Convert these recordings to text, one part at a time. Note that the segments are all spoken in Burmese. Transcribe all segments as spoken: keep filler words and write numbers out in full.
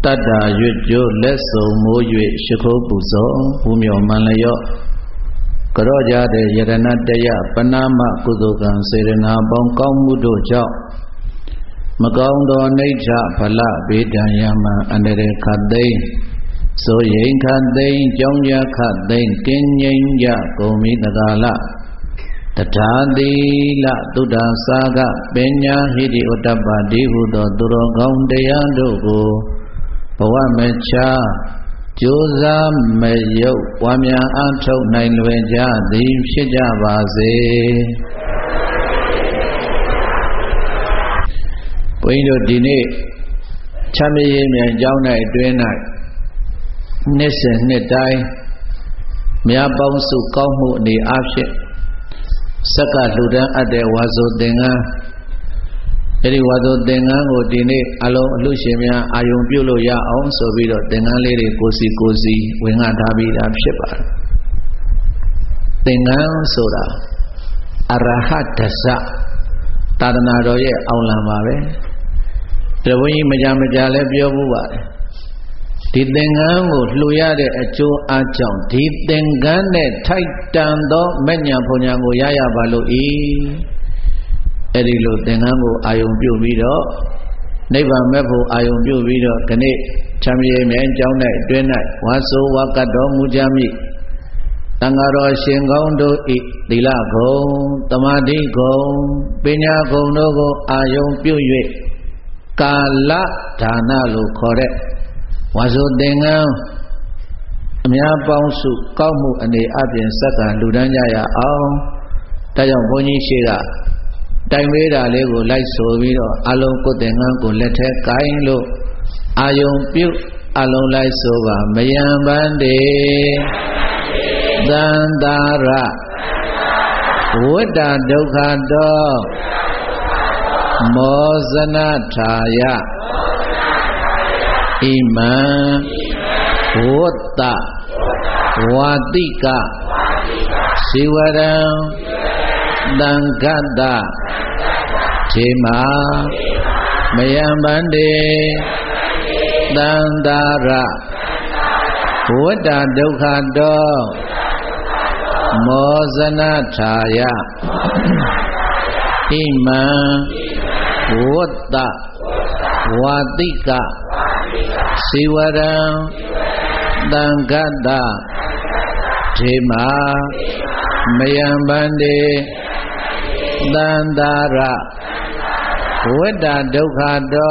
Tata Yujo Leso Moye Shiko Buzo Umyo Malayo Karoja de Yadana Daya Panama Kudukan Serena Bongkong Mudo Chao Magaundo Nature Pala Bedayama Andere Kadei So Yin Kadei Jongya Kadei Kenyanya Komi Nagala Tatadi La Tuda Saga Benya Hidi Utabadi Hudo Duro Gaundaya Dogo Pawamecha Joza Mayo Wamya Anto Nailweja Dim Shijavaze Puindo Dine Chamiye Jauna Dwena Nesen Netai Mia Bonsu Komu Ni Ashe Saka Luda Ade Wazo Denga Eri Wazo Denga Go Dine Alo Lushemia Ayum Pulo Ya On Sobido Denga Lady Kosi Kosi Winga Tabi Abshipa Denga Soda Arahat Dasa Tadana Roye Aulamabe Trawi Majamajale Biobuba Tidenga Luya de Acho Achon Tidengane Taitando Menya Ponyango Yaya Baloi Erilo Dengango Ayum Bubido Neva Mepo Ayum Bubido Kane Chamie Men Jaune Dwena Waso Wakado Mujami Tangaro Shingondo I Dilago Tamadi Go Penya Go Nogo Ayum Buye Kala Tanalu Correct Wazo Denga Mia Bonsu Kamu and the Abian Saka Ludanya Ao Tayo Boni Shira Taimeda Lego like Sovido Alon Kodenga go letter Kailo Ayon Pu Alon like Sova Mayan Bande Dandara Wada Dokado Mozana Taya Iman Wota Wadika Siwadam Dangada Chema Mayambande Dandara Wada Dokado Mozana Taya Iman Wota Wadika Siwadam Dangada Chema Mayambande Dandara Wada Dokado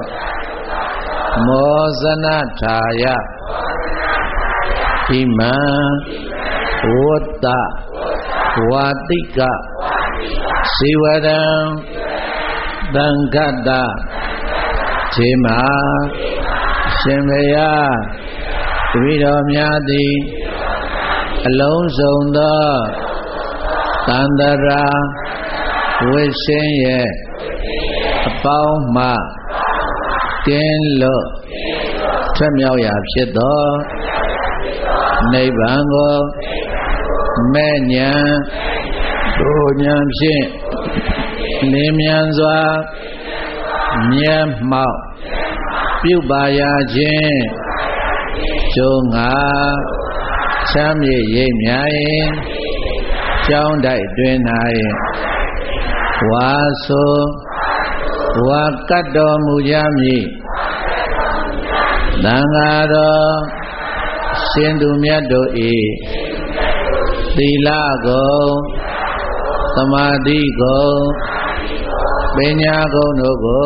Mozana Taya Iman Wota Wadika Siwadam Dangada Chema Shemaya Vido Myadi Alone Zonda Tandara Wishenye Apauma Kenlo Tremyoya Pshido Nebango Menya Donyan Shin Nimyanzwa Nyemma Pyubaya Jin Chunga Chamye Yemyaye Chong Dai Dwenaye Waso Wakado Mujami Dangado Sindu Myado E Tilago Tamadi Go Benya Go No Go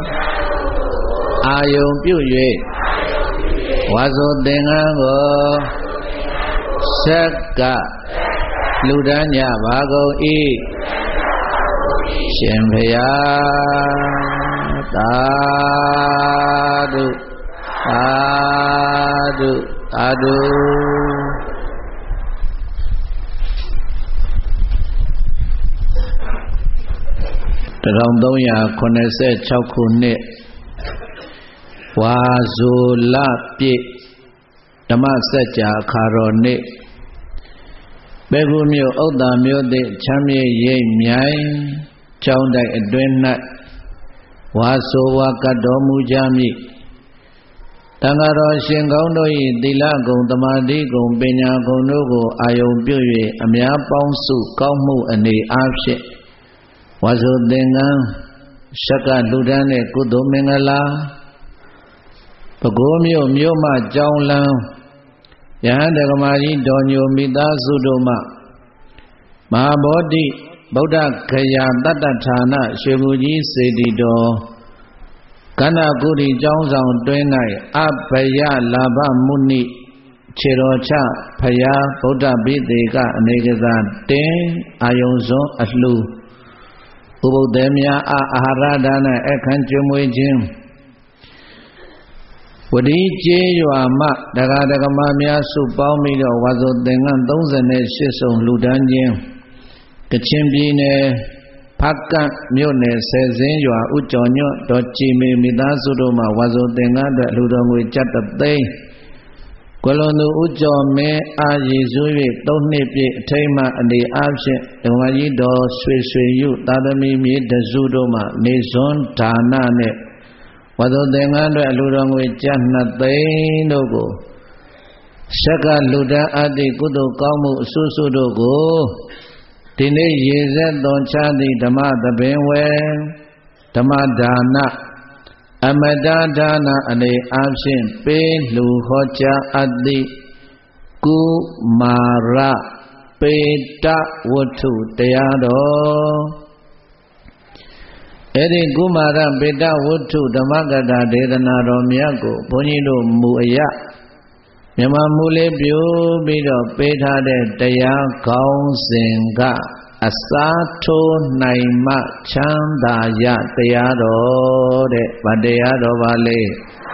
Ayum Pyuye Wazo Dengango Seka Ludanya Bago I Shemphaya Tadu Tadu Tadu Trong tông nhà con này sẽ cháu khôn nệ Wazo la pi Dhamma Sajja Kharo nệ Begu Myo Uddha Myo De Chamye Ye Myai Chong Dai Adwen Nai Waso Wakado Mujami တန်ဃာတော်ရှင်ကောင်းတို့၏သီလဂုဏ်သမာဓိဂုဏ်ပညာဂုဏ်တို့ကိုအာယုံပြု၍အများပေါင်းစုကောင်းမှုအနေအားဖြင့်ဝါဆိုသင်္ကန်းရှက်ကလူဒန်းတဲ့ကုသိုလ်မင်္ဂလာပဲခူးမြို့မြို့မကျောင်းလန်းယဟန်တက္ကမကြီးတော်ညိုမိသားစုတို့မှမဟာဗောဓိဗုဒ္ဓခရာတတ္တဌာနရွှေဘူကြီးစေတီတော်ကန္နာကုရီကျောင်းဆောင်တွင်၌အဘယလာဘမုနိခြေတော်ချဖယားဗုဒ္ဓဘိသေကအနေကစားတင်အာယုံစွန်းအလှူဥပုသ္တေများအာဟာရဒါနအခန်းကျွမွေးခြင်းဝတိကျေးရွာမှတက္ကဒကမများစုပေါင်းပြီးတော့ဝါဆိုသင်္ကန်းသုံးဆယ်ရှစ်စုံလှူဒန်းခြင်းကချင်ပြည်နယ်ဖားကန့်မြို့နယ်ဆယ်စင်းရွာဥကျော်ညွတ်တော်ကြည်မေမိသားစုတို့မှဝါဆိုသင်္ကန်းအတွက်လှူတော်ငွေကျပ်တစ်သိန်းကွယ်လွန်သူဥကျော်မင်းအာရည်စု၍သုံးနှစ်ပြည့်အထိမ်းမှအနေအားဖြင့်ဓမ္မကြီးတော်ရွှေရွှေယုသာသမီမြေတစုတို့မှနေစွန်းဒါနနဲ့ဝါဆိုသင်္ကန်းအတွက်လှူတော်ငွေကျပ်နှစ်သိန်းတို့ကိုရှက်ကလူတန်းအတ္တိကုသိုလ်ကောင်းမှုအဆုစုတို့ကိုဒီနေ့ရေဆက်သွန်ချသည့်ဓမ္မသဘင်ဝဲဓမ္မဒါနအမတဒါနအနေအားဖြင့်ပေးလှူဟောကြားအပ်သည့်ကုမာရပေတဝတ္ထုတရားတော်အဲ့ဒီကုမာရပေတဝတ္ထုဓမ္မကထာဒေသနာတော်မြတ်ကိုဘုန်းကြီးတို့မူအယမြန်မာမူလေးပြုပြီးတော့ပေးထားတဲ့တရားကောင်းစဉ်ကအစားထိုးနိုင်မှချမ်းသာရတရားတော်တဲ့ဗာတရားတော်ပါလေ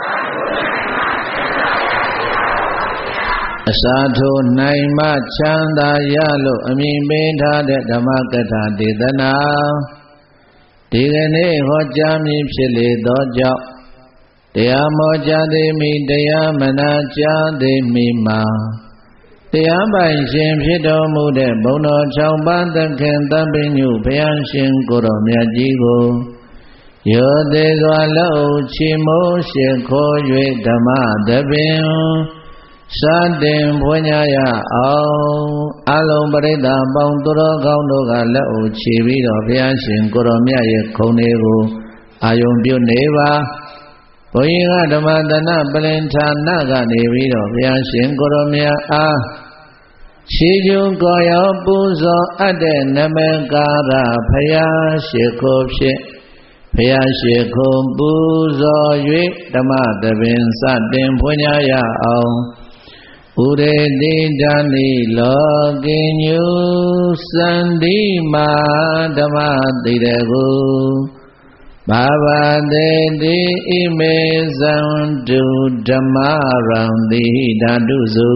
အစားထိုးနိုင်မှချမ်းသာရလို့အမည်ပေးထားတဲ့ဓမ္မကထာဒေသနာဒီကနေ့ဟောကြားမည်ဖြစ်လေသောကြောင့်တရားမောကြားသေးမိတရားမနာကြားသေးမိမှာတရားပိုင်ရှင်ဖြစ်တော်မူတဲ့ဘုန်းတော်၆ပါးသခင်သဗ္ဗညုဘုရားရှင်ကိုယ်တော်မြတ်ကြီးကိုရောသေးစွာလက်အုပ်ချီးမိုးရှိခိုး၍ဓမ္မသဘင်စတင်ဖွင့်ရအောင်အလုံးပရိသတ်ပေါင်းသူတော်ကောင်းတို့ကလက်အုပ်ချီပြီးတော့ဘုရားရှင်ကိုယ်တော်မြတ်ရဲ့ခုံတွေကိုအာယုံပြုနေပါဘုရားကဓမ္မတဏပလင်ဌာနကနေပြီးတော့ဘုရားရှင်ကိုယ်တော်မြတ်အားရှိကျုံကိုရောပူဇော်အပ်တဲ့နမကာရဘုရားရှိခိုးဖြင့်ဘုရားရှိခိုးပူဇော်၍ဓမ္မသဘင်စတင်ဖွင့်ရအောင်ဥရေတိဓာနိလောကိညုစန္ဒီမာဓမ္မတိရကုဘာဝတေတိဣမေဇံတုဓမ္မရံတိဓာတုစု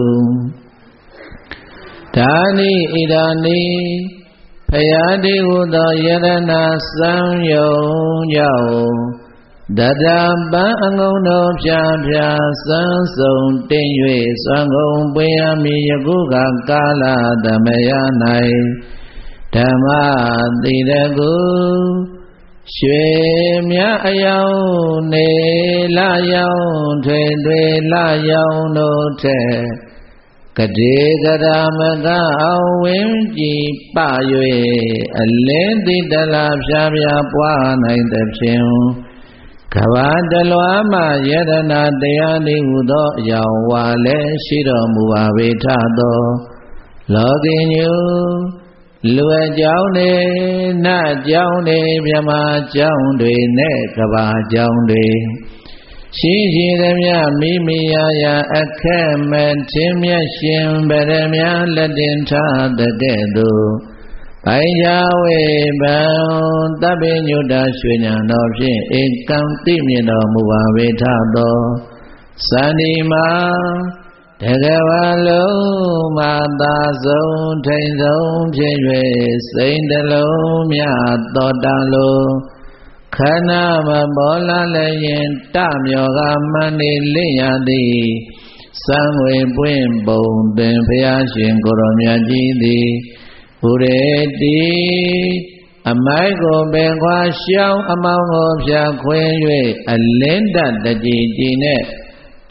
ဓာနိဣဒာနိဖယာတိဟုသောယရဏစံယုံကြောင့်တတပံအငုံတော်ဖြာဖြာစံစုံတင်၍စွမ်းကုန်ပွေရမည်ယခုကကာလသမယ၌ဓမ္မတိရကုရွှေမြအယောင်နေလာယောင်ထွေထွေလာယောင်တို့ထက်ကတိကရာမကအောင်ဝင်းကြည်ပ၍အလင်းတိတလာဖြာဖြာပွားနိုင်သဖြင့်ကဘာတလွားမှယရဏတရားဤဟုသောအယောင်ဝါလည်းရှိတော်မူပါဝေထသောလောကညုလူအကြောင်းတွေနတ်ကြောင်းတွေမြမကြောင်းတွေနဲ့ကဘာကြောင်းတွေရှိရှိသမျှမိမိရာရာအခက်မဲ့ခြင်းမြတ်ရှင်ဗရမလက်တင်ထားတဲ့ကဲ့သို့ပိုင်ကြဝေဘံတပ္ပိညုတရွှေညာတော်ဖြင့်ဧကံသိမြင်တော်မူပါဝေထသောစန္ဒီမာတကဘာလုံးမာသာဆုံးထိန်ဆုံးဖြစ်၍စိတ်တလုံးမြတ်တော်တန်လိုခန္ဓာမပေါ်လာလည်းရင်တမြောကမန္တိလင့်ရသည်စံဝေပွင့်ပုံပင်ဘုရားရှင်ကိုယ်တော်မြတ်ကြီးသည်ဘုရေတိအမိုက်ကိုပင်ခွာရှောင်းအမောင်းကိုဖြာခွင်း၍အလင်းတတကြည်ကြည်နဲ့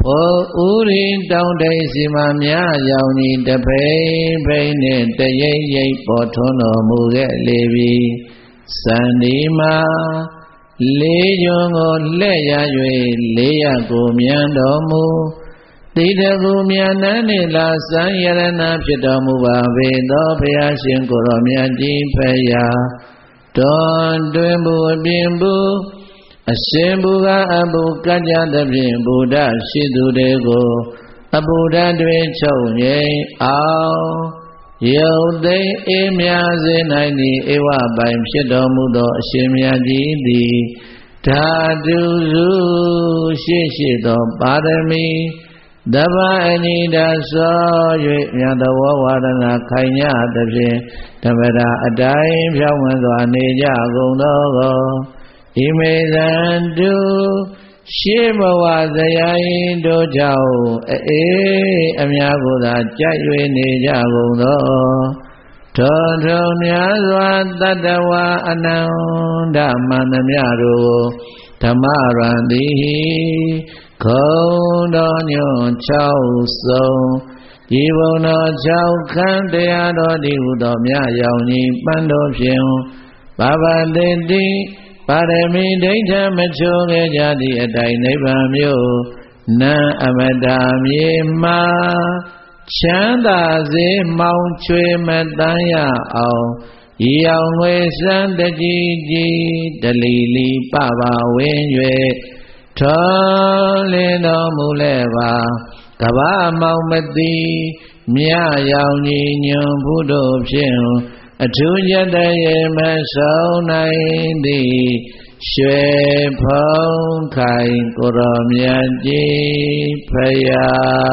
ဘောဥရိတောင်းတိစီမများရောင်ကြီးတဖိဖိနှင့်တရိပ်ရိပ်ပေါ်ထွန်းတော်မူခဲ့လေပြီစန္ဒီမှာလေးကျွန်းကိုလှဲ့ရ၍လေးရကိုမြန်တော်မူတိတကူမြန်နန်းနှင့်လာစံရဏဖြစ်တော်မူပါပေသောဘုရားရှင်ကိုရောမြတ်ကြီးဖရာတော်တွင်ဘူးအပြင်ဘူးအရှင်ဘုရားအဘုကကြသဖြင့်ဘုဒ္ဓရှိသူတွေကိုအဘုဒ္ဓတွေချုပ်ငြိမ်အောင်ယုတ်သိမ်းအေးမြစေနိုင်သည့်ဧဝပိုင်ဖြစ်တော်မူသောအရှင်မြတ်ကြီးသည်ဓာတုစုရှိရှိသောပါရမီတပ္ပအနိဒာသော၍မြတ်သောဝါဒနာခိုင်ညသဖြင့်တပ္ပရာအတိုင်းဖြောင်းဝင်စွာနေကြကုန်သောဣမေသန္တုရှေးဘဝဇယာရင်တို့ကြောင့်အေးအများကိုသာကြိုက်၍နေကြကုန်သောထောထုံများစွာတတ္တဝါအနန္တမန္တမြတို့ဓမ္မရံတိခုံတော်ညွန့်၆ဆုံးဒီဘုံတော်၆ခန်းတရားတော်ဒီဟုသောမြရောင်ကြီးပန်းတော်ဖြင့်ဘာဝတိတိပါရမီဒိဋ္ဌမချိုးခဲ့ကြသည့်အတိုင်းနိဗ္ဗာန်မြို့နံအမတာမြေမှာချမ်းသာစေမောင်ချွေမတန်းရအောင်ဤအောင်ငွေစံတကြီးကြီးတလီလီပပဝင်း၍ထောလင်းတော်မူလဲပါကဘာမောင်မတိမြရောင်ကြီးညွန်ဘုဒ္ဓဖြင့်အထူးရတရေမဆုံးနိုင်သည်ရွှေဖုံးခိုင်ကိုရောမြတ်ကြီးဖရာ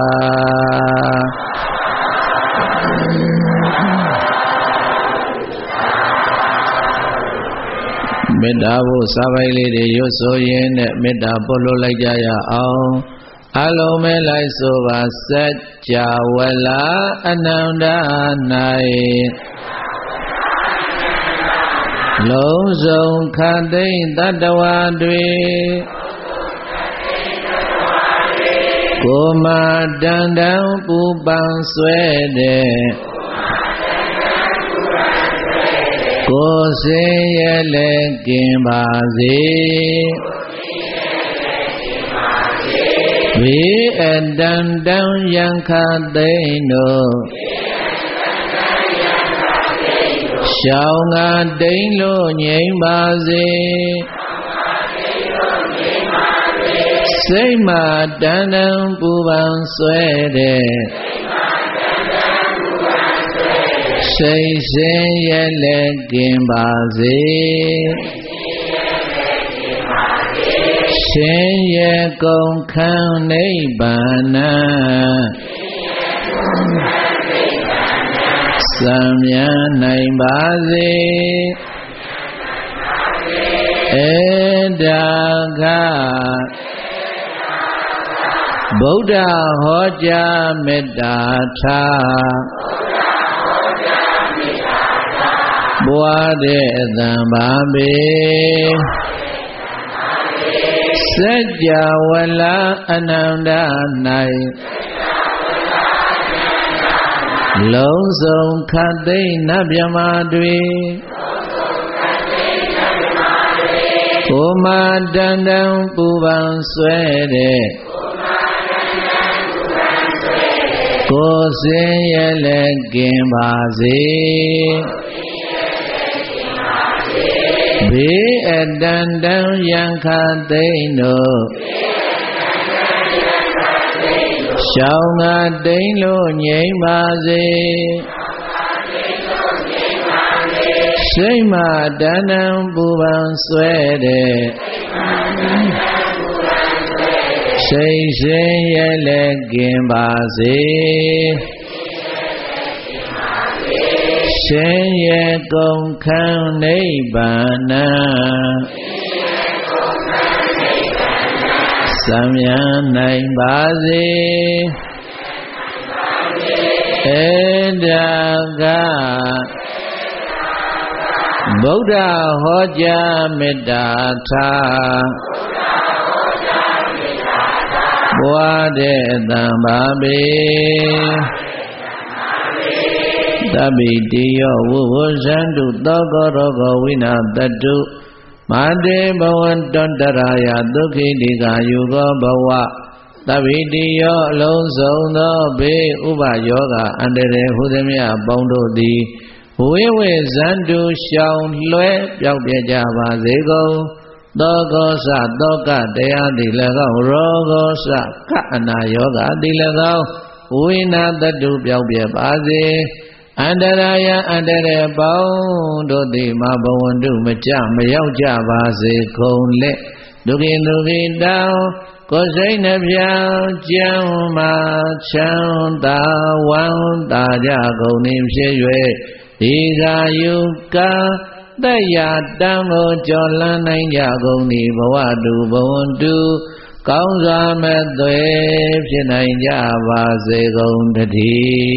မေတ္တာဖို့စာပိုက်လေးတွေရွတ်ဆိုရင်းနဲ့မေတ္တာပို့လို့လိုက်ကြရအောင်အလုံးမဲလိုက်ဆိုပါစัจ java လာအနန္တ၌လုံးစုံခတ်သိမ့်တတ္တဝါတွေကိုမတန်တန်ပူပန်ဆွဲတဲ့ကိုယ်စင်ရဲ့လက်ကင်ပါစေဝိအတန်တန်ယံခတ်သိမ့်တို့ရှောင်းငါတိန်လို့ငြိမ်ပါစေစိတ်မှတန်တန်ပူပန်ဆွဲတဲ့စိတ်စင်ရဲ့လက်ကင်ပါစေရှင်ရဲ့ကုန်ခန်းနိဗ္ဗာန်စံမြန်းနိုင်ပါစေဧဒါကဗုဒ္ဓဟောကြားမေတ္တာထားဘွားတဲ့အတန်ပါပေစัจ java လာအနန္တ၌လုံးစုံခတ်သိမ့်နတ်မြမတွေကိုမတန်တန်ပူပန်ဆွဲတဲ့ကိုယ်စင်ရဲ့လက်ကင်ပါစေဘေးအတန်တန်ယံခတ်သိမ့်တို့ရှောင်းငါတိန်လို့ငြိမ်ပါစေစိတ်မှတန်တန်ပူပန်ဆွဲတဲ့စိတ်စင်ရဲ့လက်ကင်ပါစေရှင်ရဲ့ကုန်ခန်းနိဗ္ဗာန်စံမြန်းနိုင်ပါစေဧဒါကဗုဒ္ဓဟောကြားမေတ္တာထား Bua de tambabe Tabi diyo wuvu sandu Togo rogo wina tatu Made bawan tontaraya Dukhi dika yugo bawa Tabi diyo long song no be Uba yoga Andere hudemya bondo di Wewe sandu Xiao lue Piao pia java zego Togo sa toga Dea di lagao Rogo sa ka ana yoga di lagao Wina tatu piao pia baze Andaraya andare bondo di ma bawandu macha mayao ja ba se khong le Dukin dukin dao Ko say na piao Jiao ma chang da wang da ja gong nim xie yue Diga yu ka Daya dang o cho lan nai ja gong ni bawa du bawandu Kaung sa me tue Phi nai ja ba se gong thati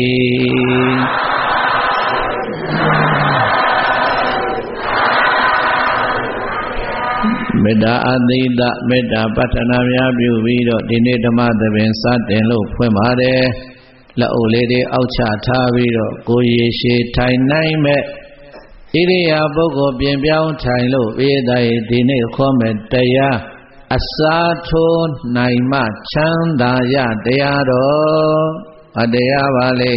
Meda adida meda patana mya pyu pi do di nay dhamma thapin sa tin lo phwinပါတယ်လက်အိုလေးတွေအောက်ချထားပြီးတော့ကိုယ်ရေရှည်ထိုင်နိုင်မဲ့ဣရိယာပုဂ္ဂိုလ်ပြင်ပြောင်းထိုင်လို့ဧတိုင်းဒီနေ့ခေါ်မဲ့တရားအစားထိုးနိုင်မှချမ်းသာရတရားတော်အတရားပါလေ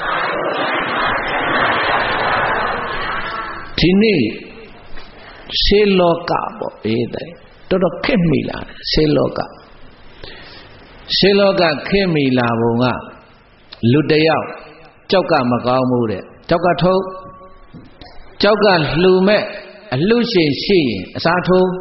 ဒီနေ့ရှေးလောကပေါ့ဧတိုင်းတော်တော်ခက်မိလာတယ်ရှေးလောကရှေးလောကခက်မိလာပုံကလူတယောက်ကြောက်ကမကောင်းဘူးတဲ့ကြောက်ကထုတ်ကြောက်ကလှူမဲ့အလှရှင်ရှိရင်အစားထိုး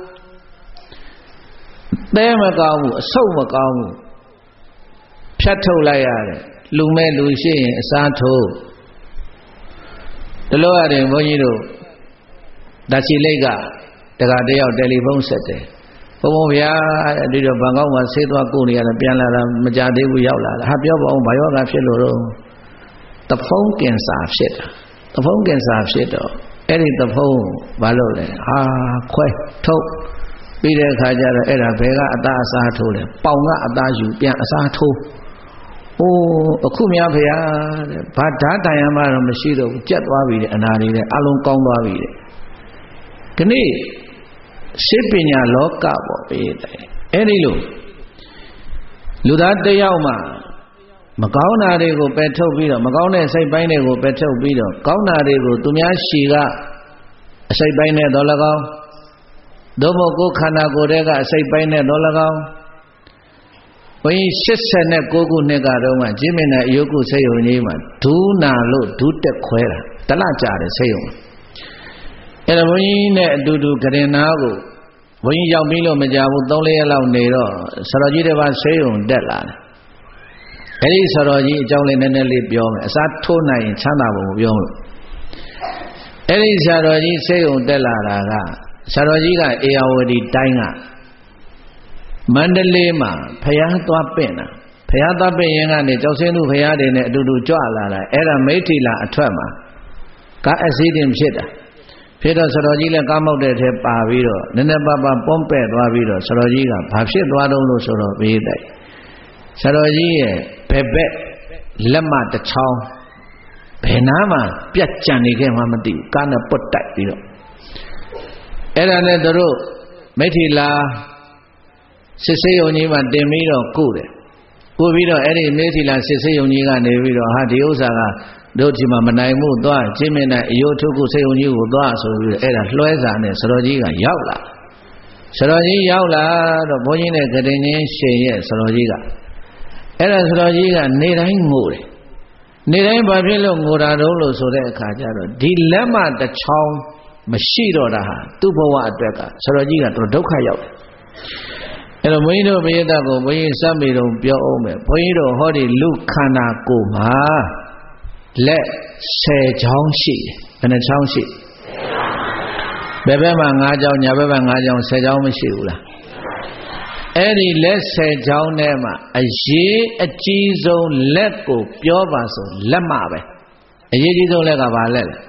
သဲမကောင်းဘူးအဆုပ်မကောင်းဘူးဖြတ်ထုတ်လိုက်ရတယ်လှူမဲ့လူရှိရင်အစားထိုးဒီလိုရတယ်ဘုန်းကြီးတို့ဒါချီလိတ်ကတခါတယောက်တယ်လီဖုန်းဆက်တယ်ဘုံဘုံဗျာဒီတော့ဘန်ကောက်မှာဆေးသွားကိုနေရတယ်ပြန်လာတာမကြသေးဘူးရောက်လာတာဟာပြောပါအောင်ဘာယောဂဖြစ်လို့တော့တဖုံးကင်ဆာဖြစ်တာတဖုံးကင်ဆာဖြစ်တော့အဲ့ဒီတဖုံးဘာလို့လဲဟာခွဲထုတ်ပြီးတဲ့အခါကျတော့အဲ့ဒါဘယ်ကအသားအစားထိုးလဲပေါင်ကအသားယူပြန်အစားထိုးအိုးအခုများဖေဟာတဲ့ဘာဓာတ်တန်ရမှတော့မရှိတော့ဘူးကြက်သွားပြီတဲ့အနာတွေနဲ့အလုံးကောင်းသွားပြီတဲ့ဒီနေ့စိတ်ပညာလောကပေါ့ပေးတယ်အဲ့ဒီလိုလူသားတစ်ယောက်မှမကောင်းတာတွေကိုပယ်ထုတ်ပြီးတော့မကောင်းတဲ့စိတ်ပိုင်းတွေကိုပယ်ထုတ်ပြီးတော့ကောင်းတာတွေကိုသူများရှီကအစိတ်ပိုင်းနဲ့တော့၎င်းသို့မဟုတ်ကိုယ်ခန္ဓာကိုယ်တွေကအစိတ်ပိုင်းနဲ့တော့၎င်းဘုန်းကြီး၈၉ခုနှစ်ကတော့မှจิตမင်းနဲ့အယုတ်ကုဆေယုံကြီးမှာဒူးနာလို့ဒူးတက်ခွဲတာတလကြတယ်ဆေယုံအဲ့ဒါဘုန်းကြီးနဲ့အတူတူကရင်နာကိုဘုန်းကြီးရောက်ပြီးလို့မကြဘူးသုံးလေးရက်လောက်နေတော့ဆရာကြီးတစ်ပါးဆေးရုံတက်လာတယ်အဲ့ဒီဆရာကြီးအကြောင်းလေးနည်းနည်းလေးပြောမယ်အစားထိုးနိုင်ရင်ချမ်းသာဖို့ပြောလို့အဲ့ဒီဆရာကြီးဆေးရုံတက်လာတာကဆရာကြီးကအေယာဝတီတိုင်းကမန္တလေးမှာဖျားသွားပင့်တာဖျားသွားပင့်ရင်ကနေကျောက်စင်းသူဖျားတွေနဲ့အတူတူကြွလာတာအဲ့ဒါမိထီလာအထွက်မှာကားအစီအစဉ်ဖြစ်တာဖြစ်တော့ဆရာကြီးလည်းကားမောက်တဲ့ထဲပါပြီးတော့နည်းနည်းပါးပါးပွန်းပဲ့သွားပြီးတော့ဆရာကြီးကဘာဖြစ်သွားတော့လို့ဆိုတော့ဘေးတိုက်ဆရာကြီးရဲ့ဘယ်ဘက်လက်မတစ်ချောင်းဘယ်နားမှာပြတ်ကြံနေခဲ့မှမသိဘူးကားနဲ့ပုတ်တိုက်ပြီးတော့အဲ့ဒါနဲ့တို့မိထီလာစစ်ဆေးယုံကြီးမှာတင်ပြီးတော့ကုတယ်ကုပြီးတော့အဲ့ဒီမိထီလာစစ်ဆေးယုံကြီးကနေပြီးတော့ဟာဒီဥစ္စာကတို့ဒီမှာမနိုင်မှုသွားကျင်းမင်းနဲ့အယုထုကုစေုံကြီးကိုသွားဆိုပြီးအဲ့ဒါလွှဲစာနဲ့ဆရာကြီးကရောက်လာဆရာကြီးရောက်လာတော့ဘုန်းကြီးနဲ့ကတင်ချင်းရှင်ရဲ့ဆရာကြီးကအဲ့ဒါဆရာကြီးကနေတိုင်းငိုတယ်နေတိုင်းဘာဖြစ်လို့ငိုတာတုံးလို့ဆိုတဲ့အခါကျတော့ဒီလက်မတစ်ချောင်းမရှိတော့တာဟာသူ့ဘဝအတွက်ကဆရာကြီးကတော့ဒုက္ခရောက်တယ်အဲ့တော့ဘုန်းကြီးတို့ဘုရားကိုဘုန်းကြီးစမ်းပြီးတော့ပြောအောင်မယ်ဘုန်းကြီးတို့ဟောဒီလူခန္ဓာကိုယ်မှာလက်ဆယ်ချောင်းရှိတယ်ဘယ်နှချောင်းရှိဘယ်ဘက်မှာ၅ချောင်းညာဘက်မှာ၅ချောင်းဆယ်ချောင်းမရှိဘူးလားအဲ့ဒီလက်ဆယ်ချောင်းထဲမှာအရေးအကြီးဆုံးလက်ကိုပြောပါဆိုလက်မပဲအရေးကြီးဆုံးလက်ကဘာလက်လဲ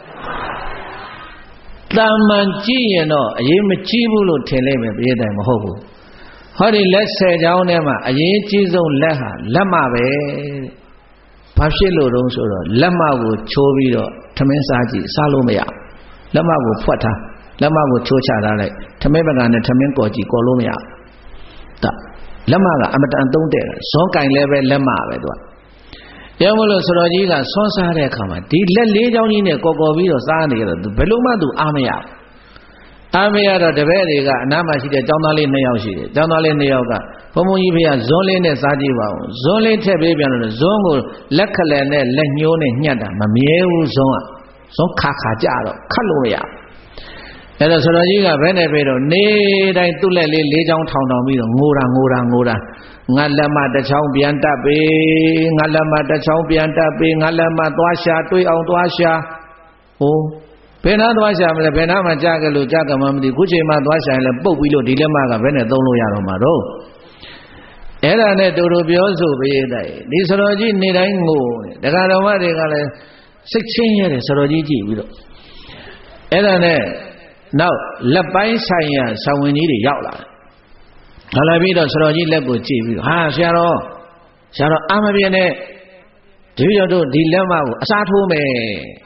တာမန်ကြည့်ရင်တော့အရေးမကြီးဘူးလို့ထင်လိုက်မယ်ပြည့်တယ်မဟုတ်ဘူးဟ hoi đi lết xe cháu nè mà ở dưới chi dung lết hả lết mà về pháp sĩ lô đông số rồi lết mà của chô vi rồi thầm em xa chỉ xa lô mày ạ lết mà của phật ha lết mà của chô chả ra lại thầm em bằng này thầm em có chỉ có lô mày ạ ta lết mà là âm tàn tung tệ số cảnh lê về lết mà về thôi giờ mà lúc sau đó là son xa đấy khám à đi lết lý cháu như này có có vi rồi xa này rồi phải lúc mà tụ am mày ạ am mày rồi để về đi cả nam mà chỉ để trong đó lên này ao chỉ trong đó lên này ao cả bố mông như bây giờ zone lên này sao chỉ bảo zone lên thế bây giờ là zone của lắc lên này lắc nhiều này nhặt mà nhiều zone à zone khá khá chả rồi khá lâu vậy thế là sau đó chỉ là về này về rồi nè đây tu lại lấy lấy trong thòng thòng bây giờ ngô ra ngô ra ngô ra ngã lâm mà đã cháu biến ta về ngã lâm mà đã cháu biến ta về ngã lâm mà toa xa tôi ông toa xa ô bên nào toa xa mà bên nào mà cha cái lũ cha cái mà đi cuối mà toa xa là bốc bị lũ đi lên mà cái bên này tông lũ nhà rồi mà đâuအဲ့ဒါနဲ့တူတူပြောဆိုပေးတယ်ဒီစတော်ကြီးနေတိုင်းငိုတယ်ဒကာတော်မတွေကလည်းစိတ်ချင်းရတယ်စတော်ကြီးကြည့်ပြီးတော့အဲ့ဒါနဲ့နောက်လက်ပိုင်းဆိုင်ရာဆောင်းဝင်ကြီးတွေရောက်လာတယ်လာပြီးတော့စတော်ကြီးလက်ကိုကြည့်ပြီးတော့ဟာဆရာတော်ဆရာတော်အာမပြင်းနဲ့ဒီရတို့ဒီလက်မကိုအစားထိုးမယ်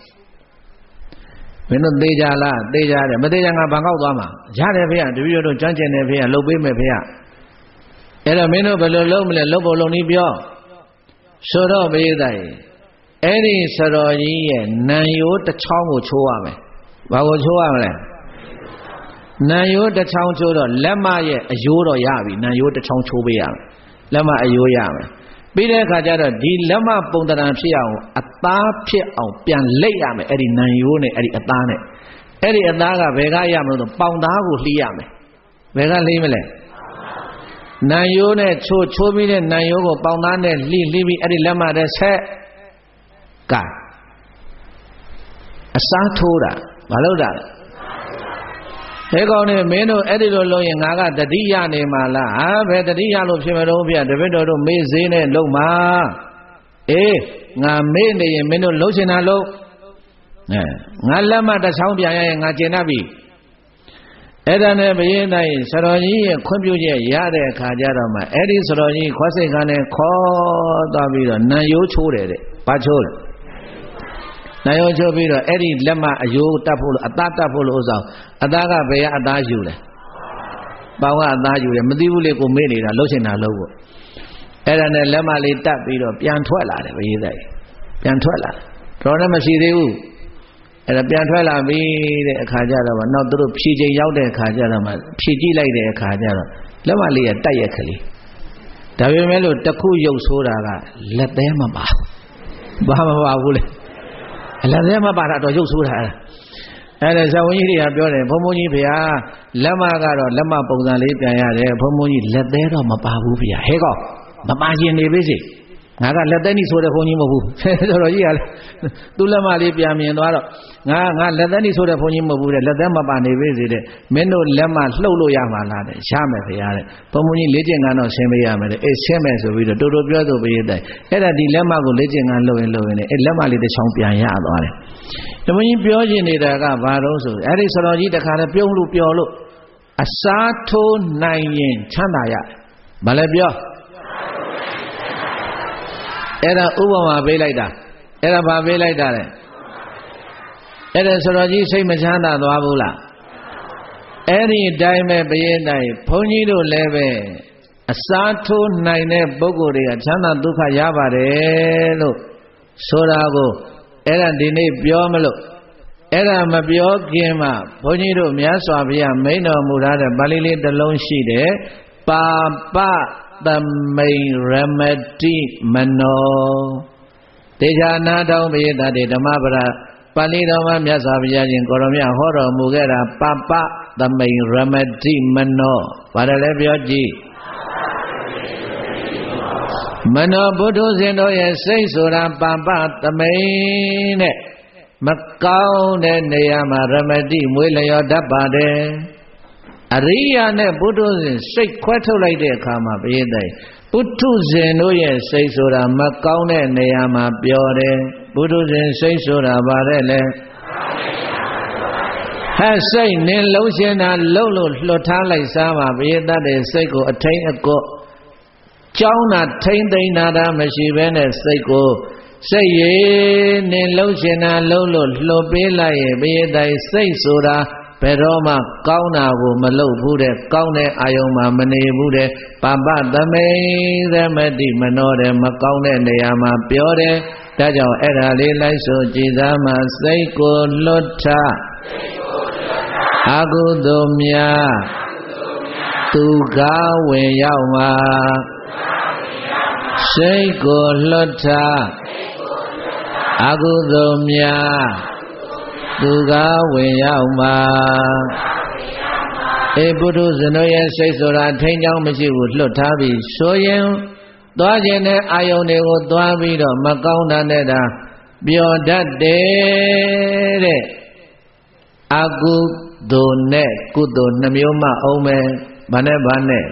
မင်းတို့သေးကြလားသေးကြတယ်မသေးကြငါဘာကောက်သွားမှာရတယ်ဖေ။ဒီရတို့ကြမ်းကျင်တယ်ဖေ။လှုပ်ပေးမယ်ဖေ။အဲ့တော့မင်းတို့ဘယ်လိုလုပ်မလဲလုပ်ဖို့လုပ်နည်းပြောဆိုတော့ဘေးတိုင်အဲ့ဒီစတော်ကြီးရဲ့နံရိုးတစ်ချောင်းကိုချိုးရမယ်ဘာကိုချိုးရမလဲနံရိုးတစ်ချောင်းချိုးတော့လက်မရဲ့အယိုးတော့ရပြီနံရိုးတစ်ချောင်းချိုးပေးရမယ်လက်မအယိုးရမယ်ပြီးတဲ့အခါကျတော့ဒီလက်မပုံတံဖြစ်အောင်အသားဖြစ်အောင်ပြန်လိတ်ရမယ်အဲ့ဒီနံရိုးနဲ့အဲ့ဒီအသားနဲ့အဲ့ဒီအသားကဘယ်ကရမလို့ဆိုပေါင်သားကိုလှီးရမယ်ဘယ်ကလှီးမလဲနံရိုးနဲ့ချိုးချိုးပြီးတဲ့နံရိုးကိုပေါင်သားနဲ့လှိလှိပြီးအဲ့ဒီလက်မတဲ့ဆက်ကအစားထိုးတာမလုပ်တာလဲဒါကောင်နဲ့မင်းတို့အဲ့ဒီလိုလုပ်ရင်ငါကတတိယနေမှာလားဟာဘယ်တတိယလို့ဖြစ်မလို့ပြတပည့်တော်တို့မေးစည်းနဲ့လုံမှာအေးငါမေးနေရင်မင်းတို့လှုပ်ရှင်တာလို့အဲငါလက်မတစ်ချောင်းပြန်ရရင်ငါကျင်တတ်ပြီအဲ့ဒါနဲ့ဘယင်းတိုင်းစတော်ကြီးရဲ့ခွင့်ပြုချက်ရတဲ့အခါကျတော့မှအဲ့ဒီစတော်ကြီးခွက်စိတ်ကနဲ့ခေါ်သွားပြီးတော့နံရိုးချိုးတယ်တဲ့ဘာချိုးလဲနံရိုးချိုးပြီးတော့အဲ့ဒီလက်မအယိုးတတ်ဖို့လို့အသားတတ်ဖို့လို့ဥစ္စာအသားကဘယ်ကအသားယူလဲပေါင်ကအသားယူတယ်မသိဘူးလေကိုမေ့နေတာလှုပ်ရှင်တာလှုပ်ဖို့အဲ့ဒါနဲ့လက်မလေးတတ်ပြီးတော့ပြန်ထွက်လာတယ်ဘယင်းတိုင်းပြန်ထွက်လာတော့လည်းမရှိသေးဘူးအဲ့ဒါပြန်ထွက်လာပြီတဲ့အခါကျတော့မှနောက်သူတို့ဖြည့်ချိန်ရောက်တဲ့အခါကျတော့မှဖြည့်ကြည့်လိုက်တဲ့အခါကျတော့လက်မလေးကတက်ရက်ကလေးဒါပေမဲ့လို့တခုရုပ်ဆိုးတာကလက်သေးမပါဘာမပါဘူးလေလက်သေးမပါတာတော့ရုပ်ဆိုးတာအဲ့ဒါဇဝင်းကြီးတွေကပြောတယ်ဘုံဘုံကြီးဖေဟာလက်မကတော့လက်မပုံစံလေးပြန်ရတယ်ဘုံဘုံကြီးလက်သေးတော့မပါဘူးဖေဟဲကောမပါရင်နေပြီစီငါကလက်သက်နီဆိုတဲ့ဘုန်းကြီးမဟုတ်ဘူးဆိုတော့ကြီးကလည်းသူ့လက်မလေးပြန်မြင်သွားတော့ငါငါလက်သက်နီဆိုတဲ့ဘုန်းကြီးမဟုတ်ဘူးတဲ့လက်သက်မပါနေပြီစီတဲ့မင်းတို့လက်မလှုပ်လို့ရမှာလားတဲ့ရမယ်ခင်ဗျာတဲ့ဘုန်းဘုန်းကြီးလေ့ကျင့်ခန်းတော့ဆင်းပေးရမယ်တဲ့အေးဆင်းမယ်ဆိုပြီးတော့တူတူပြောဆိုပေးတဲ့အဲ့ဒါဒီလက်မကိုလေ့ကျင့်ခန်းလုပ်ရင်လုပ်ရင်အဲ့လက်မလေးတစ်ချောင်းပြန်ရသွားတယ်တမင်းပြောချင်နေတာကဘာလို့ဆိုအဲ့ဒီစတော်ကြီးတခါလည်းပြုံးလို့ပြောလို့အစားထိုးနိုင်ရင်ချမ်းသာရတယ်ဘာလဲပြောအဲ့ဒါဥပမာပေးလိုက်တာအဲ့ဒါဘာပေးလိုက်တာလဲအဲ့ဒါဆိုတော့ကြီးစိတ်မချမ်းသာသွားဘူးလားအဲ့ဒီအတိုင်းပဲဘယင်းတိုင်းဘုန်းကြီးတို့လည်းပဲအစားထိုးနိုင်တဲ့ပုဂ္ဂိုလ်တွေကချမ်းသာဒုက္ခရပါတယ်လို့ဆိုတာကိုအဲ့ဒါဒီနေ့ပြောမလို့အဲ့ဒါမပြောခင်မှာဘုန်းကြီးတို့မြတ်စွာဘုရားမိန့်တော်မူထားတဲ့ပါဠိလေးတစ်လုံးရှိတယ်ပါပသမိန်ရမတိမနောတေချာနာထောင်းပိယတတေဓမ္မပဒပါဠိတော်မှာမြတ်စွာဘုရားရှင်ကိုရောမြတ်ဟောတော်မူခဲ့တာပပသမိန်ရမတိမနောဘာတယ်လဲပြောကြည့်မနောဘုဒ္ဓဇင်တို့ရဲ့စိတ်ဆိုတာပပသမိန်နဲ့မကောင်းတဲ့နေရာမှာရမတိမွေးလျော်တတ်ပါတယ်အရိယာနဲ့ပုထုဇဉ်စိတ်ခွဲထုတ်လိုက်တဲ့အခါမှာပြည့်တဲ့ပုထုဇဉ်တို့ရဲ့စိတ်ဆိုတာမကောင်းတဲ့နေရာမှာပြောတယ်ပုထုဇဉ်စိတ်ဆိုတာဗါတဲ့လေဟ ha sai ne lou shin na lou lo hlot tha lai sa ma piyatha de sai ko athain akot chao na thain thain na da mashi be ne sai ko sai ye ne lou shin na lou lo hlot pe lai ye piyatha sai soda ဘယ်တော့မှကောင်းတာကိုမလုပ်ဘူးတဲ့ကောင်းတဲ့အာယုံမှာမနေဘူးတဲ့ပပသမိန်သမတိမနောတဲ့မကောင်းတဲ့နေရာမှာပြောတယ်ဒါကြောင့်အဲ့ဒါလေးလိုက်ဆိုကြည်သားမှာစိတ်ကိုလွတ်ထအကုသိုလ်များသူကားဝင်ရောက်မှာစိတ်ကိုလွတ်ထအကုသိုလ်များသူကားဝင်ရောက်မှာအေပုထုဇဉ်တို့ရဲ့စိတ်ဆိုတာထိန်းချောင်းမရှိဘူးလွတ်ထားပြီးဆိုရင်သွားခြင်းနဲ့အာယုန်တွေကိုသွားပြီးတော့မကောင်းတဲ့တာပျော်တတ်တယ်တဲ့အကုသိုလ်နဲ့ကုသိုလ်နှမျိုးမှအောင်မယ်ဘာနဲ့ဘာနဲ့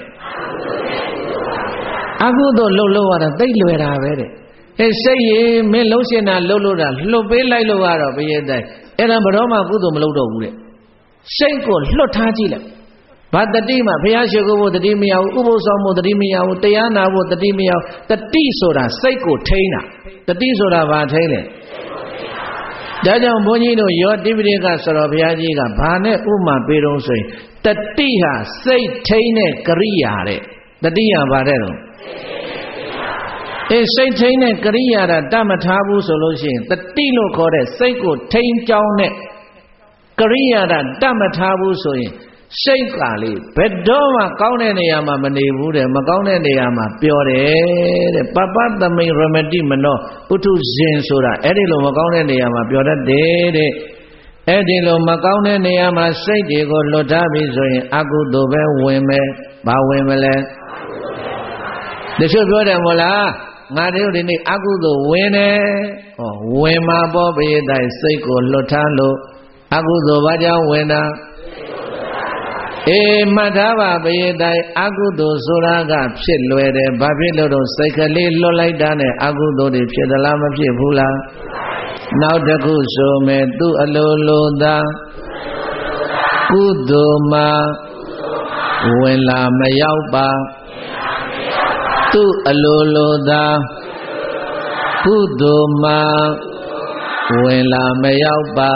အကုသိုလ်လှုပ်လို့ရတာသိလွယ်တာပဲတဲ့အဲစိတ်ရမင်းလုံးရှင်တာလှုပ်လို့တာလှုပ်ပေးလိုက်လို့ရတော့ဘယ်တဲ့အဲ့ဒါဘယ်တော့မှကုသိုလ်မလုပ်တော့ဘူးတဲ့စိတ်ကိုလွတ်ထားကြည့်လိုက်ဘာတတိမှဘုရားရှိခိုးဖို့တတိမရဘူးဥပုသ်ဆောင်ဖို့တတိမရဘူးတရားနာဖို့တတိမရဘူးတတိဆိုတာစိတ်ကိုထိန်းတာတတိဆိုတာဘာထိန်းလဲဒါကြောင့်ဘုန်းကြီးတို့ရောတိပိဋကဆိုတော်ဘုရားကြီးကဘာနဲ့ဥမာပေးတော့ဆိုရင်တတိဟာစိတ်ထိန်းတဲ့ကရိယာတဲ့တတိဟာဘာတဲ့တော့အဲစိတ်ထိန်းတဲ့ကရိယာတာတတ်မထားဘူးဆိုလို့ရှိရင်တတိလို့ခေါ်တဲ့စိတ်ကိုထိန်းကြောင်းတဲ့ကရိယာတာတတ်မထားဘူးဆိုရင်စိတ်ကလေးဘယ်တော့မှကောင်းတဲ့နေရာမှာမနေဘူးတဲ့မကောင်းတဲ့နေရာမှာပျော်တယ်တဲ့ပပသမိန်ရမတိမနောပုထုဇဉ်ဆိုတာအဲ့ဒီလိုမကောင်းတဲ့နေရာမှာပျော်တတ်တယ်တဲ့အဲ့ဒီလိုမကောင်းတဲ့နေရာမှာစိတ်တွေကိုလွတ်ထားပြီဆိုရင်အကုသိုလ်ပဲဝင်မယ်ဘာဝင်မလဲတချို့ပြောတယ်မို့လားငါတို့ဒီနေ့အကုသိုလ်ဝင်တယ်ဟောဝင်မှာပေါ့ဘိတိုင်စိတ်ကိုလွတ်ထားလို့အကုသိုလ်ဘာကြောင့်ဝင်တာအေးမှတ်ထားပါဘိတိုင်အကုသိုလ်ဆိုတာကဖြစ်လွယ်တယ်ဘာဖြစ်လို့တော့စိတ်ကလေးလွတ်လိုက်တာနဲ့အကုသိုလ်တွေဖြစ်သလားမဖြစ်ဘူးလားနောက်တစ်ခုဆိုမယ်သူအလိုလိုသာကုသိုလ်မှာဝင်လာမရောက်ပါသူအလိုလိုသာကုသိုလ်မှာဝင်လာမရောက်ပါ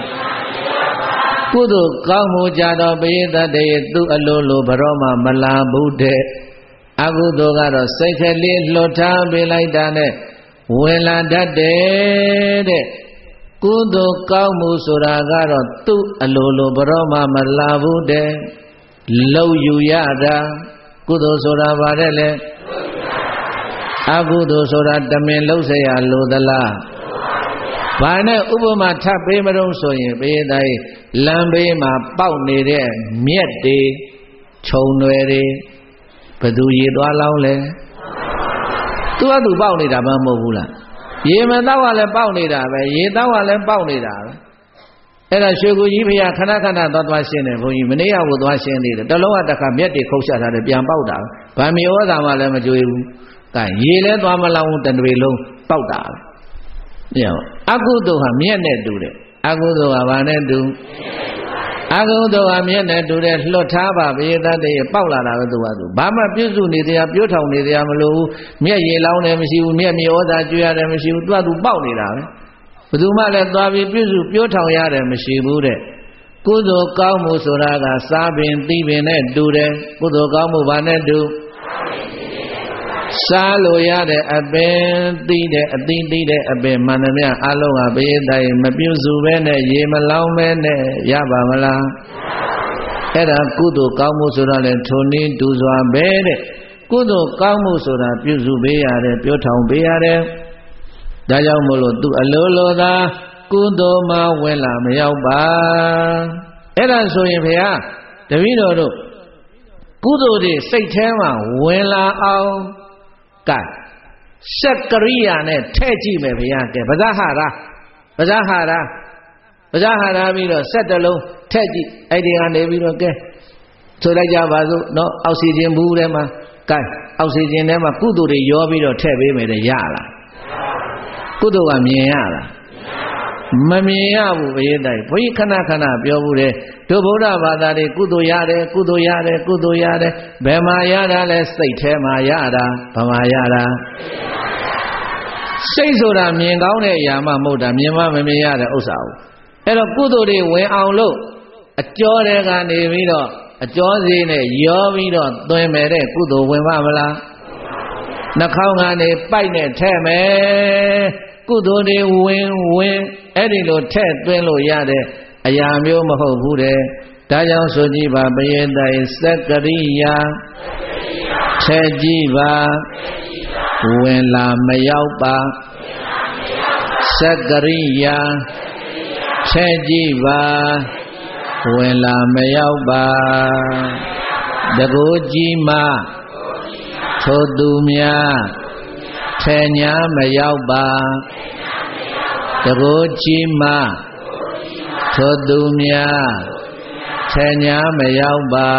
ကုသိုလ်ကောင်းမှုကြတော့ပိယတတရေသူအလိုလိုဘရောမှမလာဘူးတဲ့အကုသိုလ်ကတော့စိတ်ကလေးလွတ်ထားပေးလိုက်တာနဲ့ဝင်လာတတ်တယ်တဲ့ကုသိုလ်ကောင်းမှုဆိုတာကတော့သူအလိုလိုဘရောမှမလာဘူးတဲ့လုံယူရတာကုသိုလ်ဆိုတာဗါတဲ့လေအကုသိုလ်ဆိုတာတမင်လှုပ်เสียလိုသလားဘာနဲ့ဥပမာထပ်ပေးမလို့ဆိုရင်ဘေးတိုင်းလမ်းဘေးမှာပေါက်နေတဲ့မြက်တွေခြုံတွေတွေဘယ်သူရေသွားလောင်းလဲသူကသူပေါက်နေတာမှမဟုတ်ဘူးလားရေမတော့ကလည်းပေါက်နေတာပဲရေတော့ကလည်းပေါက်နေတာပဲအဲ့ဒါရွှေကူကြီးဖေခဏခဏသွားသွားရှင်းတယ်ဘုန်းကြီးမနေ့ကကိုသွားရှင်းသေးတယ်တလုံးကတစ်ခါမြက်တွေခုတ်ချထားတယ်ပြန်ပေါက်တာဗာမီဩဇာမှလည်းမကြွေဘူးကဲရေလဲသွားမလောင်းတတွေလုံးပေါက်တာပဲညောအကုသိုလ်ဟာမြက်နဲ့တူတယ်အကုသိုလ်ဟာဘာနဲ့တူအကုသိုလ်ဟာမြက်နဲ့တူတယ်လွတ်ထားပါဘိယတတရေပေါက်လာတာပဲသူကသူဘာမှပြုစုနေတရားပြိုးထောင်နေတရားမလိုဘူးမြက်ရေလောင်းတယ်မရှိဘူးမြက်မြေဩဇာကျွေးရတယ်မရှိဘူးသူကသူပေါက်နေတာပဲဘယ်သူမှလည်းသွားပြီးပြုစုပြိုးထောင်ရတယ်မရှိဘူးတဲ့ကုသိုလ်ကောင်းမှုဆိုတာကစားပင်သီးပင်နဲ့တူတယ်ကုသိုလ်ကောင်းမှုဘာနဲ့တူစားလို့ရတဲ့အပင်သီးတဲ့အသီးသီးတဲ့အပင်မှန်သမျှအလုံးကဘေးတိုင်မပြုစုပဲနဲ့ရေမလောင်းပဲနဲ့ရပါမလားအဲ့ဒါကုသိုလ်ကောင်းမှုဆိုတာလေထိုနည်းတူစွာပဲတဲ့ကုသိုလ်ကောင်းမှုဆိုတာပြုစုပေးရတယ်ပြောထောင်ပေးရတယ်ဒါကြောင့်မို့လို့သူအလိုလိုသာကုသိုလ်မှာဝင်လာမရောက်ပါအဲ့ဒါဆိုရင်ဘုရားတပည့်တော်တို့ကုသိုလ်တွေစိတ်ထဲမှာဝင်လာအောင်ကဲစက်ကရိယာနဲ့ထဲ့ကြည့်မယ်ဘုရားကဲပဇဟာရာပဇဟာရာပဇဟာရာပြီးတော့စက်တလုံးထဲ့ကြည့်အဲ့ဒီကနေပြီးတော့ကဲဆိုလိုက်ကြပါစို့နော်အောက်ဆီဂျင်ဘူးထဲမှာကဲအောက်ဆီဂျင်ထဲမှာကုသိုလ်တွေရောပြီးတော့ထဲ့ပေးမယ်တဲ့ရလားကုသိုလ်ကမြင်ရလားမမြင်ရဘူးဘယ်တိုင်ဘုန်းကြီးခဏခဏပြောဘူးတယ်တို့ဗုဒ္ဓဘာသာတွေကုသိုလ်ရတယ်ကုသိုလ်ရတယ်ကုသိုလ်ရတယ်ဘယ်မှာရတာလဲစိတ်ထဲမှာရတာဘာမှာရတာစိတ်ဆိုတာမြင်ကောင်းတဲ့အရာမှမဟုတ်တာမြင်မှမမြင်ရတဲ့ဥစ္စာကိုအဲ့တော့ကုသိုလ်တွေဝင်အောင်လို့အကျော်တွေကနေပြီးတော့အကျော်စီနဲ့ရောပြီးတော့သွင်းမယ်တဲ့ကုသိုလ်ဝင်ပါမလားနှာခေါင်းကနေပိုက်နဲ့ထဲ့မယ်ကုသိုလ်တွေဝင်ဝင်အဲ့ဒီလိုထဲ့သွင်းလို့ရတဲ့အရာမျိုးမဟုတ်ဘူးတဲ့ဒါကြောင့်ဆိုကြည့်ပါပရိသတ်စက်ကရိယာထဲ့ကြည့်ပါဝင်လာမရောက်ပါစက်ကရိယာထဲ့ကြည့်ပါဝင်လာမရောက်ပါတကူကြီးမထိုသူများထဲညာမရောက်ပါတကူကြီးမထိုသူများထဲညာမရောက်ပါ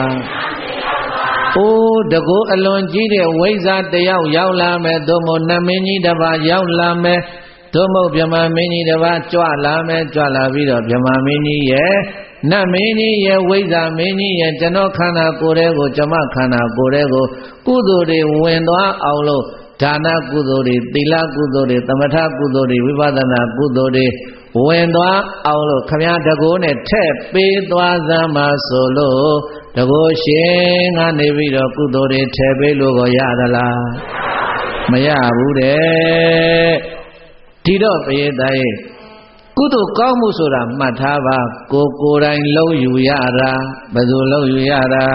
အိုးတကူအလွန်ကြီးတဲ့ဝိဇ္ဇာတယောက်ရောက်လာမယ်သို့မဟုတ်နတ်မင်းကြီးတစ်ပါးရောက်လာမယ်သို့မဟုတ်ဗြဟ္မာမင်းကြီးတစ်ပါးကြွလာမယ်ကြွလာပြီးတော့ဗြဟ္မာမင်းကြီးရဲ့နတ်မင်းကြီးရဲ့ဝိဇ္ဇာမင်းကြီးရဲ့ကျွန်တော်ခန္ဓာကိုယ်ရဲ့ကိုကျွန်မခန္ဓာကိုယ်ရဲ့ကိုကုသိုလ်တွေဝင်သွားအောင်လို့ဒါနကုသိုလ်တွေသီလကုသိုလ်တွေသမထကုသိုလ်တွေဝိပဿနာကုသိုလ်တွေဝင်သွားအောင်လို့ခမည်းတကိုးနဲ့ထည့်ပေးသွားစမ်းပါဆိုလို့တကိုးရှင်ကနေပြီးတော့ကုသိုလ်တွေထည့်ပေးလို့ကိုရသလားမရဘူးတဲ့ဒီတော့ပရိသတ်ရဲ့ကုသိုလ်ကောင်းမှုဆိုတာမှတ်ထားပါကိုကိုယ်တိုင်လုံးယူရတာဘယ်လိုလုံးယူရတာ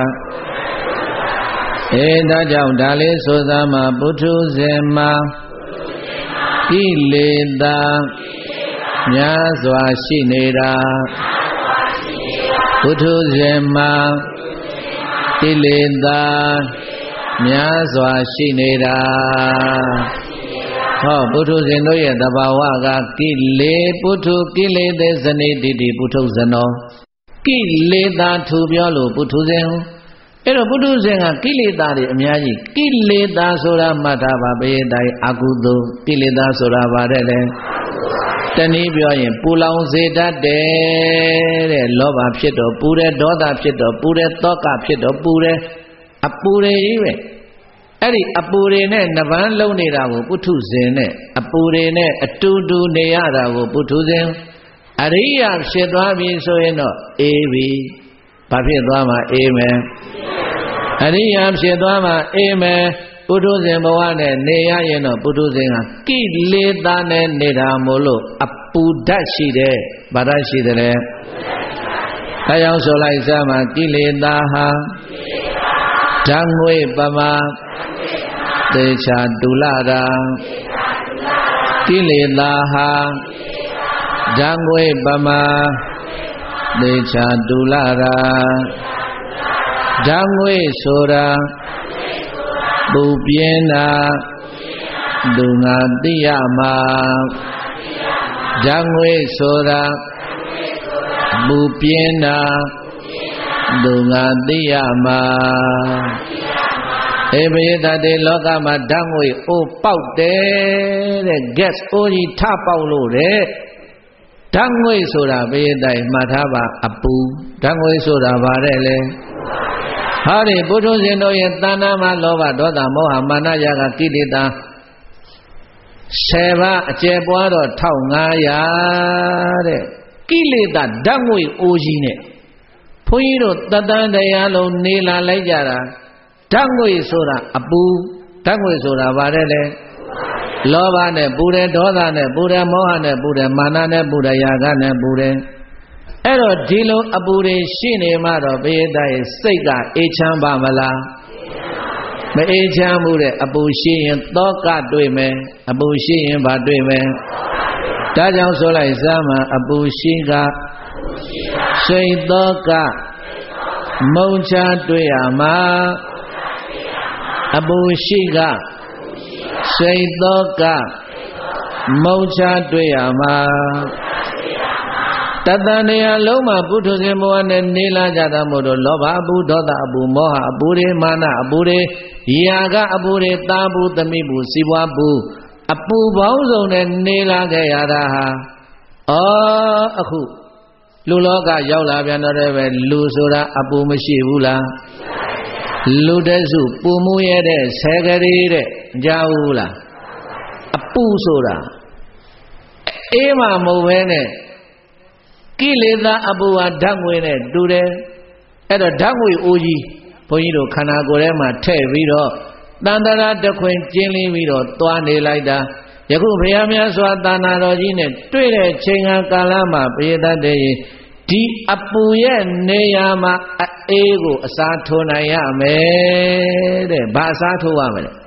အဲဒါကြောင့်ဒါလေးဆိုသမှာပုထုဇဉ်မှာကိလေသာများစွာရှိနေတာပုထုဇဉ်မှာကိလေသာများစွာရှိနေတာဟောပုထုဇဉ်တို့ရဲ့သဘာဝကကိလေပုထုကိလေသေဇနိတိတိပုထုဇနောကိလေသာထူပြောလို့ပုထုဇဉ်အဲ့တော့ပုထုဇဉ်ကကိလေသာတွေအများကြီးကိလေသာဆိုတာမှတ်ထားပါဘယ်တိုင်အကုသိုလ်ကိလေသာဆိုတာဗါတဲ့လေတနည်းပြောရင်ပူလောင်စေတတ်တယ်တဲ့လောဘဖြစ်တော့ပူတယ်ဒေါသဖြစ်တော့ပူတယ်သောကဖြစ်တော့ပူတယ်အပူတွေကြီးပဲအဲ့ဒီအပူတွေနဲ့နှပန်းလုံးနေတာကိုပုထုဇဉ်နဲ့အပူတွေနဲ့အတူတူနေရတာကိုပုထုဇဉ်အရိယာဖြစ်သွားပြီဆိုရင်တော့အေးပြီဘာဖြစ်သွားမှာအေးမယ်အရိယာဖြစ်သွားမှာအေးမယ်ပုထုဇဉ်ဘဝနဲ့နေရရင်တော့ပုထုဇဉ်ကကိလေသာနဲ့နေတာမို့လို့အပူဓာတ်ရှိတယ်ဗာဓာတ်ရှိတယ်လေဒါကြောင့်ဆိုလိုက်စမ်းမှာကိလေသာဟာဓာငွေပမာသေချာဒုလတာကိလေသာဟာဓာငွေပမာသေချာဒုလတာဓာငွေဆိုတာပူပြင်းတာသူငါသိရမှာဓာငွေဆိုတာပူပြင်းတာသူငါသိရမှာအေဘိယတတေလောကမှာဓာတ်ငွေအိုးပေါက်တယ်တဲ့ gas အိုးကြီးထပေါက်လို့တဲ့ဓာတ်ငွေဆိုတာဘိယတိုင်မှတ်ထားပါအပူဓာတ်ငွေဆိုတာဗါတဲ့လေဟာဒီပုထုဇဉ်တို့ရဲ့တဏ္ဍာမှာလောဘဒေါသမောဟမာနရာဂကိလေသာဆယ်ပါးအကျယ်ပွားတော့တစ်ထောင်ငါးရာတဲ့ကိလေသာဓာတ်ငွေအိုးကြီးနဲ့ဘုန်းကြီးတို့တသန်းတရားလုံးနေလာလိုက်ကြတာဓာတ်ငွေဆိုတာအပူဓာတ်ငွေဆိုတာဗါတဲ့လေလောဘနဲ့ပူတယ်ဒေါသနဲ့ပူတယ်မောဟနဲ့ပူတယ်မာနနဲ့ပူတယ်ရာဂနဲ့ပူတယ်အဲ့တော့ဒီလိုအပူတွေရှိနေမှတော့ဘိယတရဲ့စိတ်ကအေးချမ်းပါမလားမအေးချမ်းဘူးတဲ့အပူရှိရင်သောကတွေ့မယ်အပူရှိရင်ဘာတွေ့မယ်ဒါကြောင့်ဆိုလိုက်စမ်းမှာအပူရှိကစိတ်သောကမုံချတွေ့ရမှာအပူရှိကစိတ်သောကမုံချတွေ့ရမှာတတန်တရားလုံးမှာပုထုဇဉ်ဘဝနဲ့နေလာကြတာမို့လို့လောဘအပူဒေါသအပူမောဟအပူတွေမာနအပူတွေယာကအပူတွေတာဘူးသမိဘူးစီပွားဘူးအပူပေါင်းစုံနဲ့နေလာခဲ့ရတာဟာဩအော်အခုလူလောကရောက်လာပြန်တော့လည်းပဲလူဆိုတာအပူမရှိဘူးလားလူတစုပူမှုရတဲ့ဆဲကလေးတဲ့ကြားဘူးလားအပူဆိုတာအေးမှမဟုတ်ပဲနဲ့ကိလေသာအပူဟာဓာတ်ငွေနဲ့တူတယ်အဲ့တော့ဓာတ်ငွေအိုးကြီးဘုန်းကြီးတို့ခန္ဓာကိုယ်ထဲမှာထည့်ပြီးတော့တန်တရာတခွင်ကျင်းလင်းပြီးတော့သွားနေလိုက်တာယခုဘုရားမြတ်စွာသာနာတော်ကြီးနဲ့တွေ့တဲ့ချိန်ကာလမှာပိယတတ်တဲ့ဒီအပူရဲ့နေရာမှာအေးကိုအစားထိုးနိုင်ရမယ်တဲ့ဘာအစားထိုးရမလဲ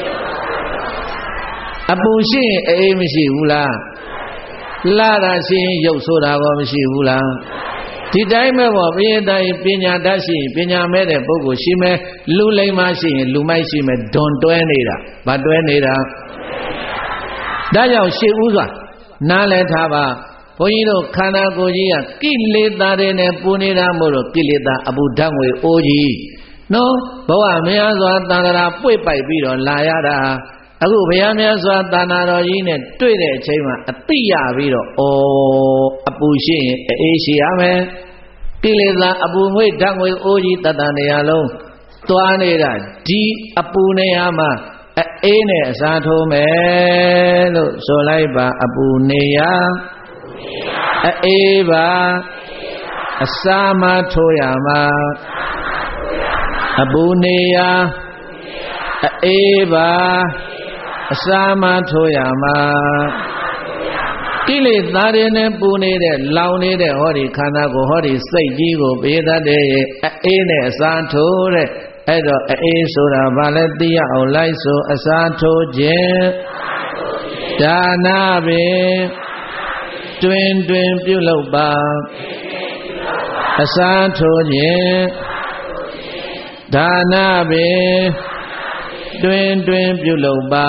အပူရှိရင်အေးမရှိဘူးလားလာတာရှိရင်ရုပ်ဆိုတာကောမရှိဘူးလားဒီတိုင်းမဲ့ပေါ့ပိယတတ်ပညာတတ်ရှိရင်ပညာမဲ့တဲ့ပုဂ္ဂိုလ်ရှိမယ်လူလိမ္မာရှိရင်လူမိုက်ရှိမယ်ဒွန်တွဲနေတာဘာတွဲနေတာဒါကြောင့်ရှေ့ဥစွာနားလည်ထားပါဘုန်းကြီးတို့ခန္ဓာကိုယ်ကြီးကကိလေသာတွေနဲ့ပူနေတာမို့လို့ကိလေသာအပူဓာတ်ငွေအိုးကြီးနော်ဘဝမရစွာတန်ត្រာပွေ့ပိုက်ပြီးတော့လာရတာအခုဘုရားမြတ်စွာသာနာတော်ကြီးနဲ့တွေ့တဲ့အချိန်မှာအသိရပြီးတော့ဩအပူရှိရင်အေးရှိရမယ်ကိလေသာအပူငွေဓာတ်ငွေအိုးကြီးတတ္တနေရာလုံးသွားနေတာဒီအပူနေရာမှာအေးနဲ့အစားထိုးမယ်လို့ဆိုလိုက်ပါအပူနေရာအေးပါအစားမထိုးရမှာအပူနေရာအေးပါအစားမထိုးရမှာကိလေသာတွေနဲ့ပူနေတဲ့လောင်နေတဲ့ဟောဒီခန္ဓာကိုဟောဒီစိတ်ကြီးကိုပေးတတ်တဲ့အေးနဲ့အစားထိုးတဲ့အဲ့တော့အေးဆိုတာဘာလဲသိရအောင်လိုက်ဆိုအစားထိုးခြင်းဒါနာပင်တွင်တွင်ပြုလုပ်ပါအစားထိုးခြင်းဒါနာပင်တွင်တွင်ပြုလုပ်ပါ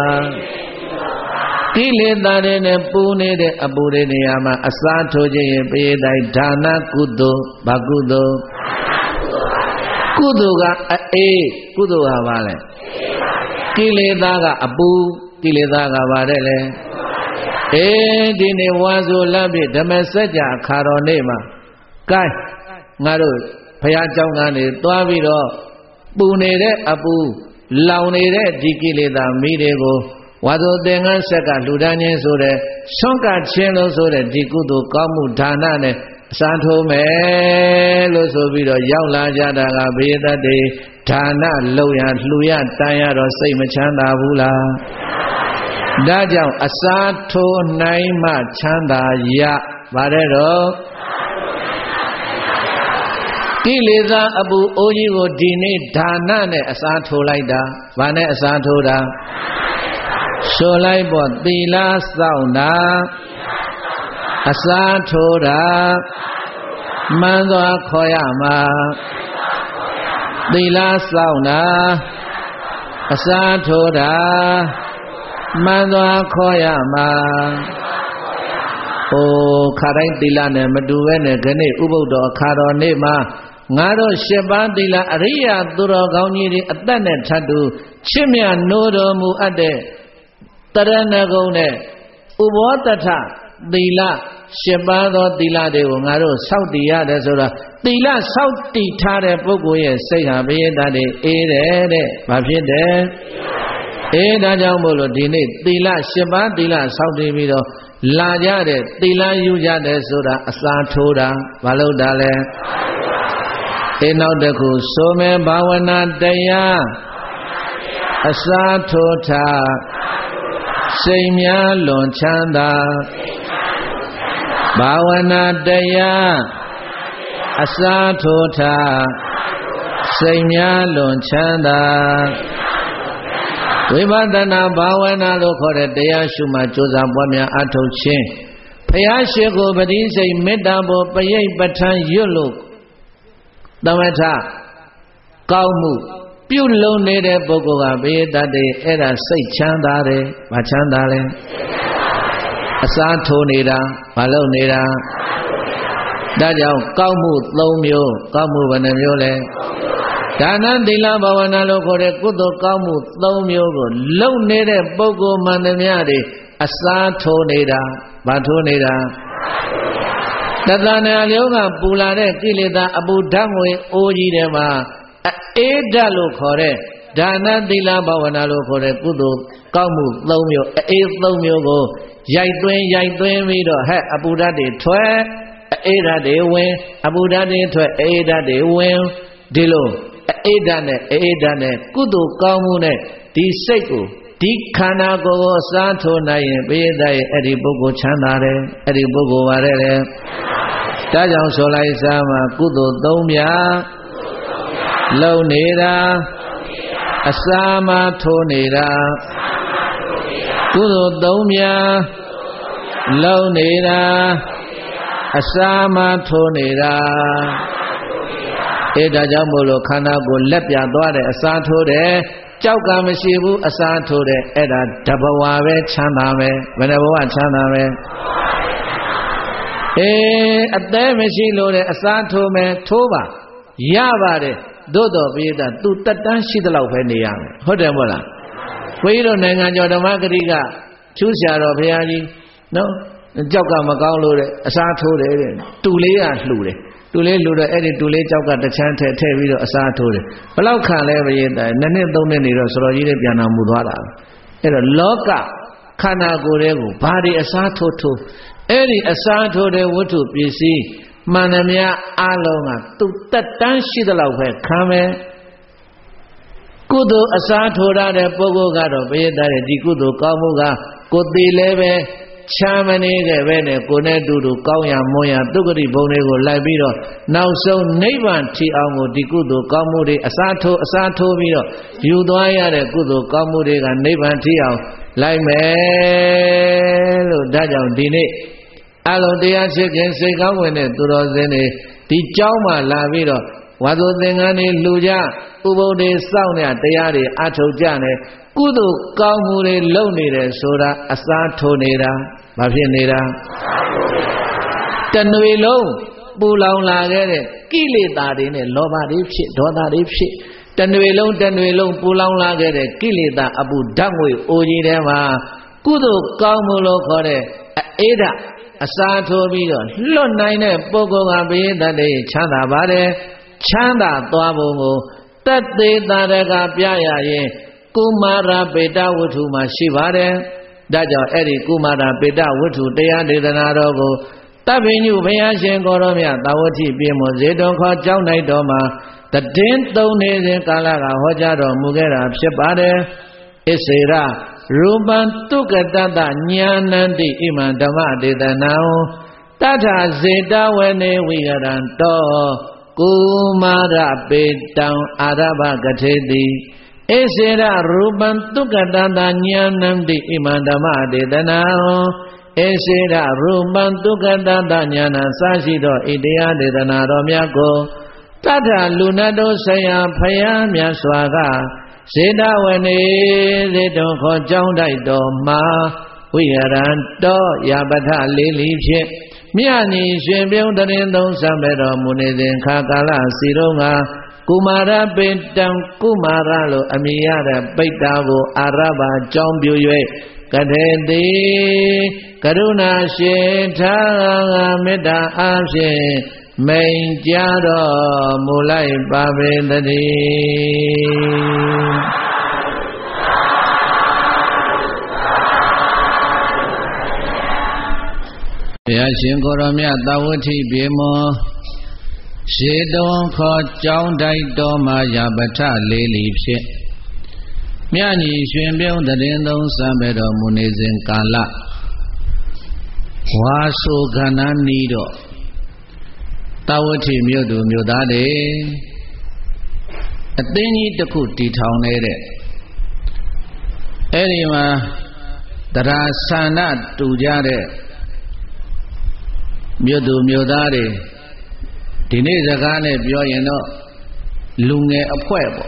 ကိလေသာတွေနဲ့ပူနေတဲ့အပူတွေနေရာမှာအစားထိုးခြင်းရင်ပေးတိုင်းဒါနကုသိုလ်ဘာကုသိုလ်ကုသိုလ်ကအေးကုသိုလ်ဟာဘာလဲကိလေသာကအပူကိလေသာကဘာတဲ့လဲအေးဒီနေ့ဝါဆိုလပ်ပြီဓမ္မစကြာခါတော်နေ့မှာကဲငါတို့ဘုရားကျောင်းကနေသွားပြီးတော့ပူနေတဲ့အပူလောင်နေတဲ့ဒီကိလေသာမိတွေကိုဝါဆိုသင်္ကန်းဆက်ကလှူဒန်းခြင်းဆိုတဲ့ဆွန့်ကခြင်းလို့ဆိုတဲ့ဒီကုသိုလ်ကောင်းမှုဒါနနဲ့အစားထိုးမယ်လို့ဆိုပြီးတော့ရောက်လာကြတာကဘေးတတ်တွေဒါနလုံရလှူရတန်ရတော့စိတ်မချမ်းသာဘူးလားဒါကြောင့်အစားထိုးနိုင်မှချမ်းသာရပါတယ်တော့ကိလေသာအပူအိုးကြီးကိုဒီနေ့ဒါနနဲ့အစားထိုးလိုက်တာဘာနဲ့အစားထိုးတာဆိုလိုက်ပေါ့သီလစောင့်တာအစားထိုးတာမှန်စွာခေါ်ရမှာသီလစောင့်တာအစားထိုးတာမှန်စွာခေါ်ရမှာဟိုခါတိုင်းသီလနဲ့မတူဘဲနဲ့ခဏဥပုဒ္ဒောအခါတော်နေ့မှာငါတို့ရှစ်ပါးသီလအရိယာသူတော်ကောင်းကြီးတွေအသက်နဲ့ထပ်တူချစ်မြတ်နိုးတော်မူအပ်တဲ့တရဏဂုံနဲ့ဥဘောတထသီလရှစ်ပါးသောသီလတွေကိုငါတို့စောင့်တည်ရတယ်ဆိုတာသီလစောင့်တည်ထားတဲ့ပုဂ္ဂိုလ်ရဲ့စိတ်ဟာဘယတတ်တွေအေးတယ်တဲ့ဘာဖြစ်တယ်အေးဒါကြောင့်မို့လို့ဒီနေ့သီလရှစ်ပါးသီလစောင့်တည်ပြီးတော့လာကြတဲ့သီလယူကြတဲ့ဆိုတာအစာထိုးတာဘာလို့တာလဲအေးနောက်တစ်ခုဆိုမဲ့ဘာဝနာတရားအစာထိုးထားစိတ်များလွန်ချမ်းသာဘာဝနာတရားအစာထိုးထားစိတ်များလွန်ချမ်းသာဝိပဿနာဘာဝနာလို့ခေါ်တဲ့တရားရှုမှကြိုးစားပွားများအထောက်ခြင်းဘုရားရှိခိုးပတိစိတ်မေတ္တာဘောပရိတ်ပဋ္ဌာန်းရွတ်လို့သမထကောင်းမှုပြုလုံးနေတဲ့ပုဂ္ဂိုလ်ကဘေးတတ်တယ်အဲ့ဒါစိတ်ချမ်းသာတယ်မချမ်းသာလဲအစားထိုးနေတာမလုပ်နေတာဒါကြောင့်ကောင်းမှု၃မျိုးကောင်းမှုဘယ်နှမျိုးလဲဒါနသီလဘာဝနာလို့ခေါ်တဲ့ကုသိုလ်ကောင်းမှု၃မျိုးကိုလုံနေတဲ့ပုဂ္ဂိုလ်မှန်သမျှတွေအစားထိုးနေတာဘာထိုးနေတာ Tatana Yoga Pulare Kilita Abu Damwe Oji Deva Eda Lokore Dana Dila Bavana Lokore Kudu Kamu Lomio E Lomio Yaitwen Yaitwen Mido Ha Abu Dadi Twe Eda de Wen Abu Dadi Twe Eda de Wen Dilo Eda ne Eda ne Kudu Kamune Di Seku Di Kana Gogo Santo Naye Beda Edi Bogo Chanare Edi Bogo Varere Tajang Solai Sama Kudu Domya Lonera Asama Tonera Kudu Domya Lonera Asama Tonera Eda Jamolo Kana Go Lepya Dware Asato de Chauka Meshibu Asato de Eda Tabawawe Chaname Venewa Chaname Eh Ate Meshilo de Asato me Toba Yabare Dodo Veda Tu Tatan Shidala Veneyam Hodemola We don't hang your Magriga Choose your Piani No Jauka Magalo Asato de Tulea Lure Tule Lura Eddie Tule Jauka the Chante Tevido Asato Palauka Levy Nene Domini Sorori Piana Mudara Era Loka Kana Gorego Badi Asato to Eri Asato de Wutu P C Manamia Alonga Tu Tatan Shidala Kame Kudu Asato de Pogo Gado Veda Dikudu Kamuga Kudi Leve Chamaniga Vene Kune Dudu Kauya Moya Duguri Bonego Labiro Now so Nevan Ti Amo Dikudu Kamuri Asato Asato Miro Yudoya de Kudu Kamuri and Nevan Tiao Laime Dajam Dine Alo Dia Chicken Segawene Durozene Di Jauma Laviro Wado Dengani Luja Ubo de Saunia Deari Ato Jane Kudu Kamure Lonire Soda Asato Nera Mafinera Tanui Long Bulang Lagere Kili Dadine Loba Ripsi Doda Ripsi Tanui Long Tanui Long Bulang Lagere Kili Da Abu Damwe Oji Dema Kudu Kamulo Kore Eda Asato Bido Lonine Pogo Abida de Chanda Bade Chanda Tuabongo Tate Tadaka Piaya Ye Kumara Beta Wutuma Shivare Daja Eri Kumara Beta Wutu Dea de Narogo Tabinu Bayashin Goromia Tawati Bimo Zedon Ko Jaunai Doma The Din Done Kalaga Hojaro Mugera Shepade Isera Ruban Tukatata Nyanandi Iman Dama de Danao Tata Zeta Wene Wigaran To Kumara Betam Araba Gatedi Esera Ruban Tukatata Nyanandi Imandama de Danao Esera Ruban Tukatata Nyana Sashido Idea de Danaro Miako Tata Lunado Saya Paya Miaswaga Seda Wene Zedon Ko Jaundai Doma Wigaran To Yabata Lili Pit Miani Shembion Darindon Sambero Munizin Kakala Sironga Kumara Betam Kumara Lo Amiyara Betavo Araba Jombyue Kadedi Karuna Sheta Meda Ashe Main Jaro Mulai Babendadi Yashin Goromia Dawati Bimo Shedon Ko Jaundai Doma Yabata Lili Pit Miani Shimbion the Lindon Sambedo Munizin Kala Wasu Gana Nido Tawati Mudu Mudade A Dini Dakuti Town Ere Erima Darasana Tujare Mudu Mudade Dine Zagane Bioyeno Lunge Apuebo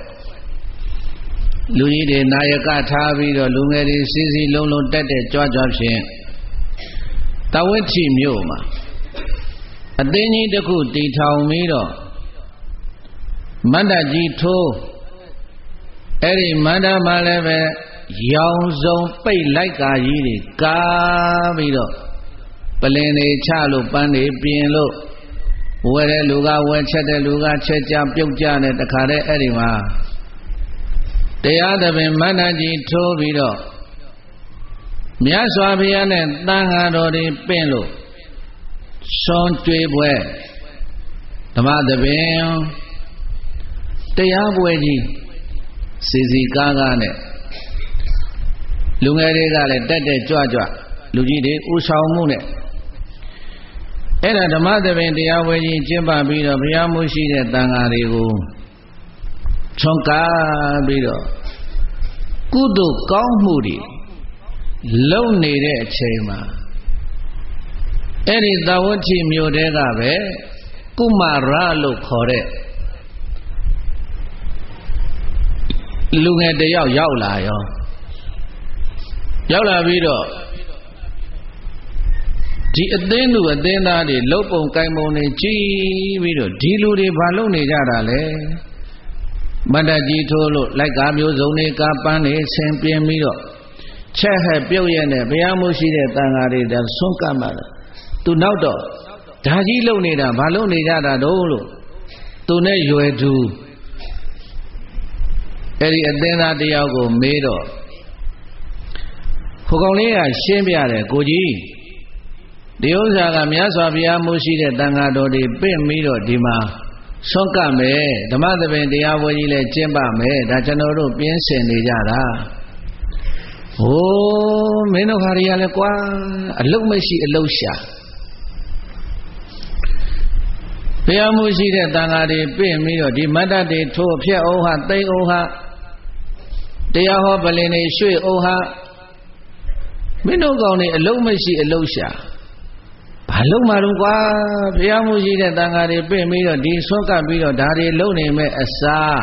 Luni de Nayaka Tavi or Lunge Sisi Lolo Tete George of Shen Taweti Muma A Deni Daku Ditao Mido Manda Jito Eri Manda Maleve Young Zone Pay like a Yidi Gavido ပလင်နေချလို့ပန်းနေပြင်လို့ဝဲတဲ့လူကဝဲချက်တဲ့လူကချက်ကြပြုတ်ကြနဲ့တခါတည်းအဲ့ဒီမှာတရားသဖြင့်မန္တကြီးထိုးပြီးတော့မြတ်စွာဘုရားနဲ့တန်ဃာတော်တွေပင့်လို့ဆွန်ကြွေးပွဲဓမ္မသဖြင့်တရားပွဲကြီးစီစီကားကားနဲ့လူငယ်တွေကလည်းတက်တက်ကြွကြွလူကြီးတွေဥဆောင်မှုနဲ့အဲ့ဒါဓမ္မသဖြင့်တရားပွဲကြီးကျင်းပပြီးတော့ဘုရားမှုရှိတဲ့တန်ဃာတွေကိုဆွန်ကားပြီးတော့ကုသိုလ်ကောင်းမှုတွေလုံနေတဲ့အချိန်မှာအဲ့ဒီသဝတ္ထိမြို့တဲကပဲကုမာရလို့ခေါ်တဲ့လူငယ်တယောက်ရောက်လာရောရောက်လာပြီးတော့ဒီအသင်းသူအသင်းသားတွေလှုပ်ပုံကိုင်ပုံတွေကြည်ပြီးတော့ဒီလူတွေဘာလုပ်နေကြတာလဲမန္တကြီးထိုးလို့လိုက်ကားမျိုးစုံတွေကပန်းနေဆင်ပြင်းပြီးတော့ချက်ဟဲ့ပြုတ်ရဲနဲ့ဘုရားမှုရှိတဲ့တန်ဃာတွေဒါဆွန့်ကပ်မှာသူနောက်တော့ဓာကြီးလုံနေတာဘာလုံနေကြတာတော့လို့သူနဲ့ရွယ်သူအဲ့ဒီအသင်းသားတယောက်ကိုမေးတော့ခိုကောင်လေးကရှင်းပြတယ်ကိုကြီးဒီဥစ္စာကမြတ်စွာဘုရားမှုရှိတဲ့တန်ဃာတော်တွေပြင့်ပြီးတော့ဒီမှာဆွန့်ကပ်မယ်ဓမ္မသဘင်တရားပွဲကြီးလည်းကျင်းပမယ်ဒါကျွန်တော်တို့ပြင်းစင်နေကြတာဟိုးမင်းတို့ခါရီရလဲကွာအလုတ်မရှိအလုတ်ရှာဘုရားမှုရှိတဲ့တန်ဃာတွေပြင့်ပြီးတော့ဒီမတ္တတွေထိုးဖြက်အောင်ဟာသိမ့်အောင်ဟာတရားဟောပလင်တွေရွှေ့အောင်ဟာမင်းတို့ကောင်တွေအလုတ်မရှိအလုတ်ရှာဘာလုံးမတော့ကွာဘုရားမှုရှိတဲ့တန်ဃာတွေပြင့်ပြီးတော့ဒီဆွန့်ကပ်ပြီးတော့ဒါတွေလုံနေမဲ့အစား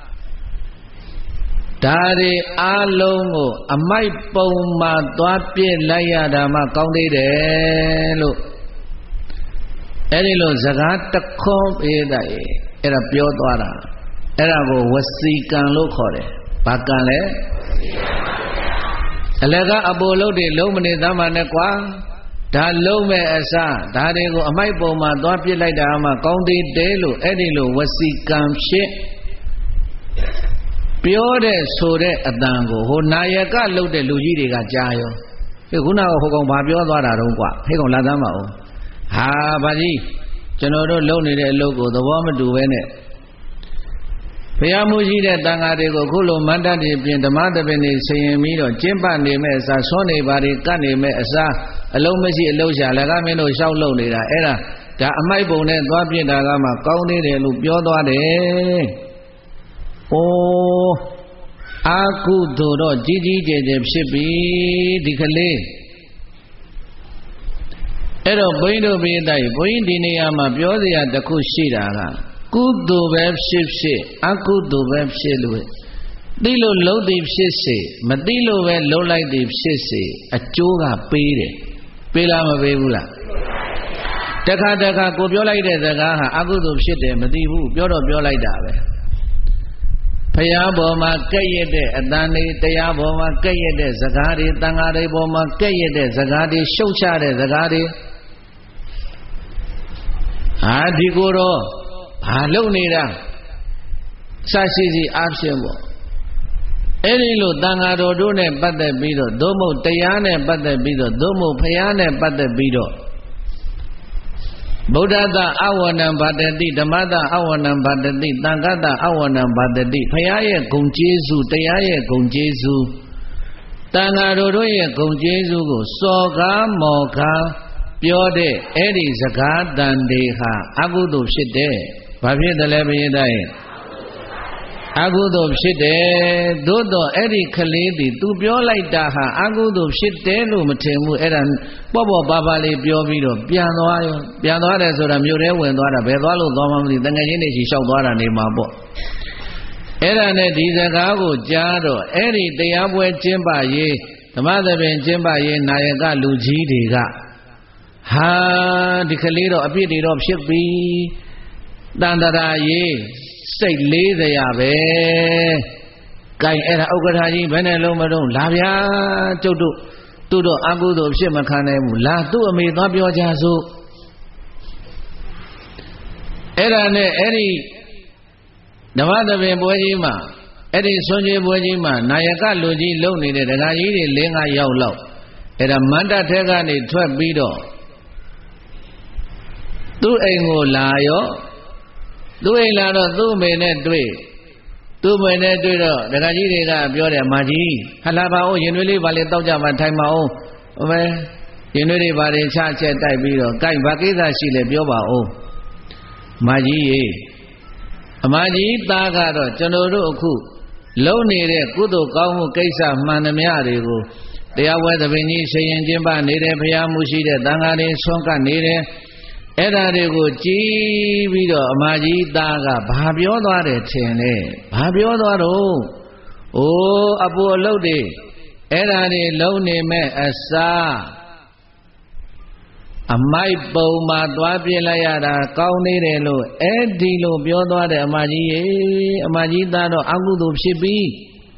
ဒါတွေအားလုံးကိုအမိုက်ပုံမှာသွားပြစ်လိုက်ရတာမှကောင်းသေးတယ်လို့အဲ့ဒီလိုစကားတခွန်းပေးတဲ့အဲ့ဒါပြောသွားတာအဲ့ဒါကိုဝစီကံလို့ခေါ်တယ်ဘာကံလဲအလကအပေါ်လို့တွေလုံးမနေသားမှနဲ့ကွာဒါလုံးမဲ့အစားဒါတွေကိုအမိုက်ပုံမှာသွားပြစ်လိုက်တာမှကောင်းသေးတယ်လို့အဲ့ဒီလိုဝစီကံဖြစ်ပြောတဲ့ဆိုတဲ့အတန်ကိုဟိုနာယကလှုပ်တဲ့လူကြီးတွေကကြားရောဟဲ့ခုနကဟိုကောင်ဘာပြောသွားတာတုံးကွာဟဲ့ကောင်လာသားမအောင်ဟာဗာကြီးကျွန်တော်တို့လုံနေတဲ့အလုပ်ကိုသဘောမတူပဲနဲ့ဘုရားမှုရှိတဲ့တန်ဃာတွေကိုခုလိုမန္တတွေပြင်ဓမ္မသဘင်တွေဆင်ရင်ပြီးတော့ကျင့်ပနေမဲ့အစားဆွနေပါတွေကတ်နေမဲ့အစားအလုံးမရှိအလုံးရှာလည်းကမင်းတို့ရှောက်လုံနေတာအဲ့ဒါဒါအမိုက်ပုံနဲ့သွားပြစ်တာကမှကောင်းသေးတယ်လို့ပြောသွားတယ်။အိုးအာကုသို့တော့ကြီးကြီးကျယ်ကျယ်ဖြစ်ပြီဒီကလေးအဲ့တော့ဘုန်းကြီးတို့ပြည်တိုင်းဘုန်းကြီးဒီနေရာမှာပြောစရာတစ်ခုရှိတာကကုသိုလ်ပဲဖြစ်ဖြစ်အကုသိုလ်ပဲဖြစ်လို့သိလို့လုံးသည်ဖြစ်စေမသိလို့ပဲလုံးလိုက်သည်ဖြစ်စေအကျိုးကပေးတယ်ပေးလားမပေးဘူးလားတခါတခါကိုပြောလိုက်တဲ့စကားဟာအကုသိုလ်ဖြစ်တယ်မသိဘူးပြောတော့ပြောလိုက်တာပဲဖရာပေါ်မှာကဲ့ရဲ့တဲ့အတန်တွေတရားပေါ်မှာကဲ့ရဲ့တဲ့စကားတွေတန်ဃာတွေပေါ်မှာကဲ့ရဲ့တဲ့စကားတွေရှုတ်ချတဲ့စကားတွေဟာဒီကိုတော့ဘာလုပ်နေတာစရှိစီအားဖြင့်ပေါ့အဲ့ဒီလိုတန်ဃာတော်တို့နဲ့ပတ်သက်ပြီးတော့သို့မဟုတ်တရားနဲ့ပတ်သက်ပြီးတော့သို့မဟုတ်ဖရာနဲ့ပတ်သက်ပြီးတော့ဗုဒ္ဓတအဝနံဗတတိဓမ္မတအဝနံဗတတိသံဃတအဝနံဗတတိဖရာရဲ့ဂုဏ်ကျေးဇူးတရားရဲ့ဂုဏ်ကျေးဇူးတန်ဃာတော်တို့ရဲ့ဂုဏ်ကျေးဇူးကိုစော်ကားမော်ကားပြောတဲ့အဲ့ဒီစကားတန်တွေဟာအကုသိုလ်ဖြစ်တယ်။ဘာဖြစ်တယ်လဲဘုရားတဲ့အကုသိုလ်ဖြစ်တယ်သို့တော့အဲ့ဒီကလေးသည်သူပြောလိုက်တာဟာအကုသိုလ်ဖြစ်တယ်လို့မထင်ဘူးအဲ့ဒါပေါ့ပေါ့ပါပါလေးပြောပြီးတော့ပြန်သွားရောပြန်သွားတယ်ဆိုတာမြို့ထဲဝင်သွားတာဘယ်သွားလို့သွားမှမသိတငယ်ချင်းတွေချီလျှောက်သွားတာနေမှာပေါ့အဲ့ဒါနဲ့ဒီစကားကိုကြားတော့အဲ့ဒီတရားပွဲကျင်းပရေးဓမ္မသဘင်ကျင်းပရေးနာယကလူကြီးတွေကဟာဒီကလေးတော့အပြစ်တွေတော့ဖြစ်ပြီတန်တရာရေးစိတ်လေးစရာပဲ။ကဲအဲ့ဒါဥက္ကဋ္ဌကြီးဘယ်နဲ့လုံးမတော့လာဗျာကျုပ်တို့သူသူတို့အကုသိုလ်ဖြစ်မခံနိုင်ဘူးလာသူ့အမေသွားပြောကြစို့အဲ့ဒါနဲ့အဲ့ဒီဓမ္မသဘင်ပွဲကြီးမှာအဲ့ဒီဆွန်ကြီးပွဲကြီးမှာနာယကလူကြီးလုံနေတဲ့ဒကာကြီးတွေ၄၅ယောက်လောက်အဲ့ဒါမန္တထဲကနေထွက်ပြီးတော့သူ့အိမ်ကိုလာရောသူ့အိမ်လာတော့သူ့အမေနဲ့တွေ့သူ့အမေနဲ့တွေ့တော့ဒကာကြီးတွေကပြောတယ်မာကြီးဟလာပါဦးရင်တွေလေးပါလေတောက်ကြမှာထိုင်ပါဦးအမေရင်တွေပါလေချချက်တိုက်ပြီးတော့ကိုက်ဘာကိစ္စရှိလဲပြောပါဦးမာကြီးရေအမကြီးသားကတော့ကျွန်တော်တို့အခုလုံနေတဲ့ကုသိုလ်ကောင်းမှုကိစ္စမှန်သမျှတွေကိုတရားဝဲသဘင်ကြီးရှင်ရင်ကျင်းပနေတဲ့ဘုရားမှုရှိတဲ့သံဃာတွေဆွမ်းကပ်နေတယ်အဲ့ဒါတွေကိုကြည်ပြီးတော့အမကြီးသားကဘာပြောသွားတယ်ထင်လဲဘာပြောသွားတော့အိုးအပူအလုတ်တွေအဲ့ဒါတွေလုံနေမဲ့အစားအမိုက်ပုံမှာသွားပြလိုက်ရတာကောင်းနေတယ်လို့အဲ့ဒီလိုပြောသွားတယ်အမကြီးရေအမကြီးသားတော့အကုသိုလ်ဖြစ်ပြီး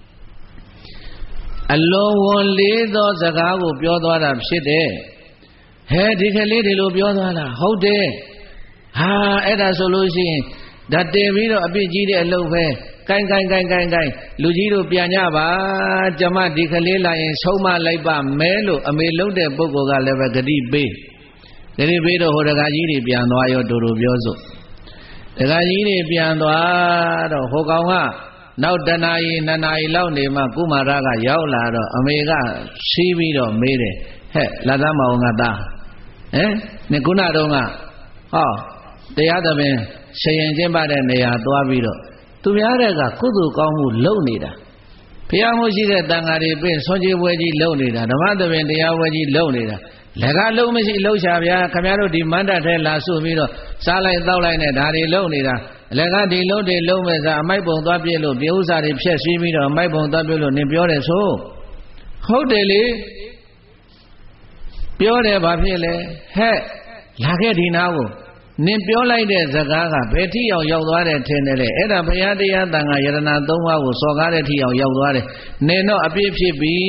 အလွန်ဝန်လေးသောစကားကိုပြောသွားတာဖြစ်တယ်ဟဲဒီကလေးဒီလိုပြောသွားတာဟုတ်တယ်ဟာအဲ့ဒါဆိုလို့ရှိရင်ဓာတ်တင်ပြီးတော့အပြစ်ကြီးတဲ့အလုပ်ပဲကိုင်းကိုင်းကိုင်းကိုင်းကိုင်းလူကြီးတို့ပြန်ကြပါကျမဒီကလေးလာရင်ဆုံးမလိုက်ပါမဲလို့အမေလုံးတဲ့ပုဂ္ဂိုလ်ကလည်းပဲဂတိပေးဂတိပေးတော့ဟိုဒကာကြီးတွေပြန်သွားရောတူတူပြောစို့ဒကာကြီးတွေပြန်သွားတော့ဟိုကောင်ကနောက်တနာရီနှစ်နာရီလောက်နေမှကုမာရကရောက်လာတော့အမေကရှိပြီးတော့မေးတယ်ဟဲ့လာသားမအောင်ငါသားဟမ်နေခုနတော့ကဟောတရားသဘင်ရှင်ရင်ကျင်းပတဲ့နေရာသွားပြီးတော့သူများတဲ့ကကုသိုလ်ကောင်းမှုလုပ်နေတာဘုရားမှုရှိတဲ့တန်ဃာတွေပြင်ဆွန်ကြီးပွဲကြီးလုပ်နေတာဓမ္မသဘင်တရားပွဲကြီးလုပ်နေတာလည်းကလုံးမရှိလှုပ်ရှားဗျာခင်ဗျားတို့ဒီမန္တထဲလာဆိုပြီးတော့စားလိုက်တောက်လိုက်နဲ့ဒါတွေလုပ်နေတာလည်းကဒီလုံးတွေလုံးမဲ့စားအမိုက်ပုံသွားပြည့်လို့ပြေဥစ္စာတွေဖြက်စီးပြီးတော့အမိုက်ပုံသွားပြည့်လို့နင်ပြောတယ်ဆိုဟုတ်တယ်လေပြောတယ်ဘာဖြစ်လဲဟဲ့လာခဲ့ဒီနာကိုနင်ပြောလိုက်တဲ့စကားကဘယ်ထိအောင်ရောက်သွားတယ်ထင်တယ်လေအဲ့ဒါဘုရားတရားတန်ခါယရဏသုံးပါးကိုစော်ကားတဲ့ထိအောင်ရောက်သွားတယ်နင်တော့အပြစ်ဖြစ်ပြီ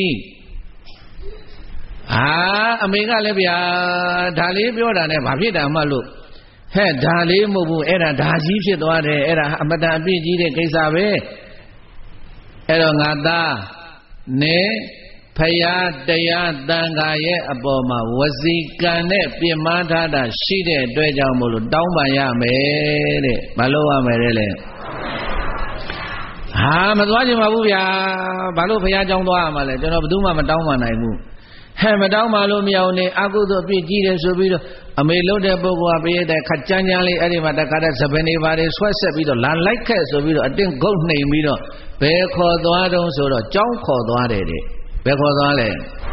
ဟာအမေကလည်းဗျာဒါလေးပြောတာနဲ့ဘာဖြစ်တာမှလို့ဟဲ့ဒါလေးမဟုတ်ဘူးအဲ့ဒါဒါကြီးဖြစ်သွားတယ်အဲ့ဒါအမတန်အပြစ်ကြီးတဲ့ကိစ္စပဲအဲ့တော့ငါသားနေဖယားတရားတန်ခါရဲ့အပေါ်မှာဝစီကံနဲ့ပြင်မာထားတာရှိတဲ့အတွက်ကြောင့်မို့လို့တောင်းပန်ရမယ်တဲ့မလုပ်ရမယ်လေဟာမသွားချင်ပါဘူးဗျာဘာလို့ဖယားကြောင်းသွားရမှာလဲကျွန်တော်ဘယ်သူမှမတောင်းပန်နိုင်ဘူးဟဲ့မတောင်းပါလို့မရအောင်နေအကုသိုလ်အပြစ်ကြီးတယ်ဆိုပြီးတော့အမေလုံးတဲ့ပုဂ္ဂိုလ်ကပေးတဲ့ခက်ကြမ်းကြမ်းလေးအဲ့ဒီမှာတခါတည်းသပင်တွေပါတွေဆွဲဆက်ပြီးတော့လာလိုက်ခဲ့ဆိုပြီးတော့အတင်းဂုတ်နှိမ်ပြီးတော့ဘယ်ခေါ်သွားတုံးဆိုတော့ကြောင်းခေါ်သွားတယ်တဲ့ဘယ်ခေါ်သွားလဲ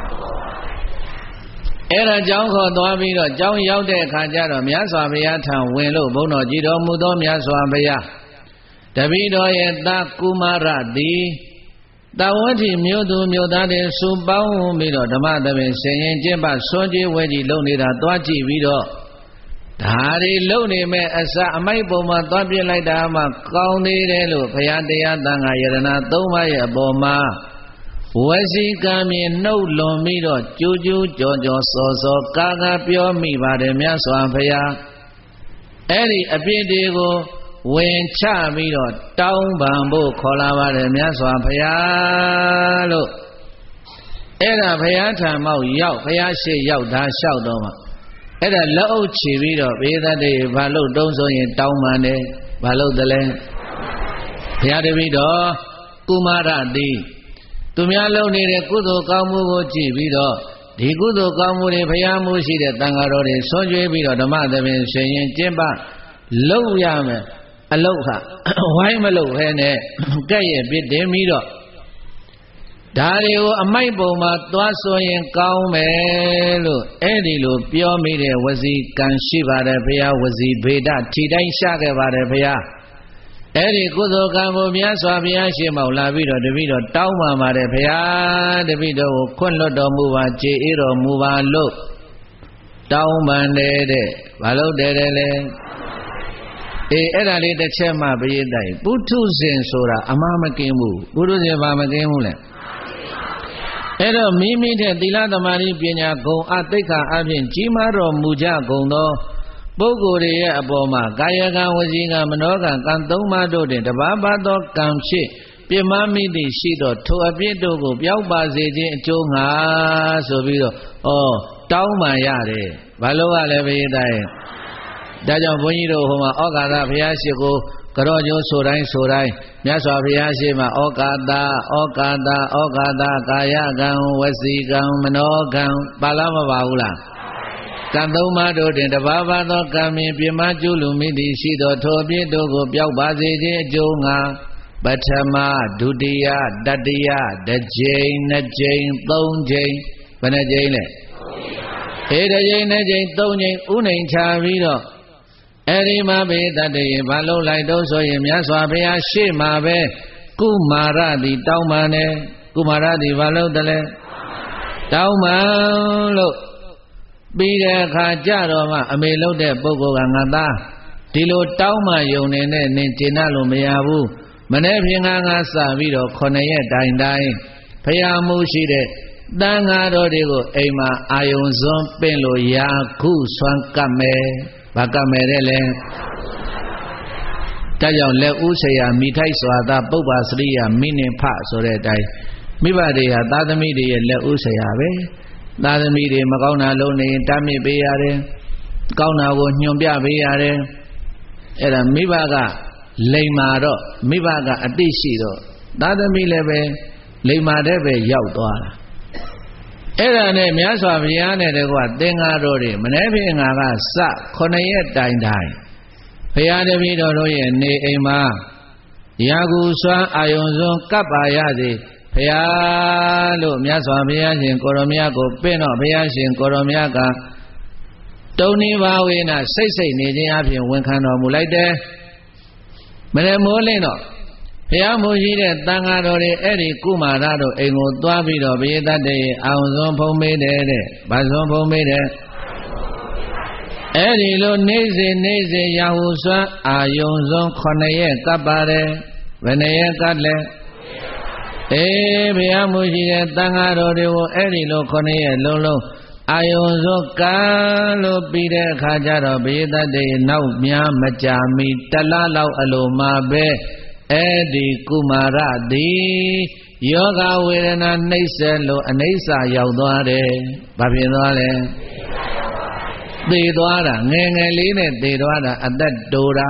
အဲ့ဒါကြောင်းခေါ်သွားပြီးတော့ကြောင်းရောက်တဲ့အခါကျတော့မြတ်စွာဘုရားထံဝင်လို့ဘုန်းတော်ကြည်တော်မူသောမြတ်စွာဘုရားတပည့်တော်ရဲ့သားကုမာရသည်တဝဋ္ဌိမြို့သူမြို့သားတွေစုပေါင်းပြီးတော့ဓမ္မသဘင်ရှင်ရင်ကျင့်ပဆွန်ကြီးဝဲကြီးလုပ်နေတာသွားကြည့်ပြီးတော့ဒါတွေလုပ်နေမဲ့အစအမိုက်ပုံမှာသွားပြလိုက်တာမှကောင်းသေးတယ်လို့ဘုရားတရားသံဃာယရဏသုံးပါးရဲ့အပေါ်မှာဝစီကံမြင်နှုတ်လွန်ပြီးတော့ကြိုးကြိုးကြော်ကြော်စောစောကာကာပြောမိပါတယ်မြတ်စွာဘုရားအဲ့ဒီအပြစ်တွေကိုဝင်ချပြီးတော့တောင်းပန်ဖို့ခေါ်လာပါတယ်မြတ်စွာဘုရားလို့အဲ့ဒါဘုရားထံမောက်ရောက်ဘုရားရှိရောက်တာလျှောက်တော့မှအဲ့ဒါလက်အုပ်ချီပြီးတော့ဘေးသက်တွေဘာလို့တုံးဆိုရင်တောင်းပန်တယ်ဘာလို့တလဲဘုရားတပည့်တော်ကုမာရတိသူများလုပ်နေတဲ့ကုသိုလ်ကောင်းမှုကိုကြည့်ပြီးတော့ဒီကုသိုလ်ကောင်းမှုတွေဘုရားမှုရှိတဲ့တန်ဃာတော်တွေဆွကြွေးပြီးတော့ဓမ္မသဘင်ရှင်ရင်ကျင့်ပလုပ်ရမယ်အလုတ်ဟာဝိုင်းမလုပ်ခဲနဲ့ကဲ့ရဲ့ပြစ်တင်ပြီးတော့ဒါတွေကိုအမိုက်ပုံမှာသွားဆိုရင်ကောင်းမယ်လို့အဲ့ဒီလိုပြောမိတဲ့ဝစီကံရှိပါတယ်ဘုရားဝစီဗေဒထိတိုင်းရှာခဲ့ပါတယ်ဘုရားအဲ့ဒီကုသိုလ်ကံကိုမြတ်စွာဘုရားရှေ့မှောက်လာပြီးတော့တပည့်တော်တောင်းပန်ပါတယ်ဘုရားတပည့်တော်ကိုခွင့်လွတ်တော်မူပါကြေအေးတော်မူပါလို့တောင်းပန်တယ်တဲ့ဘာလို့တယ်တယ်လဲအေးအဲ့ဒါလေးတစ်ချက်မှပြည့်တိုင်ပုထုဇဉ်ဆိုတာအမှားမကင်းဘူးပုထုဇဉ်ဘာမကင်းဘူးလဲအဲ့တော့မိမိတဲ့သီလသမာဓိပညာဂုဏ်အသိက္ခာအပြင်ကြီးမားတော်မူကြကုန်သောပုဂ္ဂိုလ်ရဲ့အပေါ်မှာကာယကံဝစီကံမနောကံကံသုံးပါးတို့တွင်တပါးပါသောကံဖြင့်ပြမမိသည့်ရှိသောထိုအပြစ်တို့ကိုပြောက်ပါစေခြင်းအကျိုးငှာဆိုပြီးတော့ဩတောင်းပန်ရတယ်ဘာလို့ကလဲဘုရားရဲ့ဒါကြောင့်ဘုန်းကြီးတို့ဟိုမှာဩကာသဘုရားရှိခိုးကြောကျိုးဆိုတိုင်းဆိုတိုင်းမြတ်စွာဘုရားရှိမှဩကာသဩကာသဩကာသကာယကံဝစီကံမနောကံပါလားမပါဘူးလားကံသုံးပါးတို့တွင်တပါးပါသောကံမြင်ပြမကျူးလူမိသည်ရှိသောထိုအပြစ်တို့ကိုပြောက်ပါစေခြင်းအကျိုးငှာပထမဒုတိယတတိယတစ်ကြိမ်နှစ်ကြိမ်သုံးကြိမ်ဘယ်နှကြိမ်လဲအေးတစ်ကြိမ်နှစ်ကြိမ်သုံးကြိမ်ဥနှိမ်ချပြီးတော့အဲ့ဒီမှာဘေတတရေဘာလို့လိုက်တော့ဆိုရင်မြတ်စွာဘုရားရှေ့မှာပဲကုမာရသည်တောင်းပန်တယ်ကုမာရသည်ဘာလို့တလဲတောင်းပန်လို့ပြီးတဲ့အခါကြတော့မှအမေလုပ်တဲ့ပုဂ္ဂိုလ်ကငါသားဒီလိုတောင်းပန်ယုံနေတဲ့နင်ကျင့်တတ်လို့မရဘူးမနေ့ဖြင့်ငါငါစပြီးတော့ခုနှစ်ရက်တိုင်တိုင်ဖရာမှုရှိတဲ့တန်ဃာတော်တွေကိုအိမ်မှာအာယုံစွန်းပင့်လို့ရာခုဆွမ်းကပ်မယ်ဘာကပ်မယ်တဲ့လဲဒါကြောင့်လက်ဦးဆရာမိထိုက်စွာသာပုပ္ပါစရိယမိနင်ဖဆိုတဲ့အတိုင်းမိဘတွေဟာသာသမီတွေရဲ့လက်ဦးဆရာပဲသာသမီတွေမကောင်းတာလုံးနေတမ်းမြစ်ပေးရတယ်ကောင်းတာကိုညွှန်ပြပေးရတယ်အဲ့ဒါမိဘကလိမ္မာတော့မိဘကအတိရှိတော့သာသမီလည်းပဲလိမ္မာတဲ့ပဲရောက်သွားတာအဲ့ဒါနဲ့မြတ်စွာဘုရားနဲ့တကွသင်္ဃာတော်တွေမနေ့ဖြင့်ငါကစခုနှစ်ရက်တိုင်တိုင်ဘုရားတပည့်တော်တို့ရဲ့နေအိမ်မှာရာဂူစွမ်းအာယုံစွန်းကပ်ပါရစေဘုရားလို့မြတ်စွာဘုရားရှင်ကိုရောမြတ်ကိုပင့်တော့ဘုရားရှင်ကိုရောမြတ်ကတုံနိဘာဝေနစိတ်စိတ်နေခြင်းအပြင်ဝန်ခံတော်မူလိုက်တယ်မနေ့မိုးလင်းတော့ဘုရားမူရှိတဲ့တန်ဃာတော်တွေအဲ့ဒီကုမာရတို့အိမ်ကိုသွားပြီးတော့ဘုရားတတ်တဲ့အောင်စွန်းဖုံးမေးတယ်တဲ့ဗာစွန်းဖုံးမေးတယ်အဲ့ဒီလိုနေစေနေစေရာဟုစွမ်းအာယုံစွန်းခုနှစ်ရက်ကပ်ပါတယ်ဘယ်နှရက်ကပ်လဲအေးဘုရားမူရှိတဲ့တန်ဃာတော်တွေကိုအဲ့ဒီလိုခုနှစ်ရက်လုံးလုံးအာယုံစွန်းကပ်လို့ပြီးတဲ့အခါကျတော့ဘုရားတတ်တဲ့နောက်များမကြာမီတလလောက်အလိုမှာပဲအဲ့ဒီကုမာရသည်ယောဂဝေဒနာနှိမ့်ဆက်လို့အနိစ္စရောက်သွားတယ်။ဘာဖြစ်သွားလဲ။သေသွားတာငယ်ငယ်လေးနဲ့သေသွားတာအသက်တိုးတာ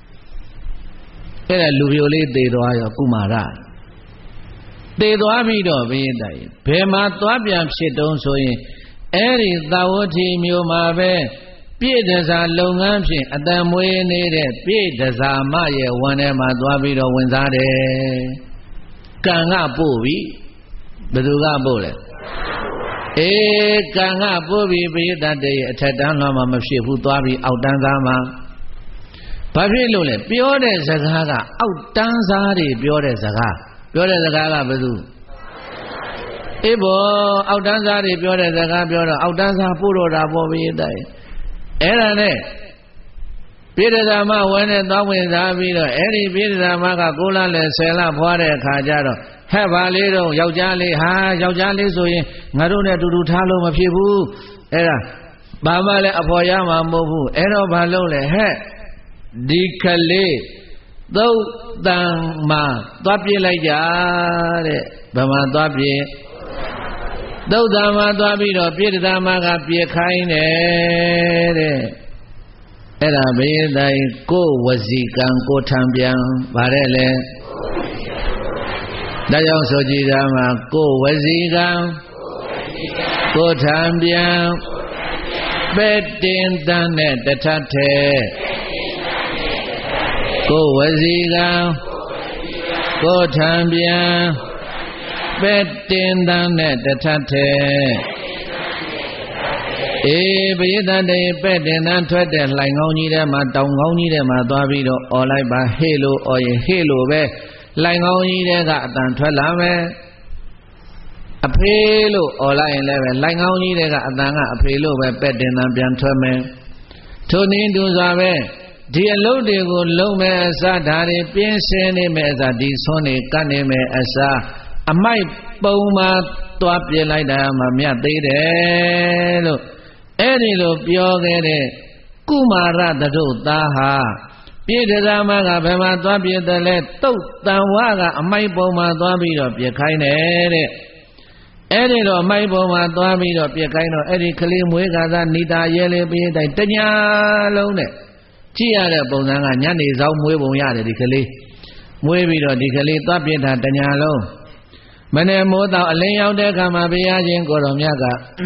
အဲ့ဒါလူပြိုလေးသေသွားရောကုမာရသေသွားပြီးတော့ဘိတိုင်ဘယ်မှာသွားပြန်ဖြစ်တုံးဆိုရင်အဲ့ဒီသာဝတိမျိုးမှာပဲပြည့်တစားလုပ်ငန်းဖြင့်အတန်မွေးနေတဲ့ပြည့်တစားမရဲ့ဝန်ထဲမှာသွားပြီးတော့ဝင်စားတယ်ကံကပို့ပြီဘယ်သူကပို့လဲအေးကံကပို့ပြီပိဋကတဲ့ရဲ့အထက်တန်းလွှမ်းမှာမဖြစ်ဘူးသွားပြီးအောက်တန်းစားမှာဘာဖြစ်လို့လဲပြောတဲ့စကားကအောက်တန်းစားတွေပြောတဲ့စကားပြောတဲ့စကားကဘယ်သူအေးဘောအောက်တန်းစားတွေပြောတဲ့စကားပြောတော့အောက်တန်းစားပို့တော့တာပေါ့ပိဋကတဲ့အဲ့ဒါနဲ့ပိဋကမဝန်းနဲ့သွားဝင်စားပြီးတော့အဲ့ဒီပိဋကမကကိုလနဲ့ဆယ်လဖွားတဲ့အခါကျတော့ဟဲ့ပါလေးတော့ယောက်ျားလေးဟာယောက်ျားလေးဆိုရင်ငါတို့နဲ့တူတူထားလို့မဖြစ်ဘူးအဲ့ဒါဘာမှလည်းအဖော်ရမှာမဟုတ်ဘူးအဲ့တော့ဘာလုပ်လဲဟဲ့ဒီကလေးသုတ်တန်မှာသွားပြစ်လိုက်ကြတဲ့ဗမာသွားပြစ်သုတ်တန်မှာသွားပြီးတော့ပိဋကမကပြစ်ခိုင်းတယ်တဲ့အဲ့ဒါဘေးတိုင်ကိုဝစီကံကိုထံပြန်ဗါတဲ့လေဒါကြောင့်ဆိုကြည်တာမှာကိုဝစီကံကိုထံပြန်ပဲ့တင်တန်းနဲ့တထထဲကိုဝစီကံကိုထံပြန်ပဲ့တင်တန်းနဲ့တထထဲအေးပရိသတ်တွေပဲ့တင်တန်းထွက်တဲ့လှိုင်ကောင်းကြီးထဲမှာတောင်ကောင်းကြီးထဲမှာသွားပြီးတော့អော်လိုက်ပါဟေ့လို့អော်ရင်ဟေ့လို့ပဲလှိုင်ကောင်းကြီးထဲကအတန်ထွက်လာမယ်အဖေလို့អော်လိုက်ရင်လည်းပဲလှိုင်ကောင်းကြီးထဲကအတန်ကအဖေလို့ပဲပဲ့တင်တန်းပြန်ထွက်မယ်ထိုနည်းတူစွာပဲဒီအလုပ်တွေကိုလုံးမဲ့အစားဓာတ်တွေပြင်းစင်နေမဲ့အစားဒီဆွန်းတွေကတ်နေမဲ့အစားအမိုက်ပုံမှာတွားပြလိုက်တာမှမြတ်သေးတယ်လို့အဲ့ဒီလိုပြောခဲ့တဲ့ကုမာရတတုသားဟာပြေတရာမကဘယ်မှာသွားပြတယ်လဲတုတ်တန်ဝါကအမိုက်ပုံမှာသွားပြီးတော့ပြခိုင်းတယ်တဲ့အဲ့ဒီတော့အမိုက်ပုံမှာသွားပြီးတော့ပြခိုင်းတော့အဲ့ဒီကလေးမွေးကစားနေတာရဲလေးပြေးတိုင်းတညာလုံးနဲ့ကြည့်ရတဲ့ပုံစံကညနေစောင်းမွေးပုံရတယ်ဒီကလေးမွေးပြီးတော့ဒီကလေးသွားပြတာတညာလုံးမနေ့မိုးတော့အလင်းရောက်တဲ့အခါမှာဘုရားရှင်ကိုတော်မြတ်က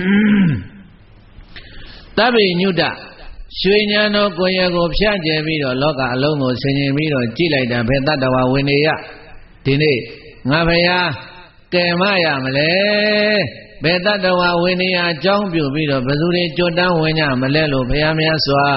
တပ္ပိညုတရွှေညာတော်ကိုယ်ရကိုဖြန့်ကျဲပြီးတော့လောကအလုံးကိုဆင်ញင်ပြီးတော့ကြည့်လိုက်တာဘယ်တတ္တဝါဝင်နေရဒီနေ့ငါဘုရားကယ်မရမလဲဘယ်တတ္တဝါဝင်နေရအကြောင်းပြုပြီးတော့ဘယ်သူတွေကြွတန်းဝင်ကြမလဲလို့ဘုရားမြတ်စွာ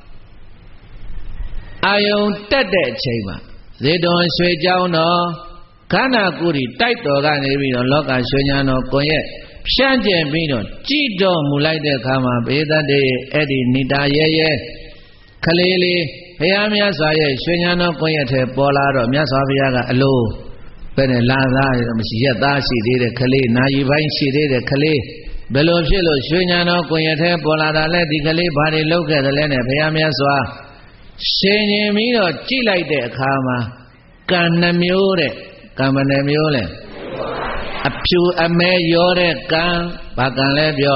အာယုံတက်တဲ့အချိန်မှာဇေတဝန်ရွှေကြောင်းတော်ခန္ဓာကိုယ်ဒီတိုက်တော်ကနေပြီးတော့လောကရွှေညာတော်ကိုယ်ရဲ့ဖြန့်ကျက်ပြီးတော့ကြည်တော်မူလိုက်တဲ့အခါမှာဘေးသက်တဲ့အဲ့ဒီနေတာရဲရဲခလေးလေးဘုရားမြတ်စွာရဲ့ရွှေညာတော်ကိုယ်ရဲ့ထဲပေါ်လာတော့မြတ်စွာဘုရားကအလိုဘယ်နဲ့လာသားမရှိရက်သားရှိသေးတဲ့ခလေးနာယီပိုင်းရှိသေးတဲ့ခလေးဘယ်လိုဖြစ်လို့ရွှေညာတော်ကိုယ်ရဲ့ထဲပေါ်လာတာလဲဒီကလေးဘာတွေလုပ်ခဲ့တယ်လဲနဲ့ဘုရားမြတ်စွာရှင်ရင်ပြီးတော့ကြည့်လိုက်တဲ့အခါမှာကံနှမျိုးတဲ့ကံမနှမျိုးလဲအဖြူအမဲရောတဲ့ကံဘာကံလဲပြော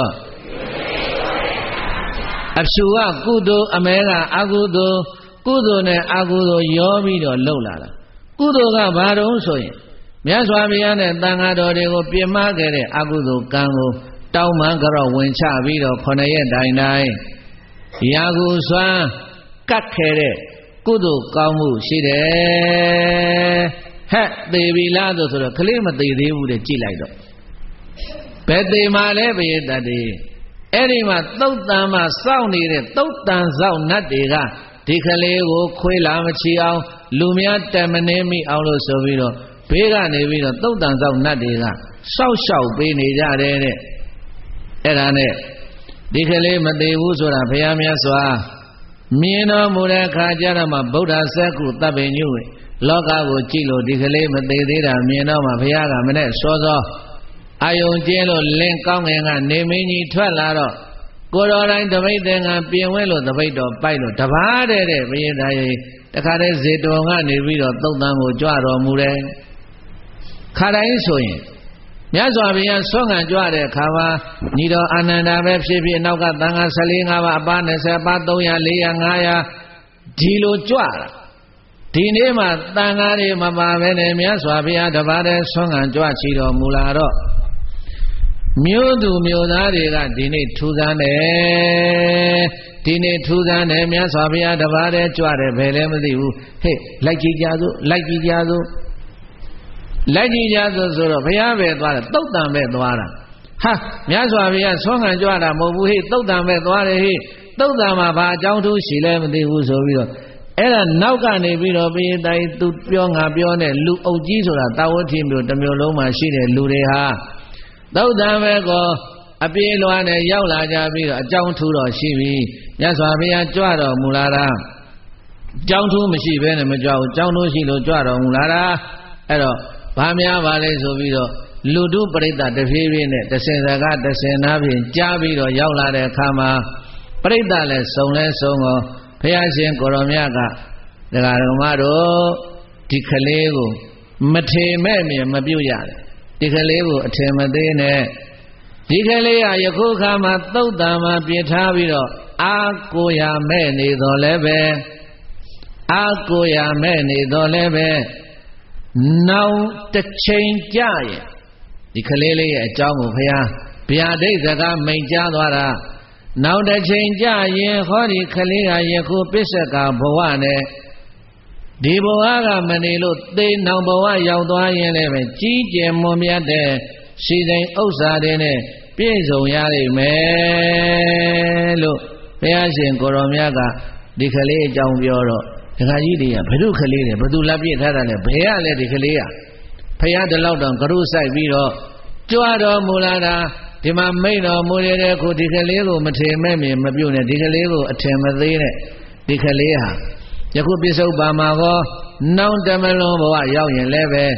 အဖြူကကုသိုလ်အမဲကအကုသိုလ်ကုသိုလ်နဲ့အကုသိုလ်ရောပြီးတော့လှုပ်လာတာကုသိုလ်ကဘာတုံးဆိုရင်မြတ်စွာဘုရားနဲ့တန်ဃာတော်တွေကိုပြစ်မှားခဲ့တဲ့အကုသိုလ်ကံကိုတောင်းမှကြော့ဝင်ချပြီးတော့ခொနရက်တိုင်းတိုင်းရာဟုစွမ်းကတ်ခဲ့တဲ့ကုသိုလ်ကောင်းမှုရှိတယ်ဟဲ့သေပြီလားဆိုတော့ကလေးမသေသေးဘူးတဲ့ကြည့်လိုက်တော့ဘယ်သေမှလဲဘယတတ်တွေအဲ့ဒီမှာသုတ်တန်မှာစောင့်နေတဲ့သုတ်တန်စောင့်နတ်တွေကဒီကလေးကိုခွေးလာမချီအောင်လူများတမနေမိအောင်လို့ဆိုပြီးတော့ဘေးကနေပြီးတော့သုတ်တန်စောင့်နတ်တွေကစောက်ရှောက်ပေးနေကြတယ်တဲ့အဲ့ဒါနဲ့ဒီကလေးမသေးဘူးဆိုတာဘုရားမြတ်စွာမြင်တော်မူတဲ့အခါကျတော့မှဗုဒ္ဓစက္ခုတပ္ပိညုလောကကိုကြည့်လို့ဒီကလေးမသေးသေးတာမြင်တော့မှဘုရားကမနဲ့စောစောအာယုံကျင်းလို့လင်းကောင်းငင်ကနေမင်းကြီးထွက်လာတော့ကိုတော်တိုင်းတပိတ်တဲ့ကပြင်ဝဲလို့တပိတ်တော်ပိုက်လို့တပါးတဲ့တဲ့ဘုရားရေတခါတည်းဇေတဝန်ကနေပြီးတော့သုတ်တန်ကိုကြွတော်မူတယ်ခါတိုင်းဆိုရင်မြတ်စွာဘုရားဆွမ်းခံကြွတဲ့အခါမှာညီတော်အာနန္ဒာပဲဖြစ်ဖြစ်နောက်ကသံဃာ၁၄ ၅ပါးအပါ၂၀အပါ၃၀၀ ၄၀၀ ၅၀၀ဒီလိုကြွတာဒီနေ့မှသံဃာတွေမပါဘဲနဲ့မြတ်စွာဘုရားတပါးတည်းဆွမ်းခံကြွချီတော်မူလာတော့မြို့သူမြို့သားတွေကဒီနေ့ထူးဆန်းတယ်ဒီနေ့ထူးဆန်းတယ်မြတ်စွာဘုရားတပါးတည်းကြွတယ်ဘယ်လဲမသိဘူးဟဲ့လိုက်ကြည့်ကြစို့လိုက်ကြည့်ကြစို့လိုက်ကြည့်ကြစို့ဆိုတော့ဘုရားပဲသွားတယ်သုတ်တန်ပဲသွားတာဟာမြတ်စွာဘုရားဆွမ်းခံကြွတာမဟုတ်ဘူးဟဲ့သုတ်တန်ပဲသွားတယ်ဟဲ့သုတ်တန်မှာဘာအကြောင်းထူးရှိလဲမသိဘူးဆိုပြီးတော့အဲ့ဒါနောက်ကနေပြီးတော့ဘုရားတိုင်သူပြောငါပြောနဲ့လူအုပ်ကြီးဆိုတာတာဝတိမျိုးတစ်မျိုးလုံးမှာရှိတဲ့လူတွေဟာသုတ်တန်ပဲကိုအပြေလွှာနဲ့ရောက်လာကြပြီးတော့အကြောင်းထူးတော့ရှိပြီမြတ်စွာဘုရားကြွတော်မူလာတာအကြောင်းထူးမရှိဘဲနဲ့မကြွဘူးအကြောင်းထူးရှိလို့ကြွတော်မူလာတာအဲ့တော့ဘာများပါလဲဆိုပြီးတော့လူတုပရိသတ်တဖြည်းဖြည်းနဲ့တစင်စကားတစင်နာဖြင့်ကြားပြီးတော့ရောက်လာတဲ့အခါမှာပရိသတ်လည်းစုံလဲစုံတော့ဘုရားရှင်ကိုရောမြတ်ကဒကာဒကမတို့ဒီကလေးကိုမထေမဲ့မြင်မပြုတ်ရတယ်ဒီကလေးကိုအထင်မသေးနဲ့ဒီကလေးကယခုခါမှာသုတ်တံမှာပြထားပြီးတော့အာကိုရမဲ့နေတော်လဲပဲအာကိုရမဲ့နေတော်လဲပဲနောက်တစ်ချိန်ကြရင်ဒီကလေးလေးရဲ့အကြောင်းကိုဘုရားဗျာဒိတ်စကားမိန်ကြားသွားတာနောက်တစ်ချိန်ကြရင်ဟောဒီကလေးကယခုပစ္စကဘဝနဲ့ဒီဘဝကမနေလို့သေနောင်ဘဝရောက်သွားရင်လည်းပဲကြီးကျယ်မွန်မြတ်တဲ့စီစိန်ဥစ္စာတွေနဲ့ပြည့်စုံရလိမ့်မယ်လို့ဘုရားရှင်ကိုရောမြတ်ကဒီကလေးအကြောင်းပြောတော့ဒကာကြီးတွေကဘု து ကလေးတွေဘသူလက်ပြထားတာလဲဘယ်ရလဲဒီကလေးကဖះတလောက်တောင်ကရုဆိုင်ပြီးတော့ကြွတော်မူလာတာဒီမှာမိတ်တော်မူရတဲ့ခုဒီကလေးကိုမထေမဲ့မြင်မပြုတ်နဲ့ဒီကလေးကိုအထင်မသေးနဲ့ဒီကလေးဟာယခုပြစ္ဆုတ်ပါမှာဟောနောင်တမလွန်ဘဝရောက်ရင်လည်းပဲ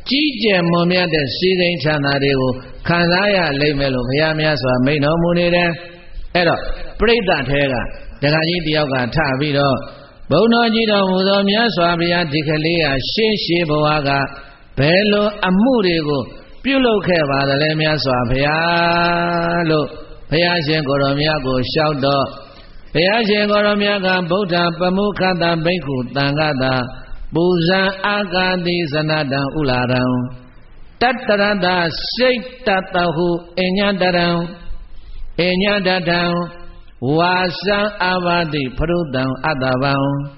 ကြီးကျယ်မွန်မြတ်တဲ့စီစိန်ချမ်းသာတွေကိုခံစားရလိမ့်မယ်လို့ဘုရားမြတ်စွာမိန့်တော်မူနေတယ်အဲ့တော့ပြိဿထဲကဒကာကြီးတယောက်ကထပြီးတော့ဘုန်းတော်ကြီးတော်မူသောမြတ်စွာဘုရားဒီကလေးဟာရှေးရှေးဘဝကဘယ်လိုအမှုတွေကိုပြုလုပ်ခဲ့ပါသလဲမြတ်စွာဘုရားလို့ဘုရားရှင်ကိုရောမြတ်ကိုလျှောက်တော့ဘုရားရှင်ကိုရောမြတ်ကဗုဒ္ဓပမုခတဘိက္ခုတံဃတာပူဇံအာကာတိဇနတံဥလာရံတတ္တရတစိတ်တတဟုအညတရံအညတတံဝါစံအာဝတိဖရုတံအတ္တဗံ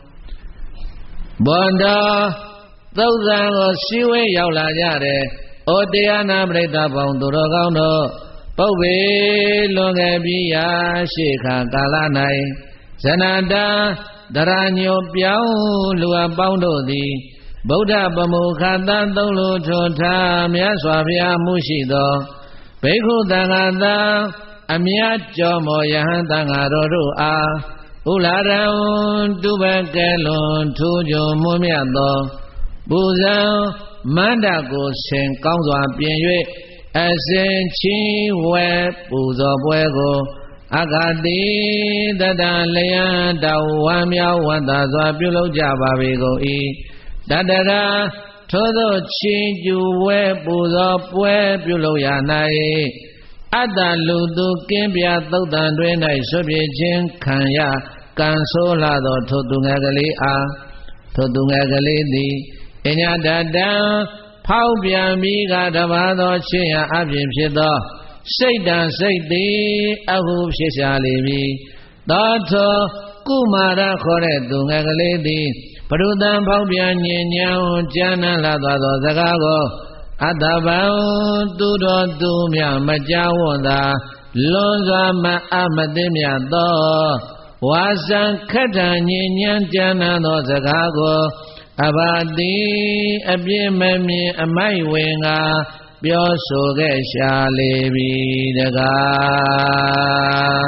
ဘောန္တသုတ်ဇံကိုရှိဝဲရောက်လာကြတယ်ဩတရားနာပရိသတ်ပေါင်းသူတော်ကောင်းတို့ပုပ္ပေလွန်ခဲ့ပြီးရာရှေခါကာလ၌ဇနတံတရာညိုပြောင်းလူအပေါင်းတို့သည်ဗုဒ္ဓပမုခတသုံးလိုထောထားမြတ်စွာဘုရားမှုရှိသောဘိက္ခုသံဃာတံအမြတ်ကျော်မောယဟန်သံဃာတော်တို့အားဥလာရံတုဘကဲလွန်ထူးကြုံမွမြတ်သောပူဇံမန္တကိုဆင်ကောင်းစွာပြင်၍အစဉ်ချင်းဝဲပူဇော်ပွဲကိုအဂတိတတလျံတော်ဝမ်းမြောက်ဝန္တာစွာပြုလုပ်ကြပါပေကုန်၏တတရာထို့သောချင်းကျူဝဲပူဇော်ပွဲပြုလုပ်ရ၌အတ္တလူသူကင်းပြသုတ်တံတွင်၌ဆွပြေခြင်းခံရကံဆိုးလာသောထိုသူငယ်ကလေးအားထိုသူငယ်ကလေးသည်အညတတံဖောက်ပြန်ပြီးကတပါးသောချင်းရအပြင်ဖြစ်သောစိတ်တံစိတ်သည်အခုဖြစ်ရှာလေပြီသောထောကုမာရခေါ်တဲ့သူငယ်ကလေးသည်ပရုသံဖောက်ပြန်ညင်ညံကျမ်းနလာသွားသောစကားကိုအတ္တဗံသူတော်သူမြမကြောက်ဝွန်သာလွန်စွာမအမသိမြတ်သောဝါစံခက်တံညင်ညံကျမ်းနသောစကားကိုအဘာတိအပြည့်မမြင်အမိုက်ဝင်ကပြောဆိုခဲ့ရှာလေပြီတကား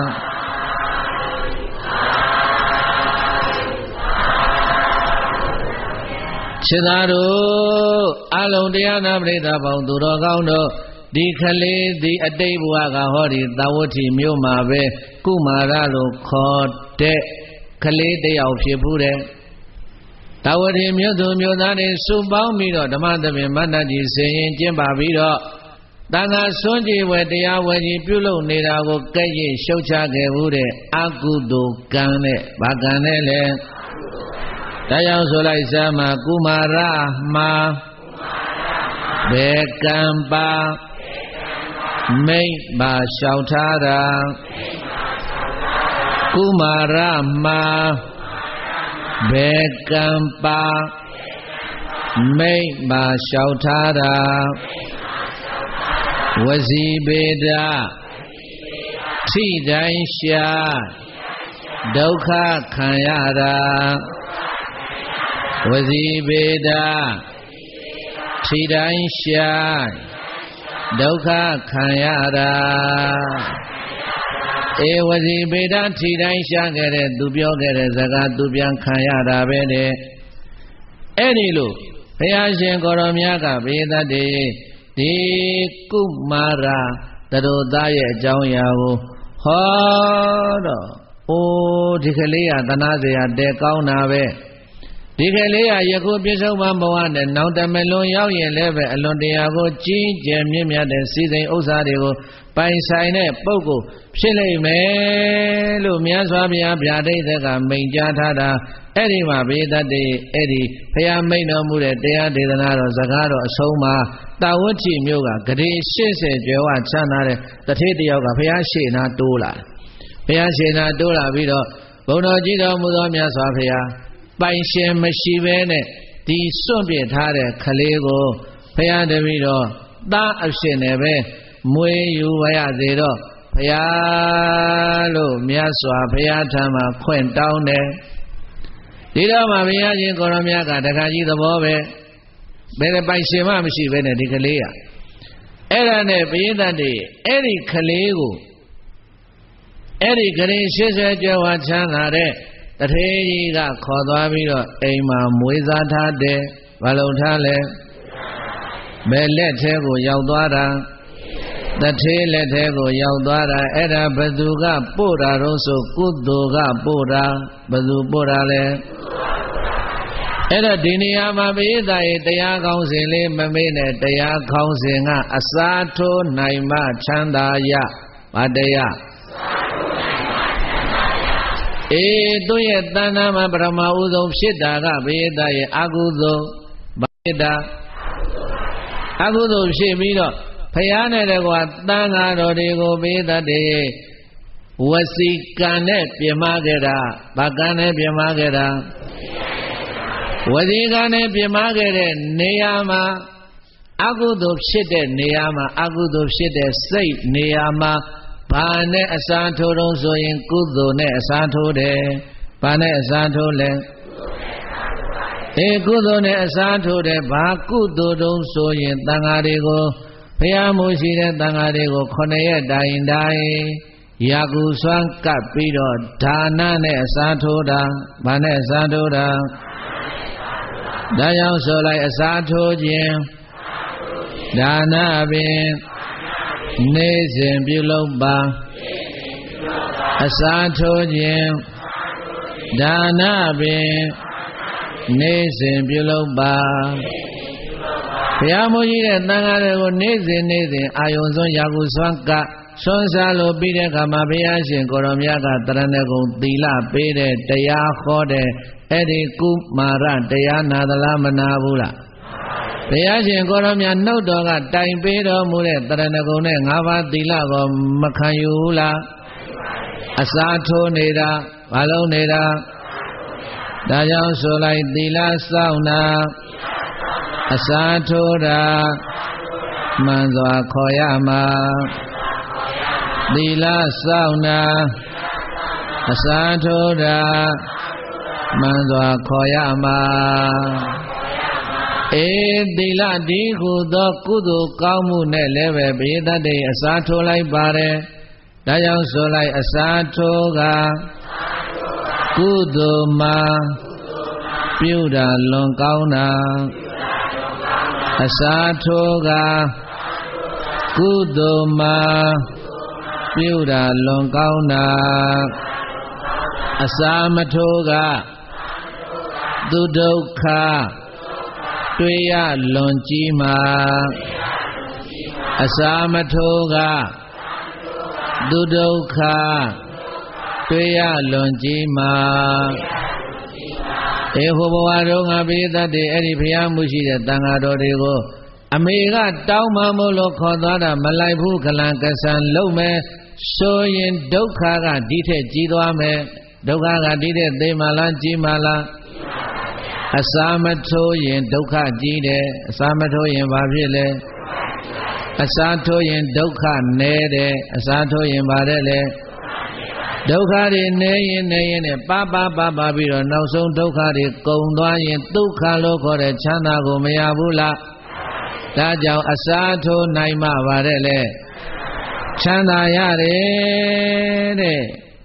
ခြေသားတို့အလုံးတရားနာပရိသတ်ပေါင်းသူတော်ကောင်းတို့ဒီကလေးဒီအတိတ်ဘဝကဟောဒီသာဝတိမြို့မှာပဲကုမာရလို့ခေါ်တဲ့ကလေးတယောက်ဖြစ်ဖူးတယ်သာဝတိမြို့သူမြို့သားတွေစုပေါင်းပြီးတော့ဓမ္မသဘင်မန္တကြီးဆင်ရင်ကျင့်ပါပြီးတော့တန်ခါဆွမ်းကြည်ဝယ်တရားဝယ်ကြီးပြုလုပ်နေတာကိုကဲ့ရဲ့ရှုတ်ချခဲ့ဘူးတဲ့အကုသိုလ်ကံနဲ့ဘာကံနဲ့လဲတရားဆိုလိုက်စမ်းမှာကုမာရမှာဘေကံပါမိတ်ပါလျှောက်ထားတာကုမာရမှာဘေကံပါမိတ်ပါလျှောက်ထားတာဝစီပေဒထိတိုင်းရှာဒုက္ခခံရတာဝစီပေဒထိတိုင်းရှာဒုက္ခခံရတာဧဝစီပေဒထိတိုင်းရှာခဲ့တဲ့သူပြောခဲ့တဲ့စကားသူပြန်ခံရတာပဲတဲ့အဲ့ဒီလိုဘုရားရှင်ကိုရောမြတ်ကဘေးသတ္တေဒီကုမာရတရသားရဲ့အကြောင်းအရာကိုဟောတော့အိုးဒီကလေးကသနာစရာတဲကောင်းတာပဲဒီကလေးကယခုပြစ္ဆုတ်မဘဝနဲ့နောက်တမလွန်ရောက်ရင်လည်းပဲအလွန်တရာကိုကြီးကျယ်မြင့်မြတ်တဲ့စီစိန်ဥစ္စာတွေကိုပိုင်ဆိုင်တဲ့ပုဂ္ဂိုလ်ဖြစ်လိမ့်မယ်လို့မြတ်စွာဘုရားဗျာဒိတ်ကမိန့်ကြားထားတာအဲ့ဒီမှာဘေးသတ္တေအဲ့ဒီဘုရားမိန့်တော်မူတဲ့တရားဒေသနာတော်စကားတော်အဆုံးမှာတာဝတိမြို့ကဂရေ၈၀ကျော်ဝချမ်းသာတဲ့တထေးတယောက်ကဘုရားရှေ့နာတိုးလာဘုရားရှေ့နာတိုးလာပြီးတော့ဘုန်းတော်ကြီးတော်မူသောမြတ်စွာဘုရားပိုင်ရှင်မရှိဘဲနဲ့ဒီစွန့်ပစ်ထားတဲ့ခလေးကိုဘုရားတပည့်တော်သားအဖြစ်နဲ့ပဲမွေးယူပါရစေတော့ဘုရားလို့မြတ်စွာဘုရားထံမှာခွင့်တောင်းတယ်ဒီတော့မှဘုရားရှင်ကိုရောမြတ်ကတခါကြီးသဘောပဲဘယ်ပိုင်ရှင်မှမရှိဘဲနဲ့ဒီကလေးကအဲ့ဒါနဲ့ဘိသတ်တွေအဲ့ဒီကလေးကိုအဲ့ဒီဂရေ၈၀ကျော်ဝချမ်းသာတဲ့တထေးကြီးကခေါ်သွားပြီးတော့အိမ်မှာမွေးစားထားတယ်ဘာလို့ထားလဲဘယ်လက်ထဲကိုရောက်သွားတာတထေးလက်ထဲကိုရောက်သွားတာအဲ့ဒါဘသူကပို့တာတော့ဆိုကုသိုလ်ကပို့တာဘသူပို့တာလဲအဲ့တော့ဒီနေရာမှာပိဋကရဲ့တရားကောင်းစဉ်လေးမမေ့နဲ့တရားကောင်းစဉ်ကအစားထိုးနိုင်မှချမ်းသာရဘာတရားအေးသူရဲ့တဏ္ဍာမှာပရမဥဆုံးဖြစ်တာကပိဋကရဲ့အကုသိုလ်ဘာဖြစ်တာအကုသိုလ်ဖြစ်ပြီးတော့ဖယားနဲ့တကွာတန်ဃာတော်တွေကိုပိဋကတွေဝစီကံနဲ့ပြင်မခဲ့တာဘာကံနဲ့ပြင်မခဲ့တာဝစီကံနဲ့ပြင်မခဲ့တဲ့နေရာမှာအကုသိုလ်ဖြစ်တဲ့နေရာမှာအကုသိုလ်ဖြစ်တဲ့စိတ်နေရာမှာဘာနဲ့အစားထိုးတော့ဆိုရင်ကုသိုလ်နဲ့အစားထိုးတယ်ဘာနဲ့အစားထိုးလဲအေးကုသိုလ်နဲ့အစားထိုးတယ်ဘာကုသိုလ်တုံးဆိုရင်တန်ဃာတွေကိုဘုရားမိုးရှိတဲ့တန်ဃာတွေကိုခုနှစ်ရက်တိုင်တိုင်ရာကူစွမ်းကပ်ပြီးတော့ဒါနနဲ့အစားထိုးတာဘာနဲ့အစားထိုးတာဒါကြောင့်ဆိုလိုက်အစားထိုးခြင်းဒါနပင်နေ့စဉ်ပြုလုပ်ပါအစားထိုးခြင်းဒါနပင်နေ့စဉ်ပြုလုပ်ပါဘုရားမိုးကြီးတဲ့တန်ဃာတွေကိုနေ့စဉ်နေ့စဉ်အာယုံစွန်းရာဟုစွမ်းကဆွမ်းစားလို့ပြီးတဲ့အခါမှာဘုရားရှင်ကိုရောမြတ်ကတရဏဂုံသီလပေးတဲ့တရားဟောတဲ့အဲ့ဒီကုမာရတရားနာသလားမနာဘူးလားဘုရားရှင်ကိုရောမြတ်နှုတ်တော်ကတိုင်ပေးတော်မူတဲ့တရဏဂုံနဲ့ငါးပါးသီလကိုမခံယူဘူးလားအစားထိုးနေတာဘာလို့နေတာဒါကြောင့်ဆိုလိုက်သီလစောင့်တာအစားထိုးတာမှန်စွာခေါ်ရမှာသီလစောင့်တာအစားထိုးတာမှန်စွာခေါ်ရမှာအေးသီလဒီဟုသောကုသိုလ်ကောင်းမှုနဲ့လည်းပဲပိဋကတ်အစားထိုးလိုက်ပါတယ်ဒါကြောင့်ဆိုလိုက်အစားထိုးကကုသိုလ်မှာပြုတာလွန်ကောင်းတာအစားထိုးကကုသိုလ်မှာပြုတာလွန်ကောင်းတာအစာမထိုးကသူဒုက္ခတွေ့ရလွန်ကြီးမှာအစာမထိုးကသူဒုက္ခတွေ့ရလွန်ကြီးမှာအေဟိုဘဝတော့ငါပိဋကတ်တွေအဲ့ဒီဘုရားမှုရှိတဲ့တန်ဃာတော်တွေကိုအမေကတောင်းမှမို့လို့ခေါ်သွားတာမလိုက်ဘူးခလန်ကဆန်လုံးမယ်ဆိုရင်ဒုက္ခကဒီထက်ကြီးသွားမယ်ဒုက္ခကဒီထက်သိမှလားကြီးမှလားအစာမထိုးရင်ဒုက္ခကြီးတယ်အစာမထိုးရင်ဘာဖြစ်လဲအစာထိုးရင်ဒုက္ခနည်းတယ်အစာထိုးရင်ဘာတဲ့လဲဒုက္ခတွေနေရင်နေရင်နဲ့ပါပါပါပါပြီးတော့နောက်ဆုံးဒုက္ခတွေကုန်သွားရင်ဒုက္ခလို့ခေါ်တဲ့ချမ်းသာကိုမရဘူးလားဒါကြောင့်အစားထိုးနိုင်မှပါတဲ့လေချမ်းသာရတယ်တဲ့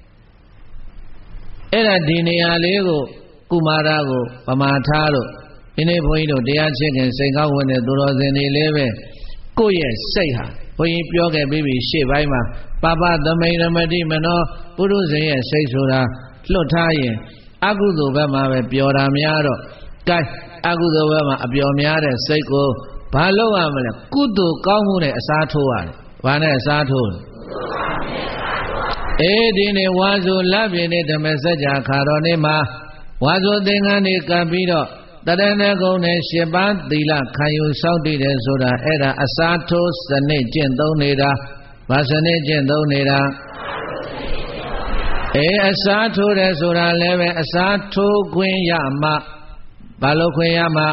အဲ့ဒါဒီနေရာလေးကိုကုမာရကိုပမာထားလို့ဒီနေ့ဘုန်းကြီးတို့တရားချစ်ခင်စိတ်ကောင်းဝင်တဲ့သူတော်စင်တွေလေးပဲကိုယ့်ရဲ့စိတ်ဟာဘုန်းကြီးပြောခဲ့ပြီးပြီရှေ့ပိုင်းမှာပပသမိန်ရမတိမနောပုရုဇဉ်ရဲ့စိတ်ဆိုတာလွတ်ထားရင်အကုသိုလ်ဘက်မှာပဲပျော်တာများတော့ကဲအကုသိုလ်ဘက်မှာအပျော်များတဲ့စိတ်ကိုဘာလုပ်ရမလဲကုသိုလ်ကောင်းမှုနဲ့အစားထိုးရတယ်ဘာနဲ့အစားထိုးလဲအေးဒီနေ့ဝါဆိုလပြည့်နေ့ဓမ္မစကြာခါတော်နေ့မှာဝါဆိုသင်္ကန်းတွေကပ်ပြီးတော့တရဏဂုံနဲ့ရှစ်ပါးသီလခံယူစောင့်တည်တယ်ဆိုတာအဲ့ဒါအစားထိုးစနစ်ကျင့်သုံးနေတာဘာစနစ်ကျင့်သုံးနေတာအေးအစားထိုးတယ်ဆိုတာလည်းပဲအစားထိုးခွင့်ရမှဘာလို့ခွင့်ရမှ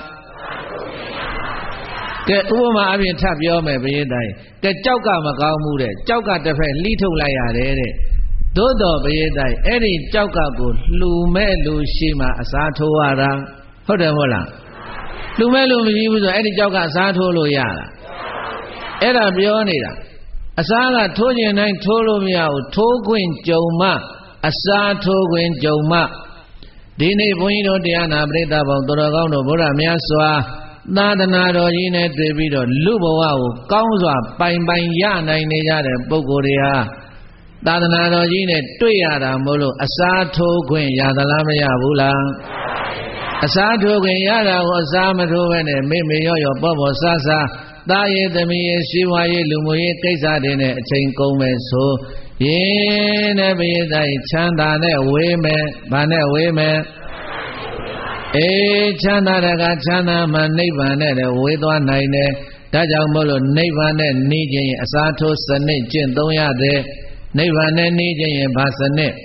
ကဲဥပမာအပြင်ထပ်ပြောမယ်ဘုရားတိုင်ကဲကြောက်ကမကောင်းဘူးတဲ့ကြောက်ကတစ်ဖက်လှီးထုတ်လိုက်ရတယ်တဲ့သို့တော်ဘုရားတိုင်အဲ့ဒီကြောက်ကကိုလှူမဲ့လူရှိမှအစားထိုးရတာဟုတ်တယ်မဟုတ်လားလှူမဲ့လူမရှိဘူးဆိုအဲ့ဒီကြောက်ကအစားထိုးလို့ရတာအဲ့ဒါပြောနေတာအစားကထိုးကျင်တိုင်းထိုးလို့မရဘူးထိုးခွင့်ကြုံမှအစားထိုးခွင့်ကြုံမှဒီနေ့ဘုန်းကြီးတို့တရားနာပရိသတ်ပေါင်းတော်တော်ကောင်းတို့ဘုရားမြတ်စွာသာသနာတော်ကြီးနဲ့တွေ့ပြီးတော့လူဘဝကိုကောင်းစွာပိုင်ပိုင်ရနိုင်နေကြတဲ့ပုဂ္ဂိုလ်တွေဟာသာသနာတော်ကြီးနဲ့တွေ့ရတာမို့လို့အစားထိုးခွင့်ရသလားမရဘူးလားအစားထိုးခွင့်ရတာကိုအစားမထိုးဘဲနဲ့မေမေရော့ရော့ပေါ့ပေါ့ဆားဆားသားရည်သမီးရည်ရှိဝါရေးလူမှုရေးကိစ္စတွေနဲ့အချိန်ကုန်မယ်ဆိုရင်တဲ့ဘိတိုင်းချမ်းသာနဲ့ဝေးမယ်ဗာနဲ့ဝေးမယ်အေးချမ်းသာတဲ့ကချမ်းသာမှနိဗ္ဗာန်နဲ့ဝေးသွားနိုင်တယ်ဒါကြောင့်မို့လို့နိဗ္ဗာန်နဲ့နေခြင်းအစားထိုးစနစ်ကျင့်သုံးရတဲ့နိဗ္ဗာန်နဲ့နေခြင်းရဲ့ဘာစနစ်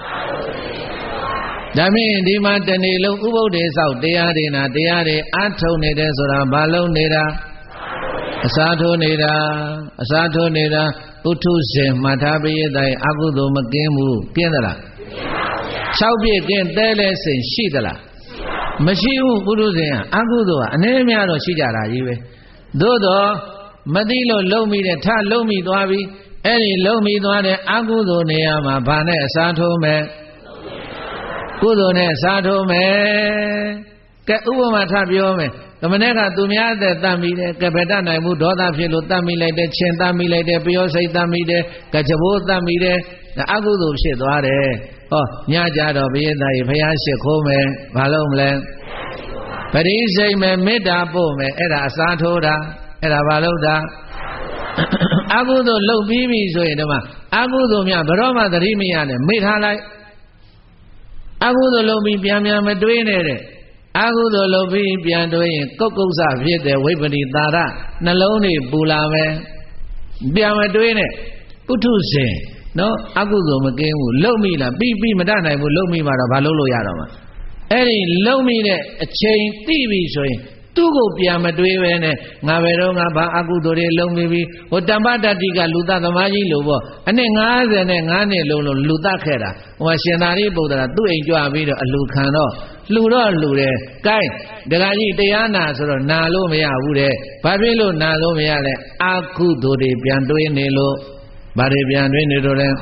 ဒါမင်းဒီမှာတနေ့လုံးဥပုပ်တွေဆောက်တရားတွေနာတရားတွေအားထုတ်နေတယ်ဆိုတာဘာလုံးနေတာအစားထိုးနေတာအစားထိုးနေတာပုထုဇဉ်မှတ်ထားပြီးတဲ့အအကုသိုလ်မကင်းဘူးကင်းသလား၆ပြည့်ကင်းတဲလဲစိန်ရှိသလားမရှိဘူးပုထုဇဉ်ကအကုသိုလ်ကအနည်းများတော့ရှိကြတာကြီးပဲသို့တော့မသိလို့လုံမိတဲ့ထလုံမိသွားပြီအဲ့ဒီလုံမိသွားတဲ့အကုသိုလ်နေရာမှာဘာနဲ့အစားထိုးမယ်ကုသိုလ်နဲ့အစားထိုးမယ်ကဲဥပမာထပြောမယ်ကမနဲ့ကသူများတဲ့တတ်မိတယ်ကဲဘယ်တတ်နိုင်ဘူးဒေါသဖြစ်လို့တတ်မိလိုက်တယ်ချင်းတတ်မိလိုက်တယ်ပျောစိတ်တတ်မိတယ်ကကြဘိုးတတ်မိတယ်အကုသိုလ်ဖြစ်သွားတယ်ဟောညကြတော့ဘုရားသားကြီးဘုရားရှိခိုးမယ်ဘာလို့မလဲပရိစိတ်မယ်မေတ္တာပို့မယ်အဲ့ဒါအစားထိုးတာအဲ့ဒါဘာလို့တာအကုသိုလ်လုပ်ပြီးပြီဆိုရင်ဒီမှာအကုသိုလ်များဘယ်တော့မှသတိမရနဲ့မေ့ထားလိုက်အကုသိုလ်လုပ်ပြီးပြန်ပြန်မတွေးနဲ့တဲ့အကုသိုလ်လုပ်ပြီးပြန်တွေးရင်ကုတ်ကုတ်ဆဖြစ်တဲ့ဝိပရိတာရနှလုံးတွေပူလာမယ်ပြန်မတွေးနဲ့ပုထုဇဉ်နော်အကုသိုလ်မကင်းဘူးလုံမိလားပြီးပြီးမတတ်နိုင်ဘူးလုံမိမှတော့ဘာလုပ်လို့ရတော့မှာအဲ့ဒီလုံမိတဲ့အချိန်သိပြီဆိုရင်သူ့ကိုပြန်မတွေးပဲနဲ့ငါဘယ်တော့ငါဘာအကုသိုလ်တွေလုံမိပြီဟိုတမ္ပတ္တိကလူသားသမားကြီးလို့ပေါ့အနှစ်၅၀နဲ့၅နှစ်လုံးလုံးလူသားခဲ့တာဟိုရှင်သာရိပုတ္တရာသူ့အိမ်ကြွပြီးတော့အလူခံတော့လှူတော့လှူတယ်။ကဲဒကာကြီးတရားနာဆိုတော့နာလို့မရဘူးတဲ့။ဘာဖြစ်လို့နာလို့မရလဲ။အာကုသိုလ်တွေပြန်တွေးနေလို့ဘာတွေပြန်တွေးနေတော့လဲ။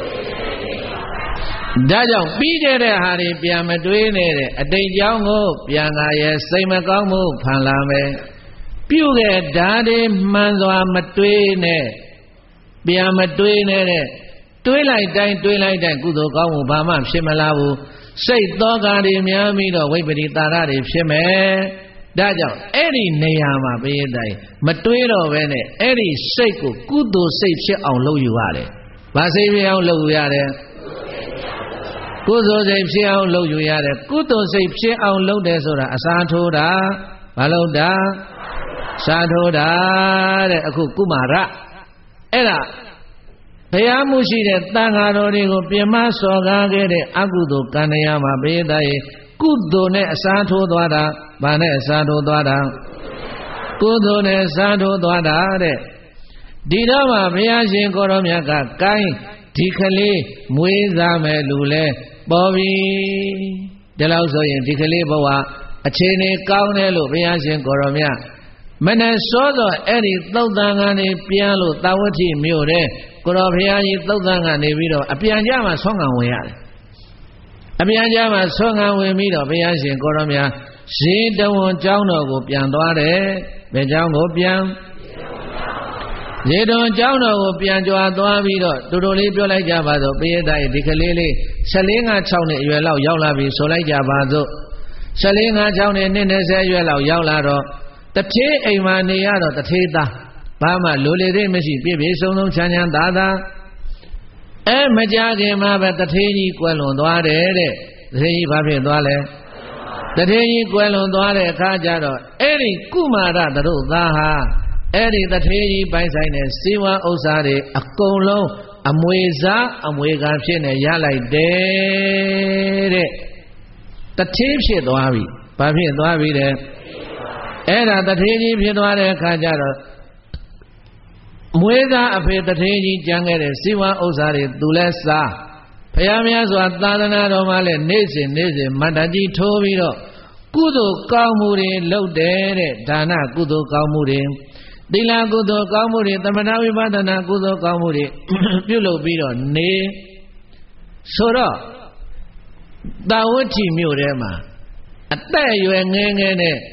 ဒါကြောင့်ပြီးခဲ့တဲ့ဟာတွေပြန်မတွေးနဲ့တဲ့အတိတ်ကြောင့်ကိုပြန်လာရဲ့စိတ်မကောင်းမှုဖန်လာမယ်။ပြုခဲ့ဓာတ်တွေမှန်စွာမတွေးနဲ့ပြန်မတွေးနဲ့တဲ့တွေးလိုက်တိုင်းတွေးလိုက်တိုင်းကုသိုလ်ကောင်းမှုဘာမှဖြစ်မလာဘူး။စိတ်သောကတွေများပြီးတော့ဝိပရိတာရတွေဖြစ်မယ်ဒါကြောင့်အဲ့ဒီနေရာမှာဘိယတိုင်းမတွေးတော့ပဲနဲ့အဲ့ဒီစိတ်ကိုကုသိုလ်စိတ်ဖြစ်အောင်လုပ်ယူရတယ်ဘာစိတ်ဖြစ်အောင်လုပ်ယူရတယ်ကုသိုလ်စိတ်ဖြစ်အောင်လုပ်ယူရတယ်ကုသိုလ်စိတ်ဖြစ်အောင်လုပ်တယ်ဆိုတာအစားထိုးတာဘာလို့တာစားထိုးတာတဲ့အခုကုမာရအဲ့ဒါဘုရားမှုရှိတဲ့တန်ဃာတော်တွေကိုပြမစော်ကားခဲ့တဲ့အကုသိုလ်ကံတရားမှာဘိယသားရဲ့ကုသိုလ်နဲ့အစားထိုးသွားတာဗာနဲ့အစားထိုးသွားတာကုသိုလ်နဲ့အစားထိုးသွားတာတဲ့ဒီတော့မှဘုရားရှင်ကိုရောမြတ်ကကိုင်းဒီကလေးမွေးစားမယ်လူလဲပေါ်ပြီဒီလောက်ဆိုရင်ဒီကလေးဘဝအခြေအနေကောင်းတယ်လို့ဘုရားရှင်ကိုရောမြတ်မနဲ့စောတော့အဲ့ဒီသုတ်တန်ကနေပြန်လို့တာဝတိမြို့တဲ့ကိုရောဘုရားကြီးသုတ်တန်ကနေပြီးတော့အပြန်ကြမှာဆွမ်းခံဝင်ရတယ်အပြန်ကြမှာဆွမ်းခံဝင်ပြီးတော့ဘုရားရှင်ကိုရောမြတ်ဇေတဝန်ကျောင်းတော်ကိုပြန်သွားတယ်ဘယ်ကျောင်းကိုပြန်ဇေတဝန်ကျောင်းတော်ကိုပြန်ကြွားသွားပြီးတော့တူတူလေးပြောလိုက်ကြပါစို့ပိယတရဲ့ဒီကလေးလေး၁၄ ၅ ၆နှစ်အရွယ်လောက်ရောက်လာပြီဆိုလိုက်ကြပါစို့၁၄ ၅ ၆နှစ်နှစ်၂၀အရွယ်လောက်ရောက်လာတော့တထေးအိမ်မှာနေရတော့တထေးသားဘာမှလိုလေသေးမရှိပြည့်ပြည့်စုံစုံချမ်းချမ်းသာသာအဲမကြခင်မှာပဲတထေးကြီးကွယ်လွန်သွားတယ်တဲ့တထေးကြီးဘာဖြစ်သွားလဲတထေးကြီးကွယ်လွန်သွားတဲ့အခါကျတော့အဲ့ဒီကုမာရသတို့သားဟာအဲ့ဒီတထေးကြီးပိုင်ဆိုင်တဲ့စေဝါဥစ္စာတွေအကုန်လုံးအမွေစားအမွေခံဖြစ်နေရလိုက်တယ်တဲ့တထေးဖြစ်သွားပြီဘာဖြစ်သွားပြီတဲ့အဲ့ဒါတထေးကြီးဖြစ်သွားတဲ့အခါကျတော့မွေးသားအဖေတထေးကြီးကြံခဲ့တဲ့စေဝါဥစ္စာတွေသူလဲစားဘုရားများစွာသာသနာတော်မှာလဲနေ့စဉ်နေ့စဉ်မတ္တကြီးထိုးပြီးတော့ကုသိုလ်ကောင်းမှုတွေလုပ်တယ်တဲ့ဒါနကုသိုလ်ကောင်းမှုတွေသီလကုသိုလ်ကောင်းမှုတွေသမထဝိပဿနာကုသိုလ်ကောင်းမှုတွေပြုလုပ်ပြီးတော့နေဆိုတော့တာဝတိမြို့ထဲမှာအသက်အရွယ်ငယ်ငယ်နဲ့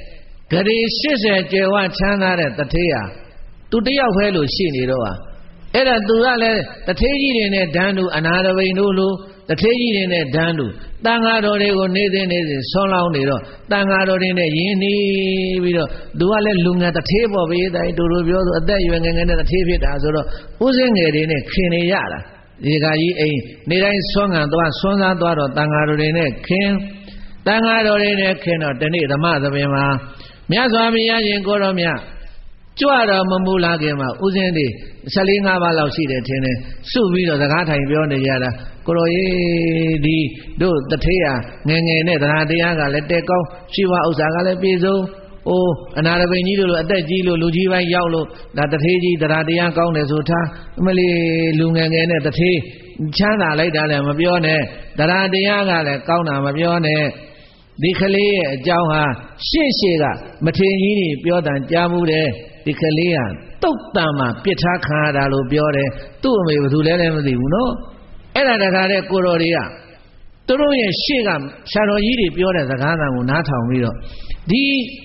Gari shise jewa chanda de tateya. Tu tiya khwelu shi ni do ah. Era tu la le tateji de ne dandu anarabain do lu tateji de ne dandu. Tanga do de ko nesin nesin son laung ni do. Tanga do de ne yin ni pi do. Tu la le lu nga tate po be dai tu do pyo so atat yue ngeng ngeng ne tate phit da so do u sin ngel de ne khin ni ya la. Di ga ji ain ni dai son ngan twa son sa twa do tanga do de ne khin. Tanga do de ne khin do tani dhama thapin ma Mya Swami ya yin ko do mya Chwa do ma mu la kin ma u sin de fourteen ba lauk shi de thin ne su pi do saka thai pyo ne ja da ko ro ye di do tathei ya ngel ngel ne thara taya ka le tet kaung shi waဥစ္စာka le pi sung ô anarabain ji lo atat ji lo lu ji bai yauk lo da tathei ji thara taya kaung ne so tha mali lu ngel ngel ne tathei chanda lai da le ma pyo ne thara taya ka le kaung da ma pyo ne Di khali ye a jaung ha shi shi ka ma thin ji ni pyo tan ja mu de di khali ha tuk tan ma pit tha khan ya da lo pyo de tu a me batu le le ma thi bu no ai da da kha de ko ro de ka tu do ye shi ka sha ro ji de pyo de saka tan ko na thong pi do di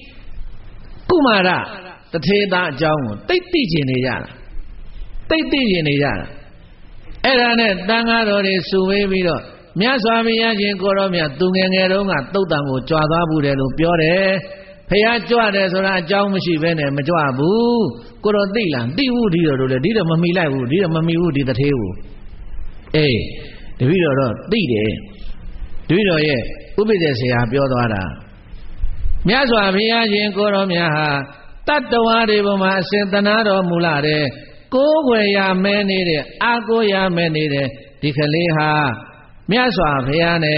Kumara tathei da a jaung ko tait ti chin ne ja la tait ti chin ne ja la ai da ne tanga do de su we pi do Mya Swami ya yin ko do mya tu ngel ngel dong ka tuk tan ko chwa twa bu de lo pyo de phaya chwa de so da a jaung ma shi be ne ma chwa bu ko do ti la ti bu di do le di do ma mi lai bu di do ma mi bu di tathei bu eh de pi do do ti de de pi do ye upite sia pyo twa da Mya Swami ya yin ko do mya ha tat twa de bo ma a sin tana do mu la de ko kwe ya me ne de a ko ya me ne de di khali ha Mya Swa Bhuyan ne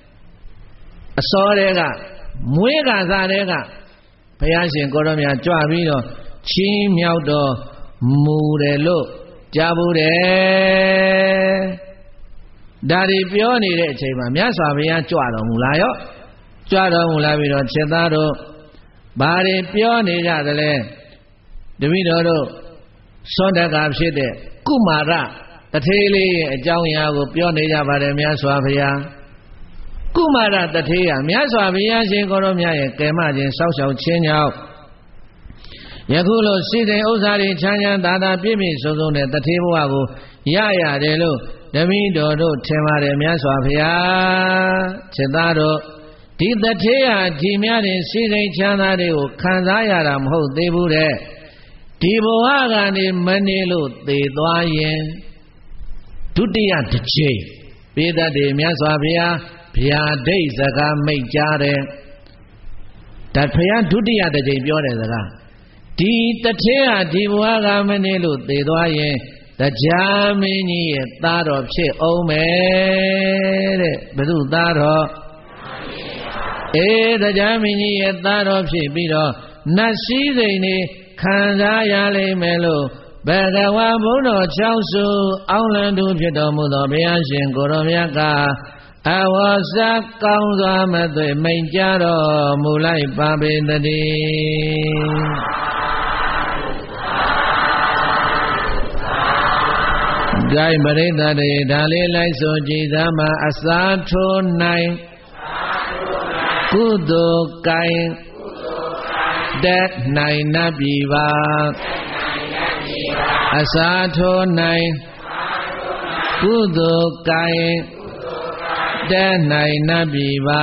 a saw de ka mwe ka sa de ka Bhuyan Shin ko do mya chwa pi do chin myauk do mu de lo ja bu de da ri pyo ni de a chain ma Mya Swa Bhuyan chwa do mu la yo chwa do mu la pi do chit ta do ba ri pyo ni ja de le de pi do do son da ka phit de Kumara Tathei le ye a jaung ya ko pyo ne ja ba de Mya Swa Bhuyan Kumara tathei ya Mya Swa Bhuyan Shin ko do mya ye ke ma chin sauk sauk chin nyauk Yakhu lo si tinဥစ္စာတွေချမ်းချမ်းသာသာပြည့်ပြည့်စုံစုံနဲ့tatheiဘဝကိုရရတယ်လို့ဓမိတော်တို့ထင်ပါတယ်Mya Swa Bhuyanจิตသားတို့ဒီtatheiဟာဒီများတဲ့စီစိမ်ချမ်းသာတွေကိုခံစားရတာမဟုတ်သေးဘူးတဲ့ဒီဘဝကနေမနေလို့သေသွားရင်ဒုတိယတစ်ချိန်ပေတတ်တယ်Mya Swa Bhuyanဗျာဒိတ်စကားမိတ်ကြားတယ်ဒါဘုရားဒုတိယတစ်ချိန်ပြောတယ်စကားဒီတထဲဟာဒီဘဝကမနေလို့သေသွားရင်တရားမင်းကြီးရဲ့သားတော်ဖြစ်အောင်မယ်တဲ့ဘုသူသားတော်အေးတရားမင်းကြီးရဲ့သားတော်ဖြစ်ပြီးတော့နတ်စည်းစိမ်နေခံစားရလိမ့်မယ်လို့ဘဂဝါဘုန်းတော်၆စုအောင်လံသူဖြစ်တော်မူသောဘုရားရှင်ကိုရောမြတ်ကအဝါစကောင်းစွာမသွေမိန်ကြတော်မူလိုက်ပါပေတည်းဂိုင်းပရိသတ်တွေဒါလေးလိုက်ဆိုကြည်သာမှာအစာထိုးနိုင်ကုသိုလ်ကိုင်တက်နိုင်နတ်ပြည်ပါအစာထိုးနိုင်ကုသိုလ်ကိုင်တက်နိုင်နတ်ပြည်ပါ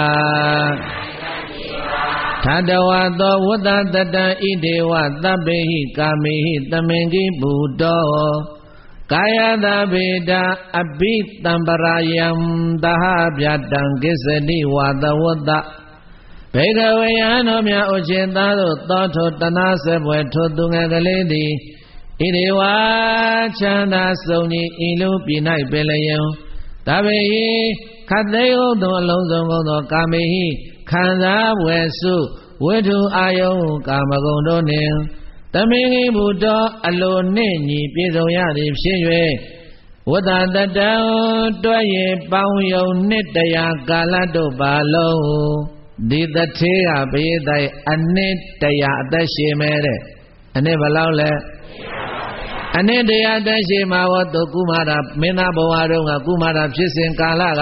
ထတဝသောဝတ္တတတံဣဒေဝသဗ္ဗေဟိကာမေဟိတမင်္ကိဘူတောကာယတဗေဒအဘိတံပရာယံသဟဗျာတံကိစ္စတိဝါသဝတ္တဘေကဝေယံတို့မြတ်ဥจิตသားတို့သောထောတနာစပွဲထိုသူငယ်ကလေးသည်ဣဒေဝချမ်းသာစုံကြီးဤလိုပြည်၌ပင်လျံသဗ္ဗေဟိခတ်သိဟုသောအလုံးစုံကုန်သောကာမေဟိခံစားဝယ်စုဝိထုအာယုံကာမဂုဏ်တို့နှင့်တမင်္ဂိဘုဒ္ဓအလိုနှင့်ညီပြည့်စုံရသည်ဖြစ်၍ဝတ္တတတံတွဲ့ရပေါင်းယုံနှစ်တရာကာလတို့ပါလုံးဒီတထေကဘေးတိုင်အနှစ်တရာအသက်ရှင်မဲ့တဲ့အနှစ်ဘယ်လောက်လဲအနှစ်တရာအသက်ရှင်မှာဝတ္တကုမာရမင်းသားဘဝတုန်းကကုမာရဖြစ်စဉ်ကာလက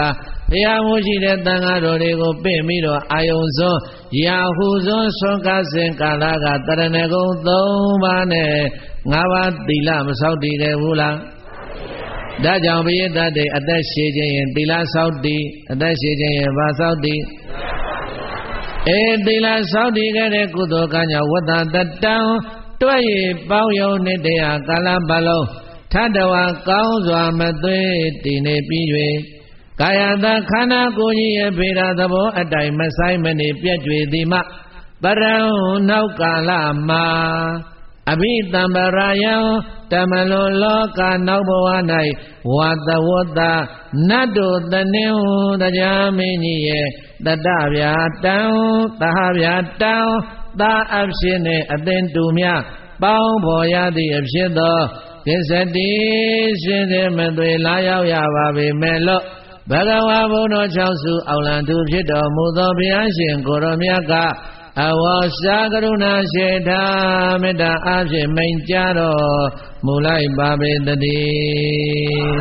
ဘုရားမိုးရှိတဲ့သံဃာတော်တွေကိုပင့်ပြီးတော့အာယုံစွန်းရာဟုစွန်းဆွမ်းကားစဉ်ကာလကတရဏဂုံသုံးပါးနဲ့ငါးပါးသီလမဆောက်တည်ခဲ့ဘူးလားဒါကြောင့်ဘုရားတတ်တဲ့အသက်ရှည်ခြင်းရင်သီလဆောက်တည်အသက်ရှည်ခြင်းရင်ဘာဆောက်တည်အေသီလဆောက်တည်ခဲ့တဲ့ကုသိုလ်ကံကြောင့်ဝတ္တတတံတွဲ့ရပေါင်းယုံနှစ်တရာကာလပတ်လုံးထတဝါကောင်းစွာမသွေးတည်နေပြီး၍ကာယတခန္ဓာကိုယ်ကြီးရဲ့ဖေရာသဘောအတိုင်းမဆိုင်မနေပြည့်ကျွေသည်မှပရံနောက်ကာလမှာအဘိတံပရာယံတမလောလောကနောက်ဘဝ၌ဝါတဝတ္တနတ်တို့တနင်းတရားမင်းကြီးရဲ့တတဗျာတံသဟဗျာတံသာအဖြစ်နှင့်အသင်တူမြပေါင်းဖော်ရသည့်အဖြစ်သောသစ္စာတိရှင်စေမသွေလာရောက်ရပါပေမဲ့လို့ဘဂဝါဘုံတော်၆စုအောင်လံသူဖြစ်တော်မူသောဘုရားရှင်ကိုရောမြတ်ကအဝါစာကရုဏာရှိတာမေတ္တာအဖြစ်မိန်ကြတော်မူလိုက်ပါပေတည်း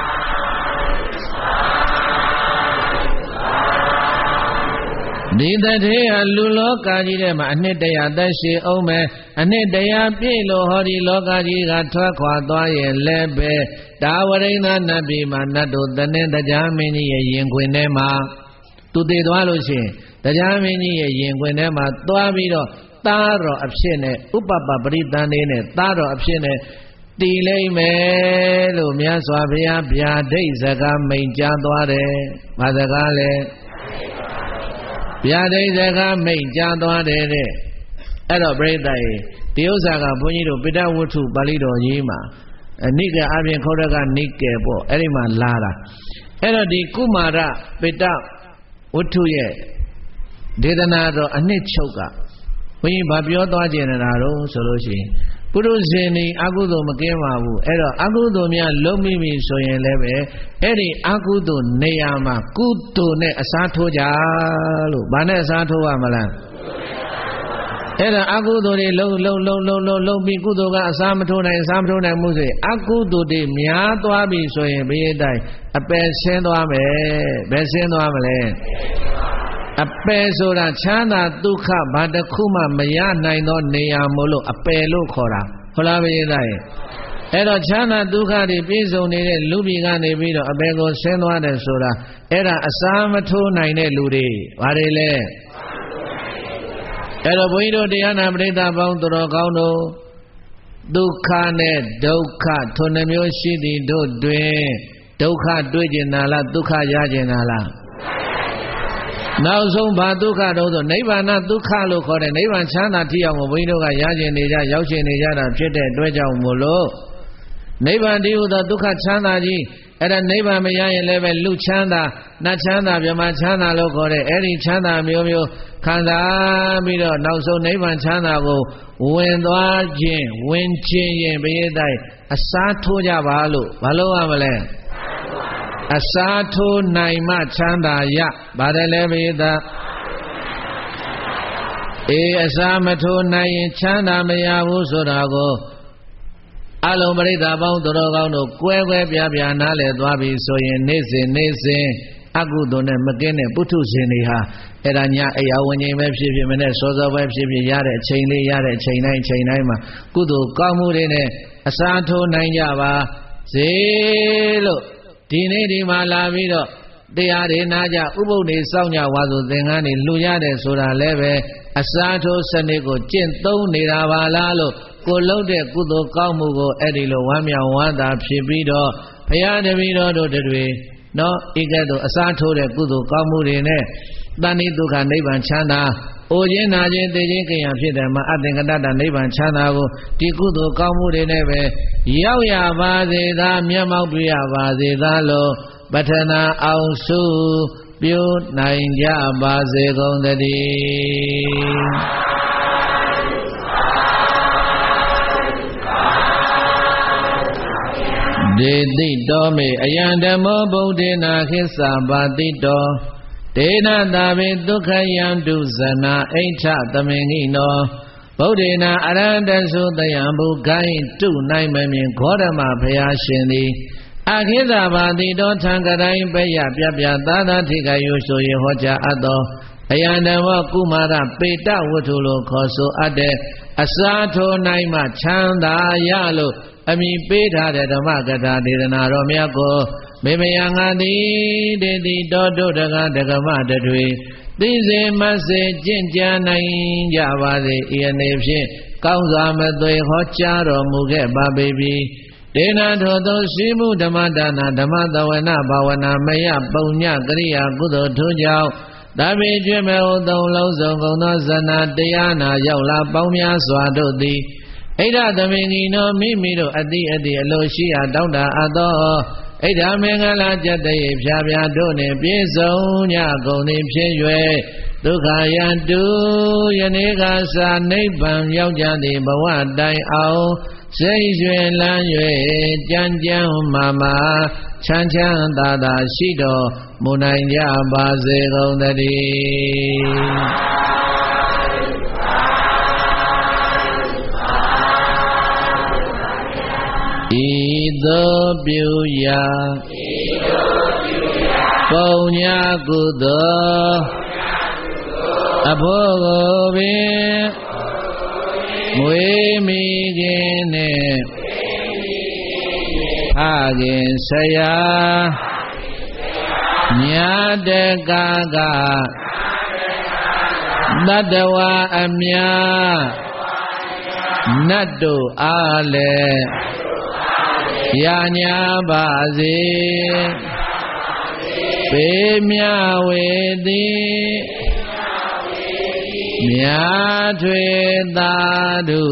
ဒီတထေးဟာလူလောကကြီးထဲမှာအနှစ်တရာသက်ရှိအောင်မယ်အနှစ်တရာပြည့်လို့ဟောဒီလောကကြီးကထွက်ခွာသွားရင်လည်းပဲတာဝရိန္ဒနတ်ပြည်မှာနတ်တို့တနင်တရားမင်းကြီးရဲ့ရင်ခွင်ထဲမှာသူတည်သွားလို့ရှိရင်တရားမင်းကြီးရဲ့ရင်ခွင်ထဲမှာသွားပြီးတော့သားတော်အဖြစ်နဲ့ဥပပပရိသန်လေးနဲ့သားတော်အဖြစ်နဲ့တည်လိမ့်မယ်လို့မြတ်စွာဘုရားဗျာဒိတ်စကားမိန်ကြားသွားတယ်။ဘာစကားလဲဗျာဒိတ်စကားမိန်ကြားသွားတယ်တဲ့အဲ့တော့ပြိဿရေဒီဥစ္စာကဘုန်းကြီးတို့ပိဋကဝတ္ထုပါဠိတော်ကြီးမှာအနိကအပြင်ခေါရကနိကေပေါ့အဲ့ဒီမှာလာတာအဲ့တော့ဒီကုမာရပိဋကဝတ္ထုရဲ့ဒေသနာတော်အနှစ်ချုပ်ကဘုန်းကြီးဗာပြောသွားခြင်းတာတော့ဆိုလို့ရှိရင်ပုရုဇဉ်ဒီအကုသိုလ်မကင်းပါဘူးအဲ့တော့အကုသိုလ်များလုံးမိပြီဆိုရင်လည်းပဲအဲ့ဒီအကုသိုလ်နေရာမှာကုသိုလ်နဲ့အစားထိုးကြလို့ဘာနဲ့အစားထိုးရမလဲအဲ့ဒါအကုသိုလ်တွေလုံးလုံးလုံးလုံးလုံးလုံးပြီးကုသိုလ်ကအစားမထိုးနိုင်အစားမထိုးနိုင်မှုဆိုရင်အကုသိုလ်တွေများသွားပြီဆိုရင်ဘုရားတိုင်အပယ်ဆင်းသွားမယ်ဘယ်ဆင်းသွားမလဲအပယ်ဆိုတာချမ်းသာဒုက္ခဘာတစ်ခုမှမရနိုင်သောနေရာမို့လို့အပယ်လို့ခေါ်တာဟုတ်လားဘုရားတိုင်အဲ့တော့ချမ်းသာဒုက္ခတွေပြည့်စုံနေတဲ့လူပြည်ကနေပြီးတော့အပယ်ကိုဆင်းသွားတယ်ဆိုတာအဲ့ဒါအစားမထိုးနိုင်တဲ့လူတွေဘာတွေလဲအဲ့တော့ဘုန်းကြီးတို့တရားနာပရိသတ်ပေါင်းသူတော်ကောင်းတို့ဒုက္ခနဲ့ဒုက္ခထိုနှမျိုးရှိသည်တို့တွင်ဒုက္ခတွေ့ကျင်တာလားဒုက္ခရကျင်တာလားနောက်ဆုံးဘာဒုက္ခတော့ဆိုနိဗ္ဗာန်ဒုက္ခလို့ခေါ်တဲ့နိဗ္ဗာန်ချမ်းသာထိအောင်ဘုန်းကြီးတို့ကရကျင်နေကြရောက်ကျင်နေကြတာဖြစ်တဲ့အတွက်ကြောင့်မို့လို့နိဗ္ဗာန်တည်းဟူသောဒုက္ခချမ်းသာကြီးအဲ့ဒါနိဗ္ဗာန်မရရင်လည်းပဲလူချမ်းသာနတ်ချမ်းသာဗြဟ္မာချမ်းသာလို့ခေါ်တဲ့အဲ့ဒီချမ်းသာမျိုးမျိုးခံစားပြီးတော့နောက်ဆုံးနိဗ္ဗာန်ချမ်းသာကိုဝင်သွားခြင်းဝင်ခြင်းရင်ဘုရားတိုင်အစားထိုးကြပါလို့ဘာလို့ရမလဲအစားထိုးနိုင်မှချမ်းသာရပါတယ်လေဘုရားသာအေးအစားမထိုးနိုင်ရင်ချမ်းသာမရဘူးဆိုတာကိုအလုံးပရိသတ်ပေါင်းသူတော်ကောင်းတို့ကွဲကွဲပြားပြားနားလည်သွားပြီဆိုရင်နေ့စဉ်နေ့စဉ်အကုသိုလ်နဲ့မကင်းတဲ့ပုထုဇဉ်တွေဟာအဲ့ဒါညအိယာဝင်ချိန်ပဲဖြစ်ဖြစ်မနဲ့စောစောပဲဖြစ်ဖြစ်ရတဲ့အချိန်လေးရတဲ့အချိန်တိုင်းချိန်တိုင်းမှာကုသိုလ်ကောင်းမှုတွေနဲ့အစားထိုးနိုင်ကြပါစေလို့ဒီနေ့ဒီမှာလာပြီးတော့တရားတွေနာကြဥပုပ်တွေစောင့်ကြဝါဆိုသင်္ကန်းတွေလှူရတယ်ဆိုတာလည်းပဲအစားထိုးစနစ်ကိုကျင့်သုံးနေတာပါလားလို့ကိုလုံးတဲ့ကုသိုလ်ကောင်းမှုကိုအဲ့ဒီလိုဝမ်းမြောက်ဝမ်းသာဖြစ်ပြီးတော့ဘုရားတပည့်တော်တို့တွေနော်ဤကဲ့သို့အစားထိုးတဲ့ကုသိုလ်ကောင်းမှုတွေနဲ့တဏှိဒုက္ခနိဗ္ဗာန်ချမ်းသာအိုခြင်းနာခြင်းသိခြင်းကိယဖြစ်တယ်မှာအသင်္ကတတနိဗ္ဗာန်ချမ်းသာကိုဒီကုသိုလ်ကောင်းမှုတွေနဲ့ပဲရောက်ရပါစေသာမျက်မှောက်ပြုရပါစေသာလို့ပထနာအောင်စုပြုနိုင်ကြပါစေကုန်သတည်းဒေတိတောမေအယံဓမ္မောဗုဒ္ဓေနာခိစ္ဆာပါတိတောဒေနတာဘေဒုက္ခယံတုဇနာအိဋ္ဌသမင်္ဂိနောဗုဒ္ဓေနာအရဟံတသုတယံဘုဂိုင်းတုနိုင်မမြင်ဂေါရမဘုရားရှင်သည်အာခိတဘာတိတောထံကတိုင်းပဲရပြပြသာသာထိကယုဆိုရဟောကြားအပ်သောအယံဓမ္မကုမာရပေတဝတ္ထုလို့ခေါ်ဆိုအပ်တဲ့အစာထိုနိုင်မှချမ်းသာရလို့အမိပေးထားတဲ့ဓမ္မကထာဒေသနာတော်မြတ်ကိုမေမယံငါတိတေတိတောတုတကဒကမတတွေသိစေမစေကျင့်ကြံနိုင်ကြပါစေဤအနေဖြင့်ကောင်းစွာမသွေဟောကြားတော်မူခဲ့ပါပေပြီဒေနာထိုသောရှိမှုဓမ္မဒါနဓမ္မသဝနာဘာဝနာမယပုံညကရိယာကုသိုလ်ထို့ကြောင့်သဗ္ဗေကျွေးမဲ့ဥသုံးလုံးစုံကုန်သောဇဏတရားနာရောက်လာပေါင်းများစွာတို့သည်ဣဒ္ဓသမင်ကြီးနောမိမိတို့အတိအတိအလိုရှိရာတောင်းတအပ်သောဣဒ္ဓမင်္ဂလာကျက်တရေဖြာဖြာတို့နှင့်ပြည့်စုံညကုန်သည်ဖြစ်၍ဒုက္ခယံတုယနေ့ကစာနိဗ္ဗာန်ရောက်ကြသည့်ဘဝတိုင်အောင်စိတ်ရွှင်လန်း၍ကြမ်းကြမ်းမာမာချမ်းချမ်းသာသာရှိတော်မူနိုင်ကြပါစေကုန်သတည်းဤသို့ပြုရာပုံညာကုသိုလ်အဖို့ကိုပင်မွေးမိခင်နှင့်ဖခင်ဆရာမြတ်တကာကတတဝအမြနတ်တို့အားလည်းရာညာပါစေပေမြဝေသည်မြာထွေသာဓု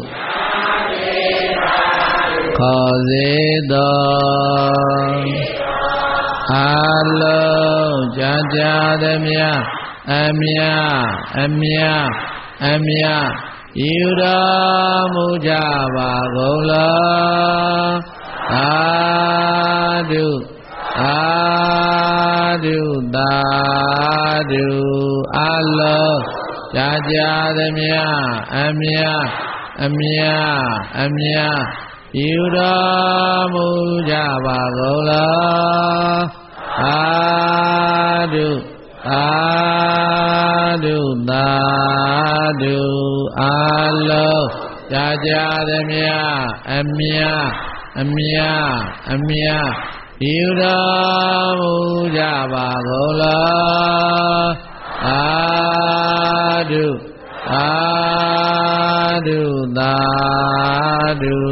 ခေါ်စေသောအလုံးကြာကြာသမျှအမြအမြအမြယူတော်မူကြပါကုန်လောသာဓုသာဓုသာဓုအလုံးကြာကြာသမျှအမြအမြအမြယူတော်မူကြပါကုန်လောသာဓုသာဓုသာဓုအလုံးကြာကြာသမျှအမြအမြအမြယူတော်မူကြပါကုန်လောသာဓုသာဓုသာဓု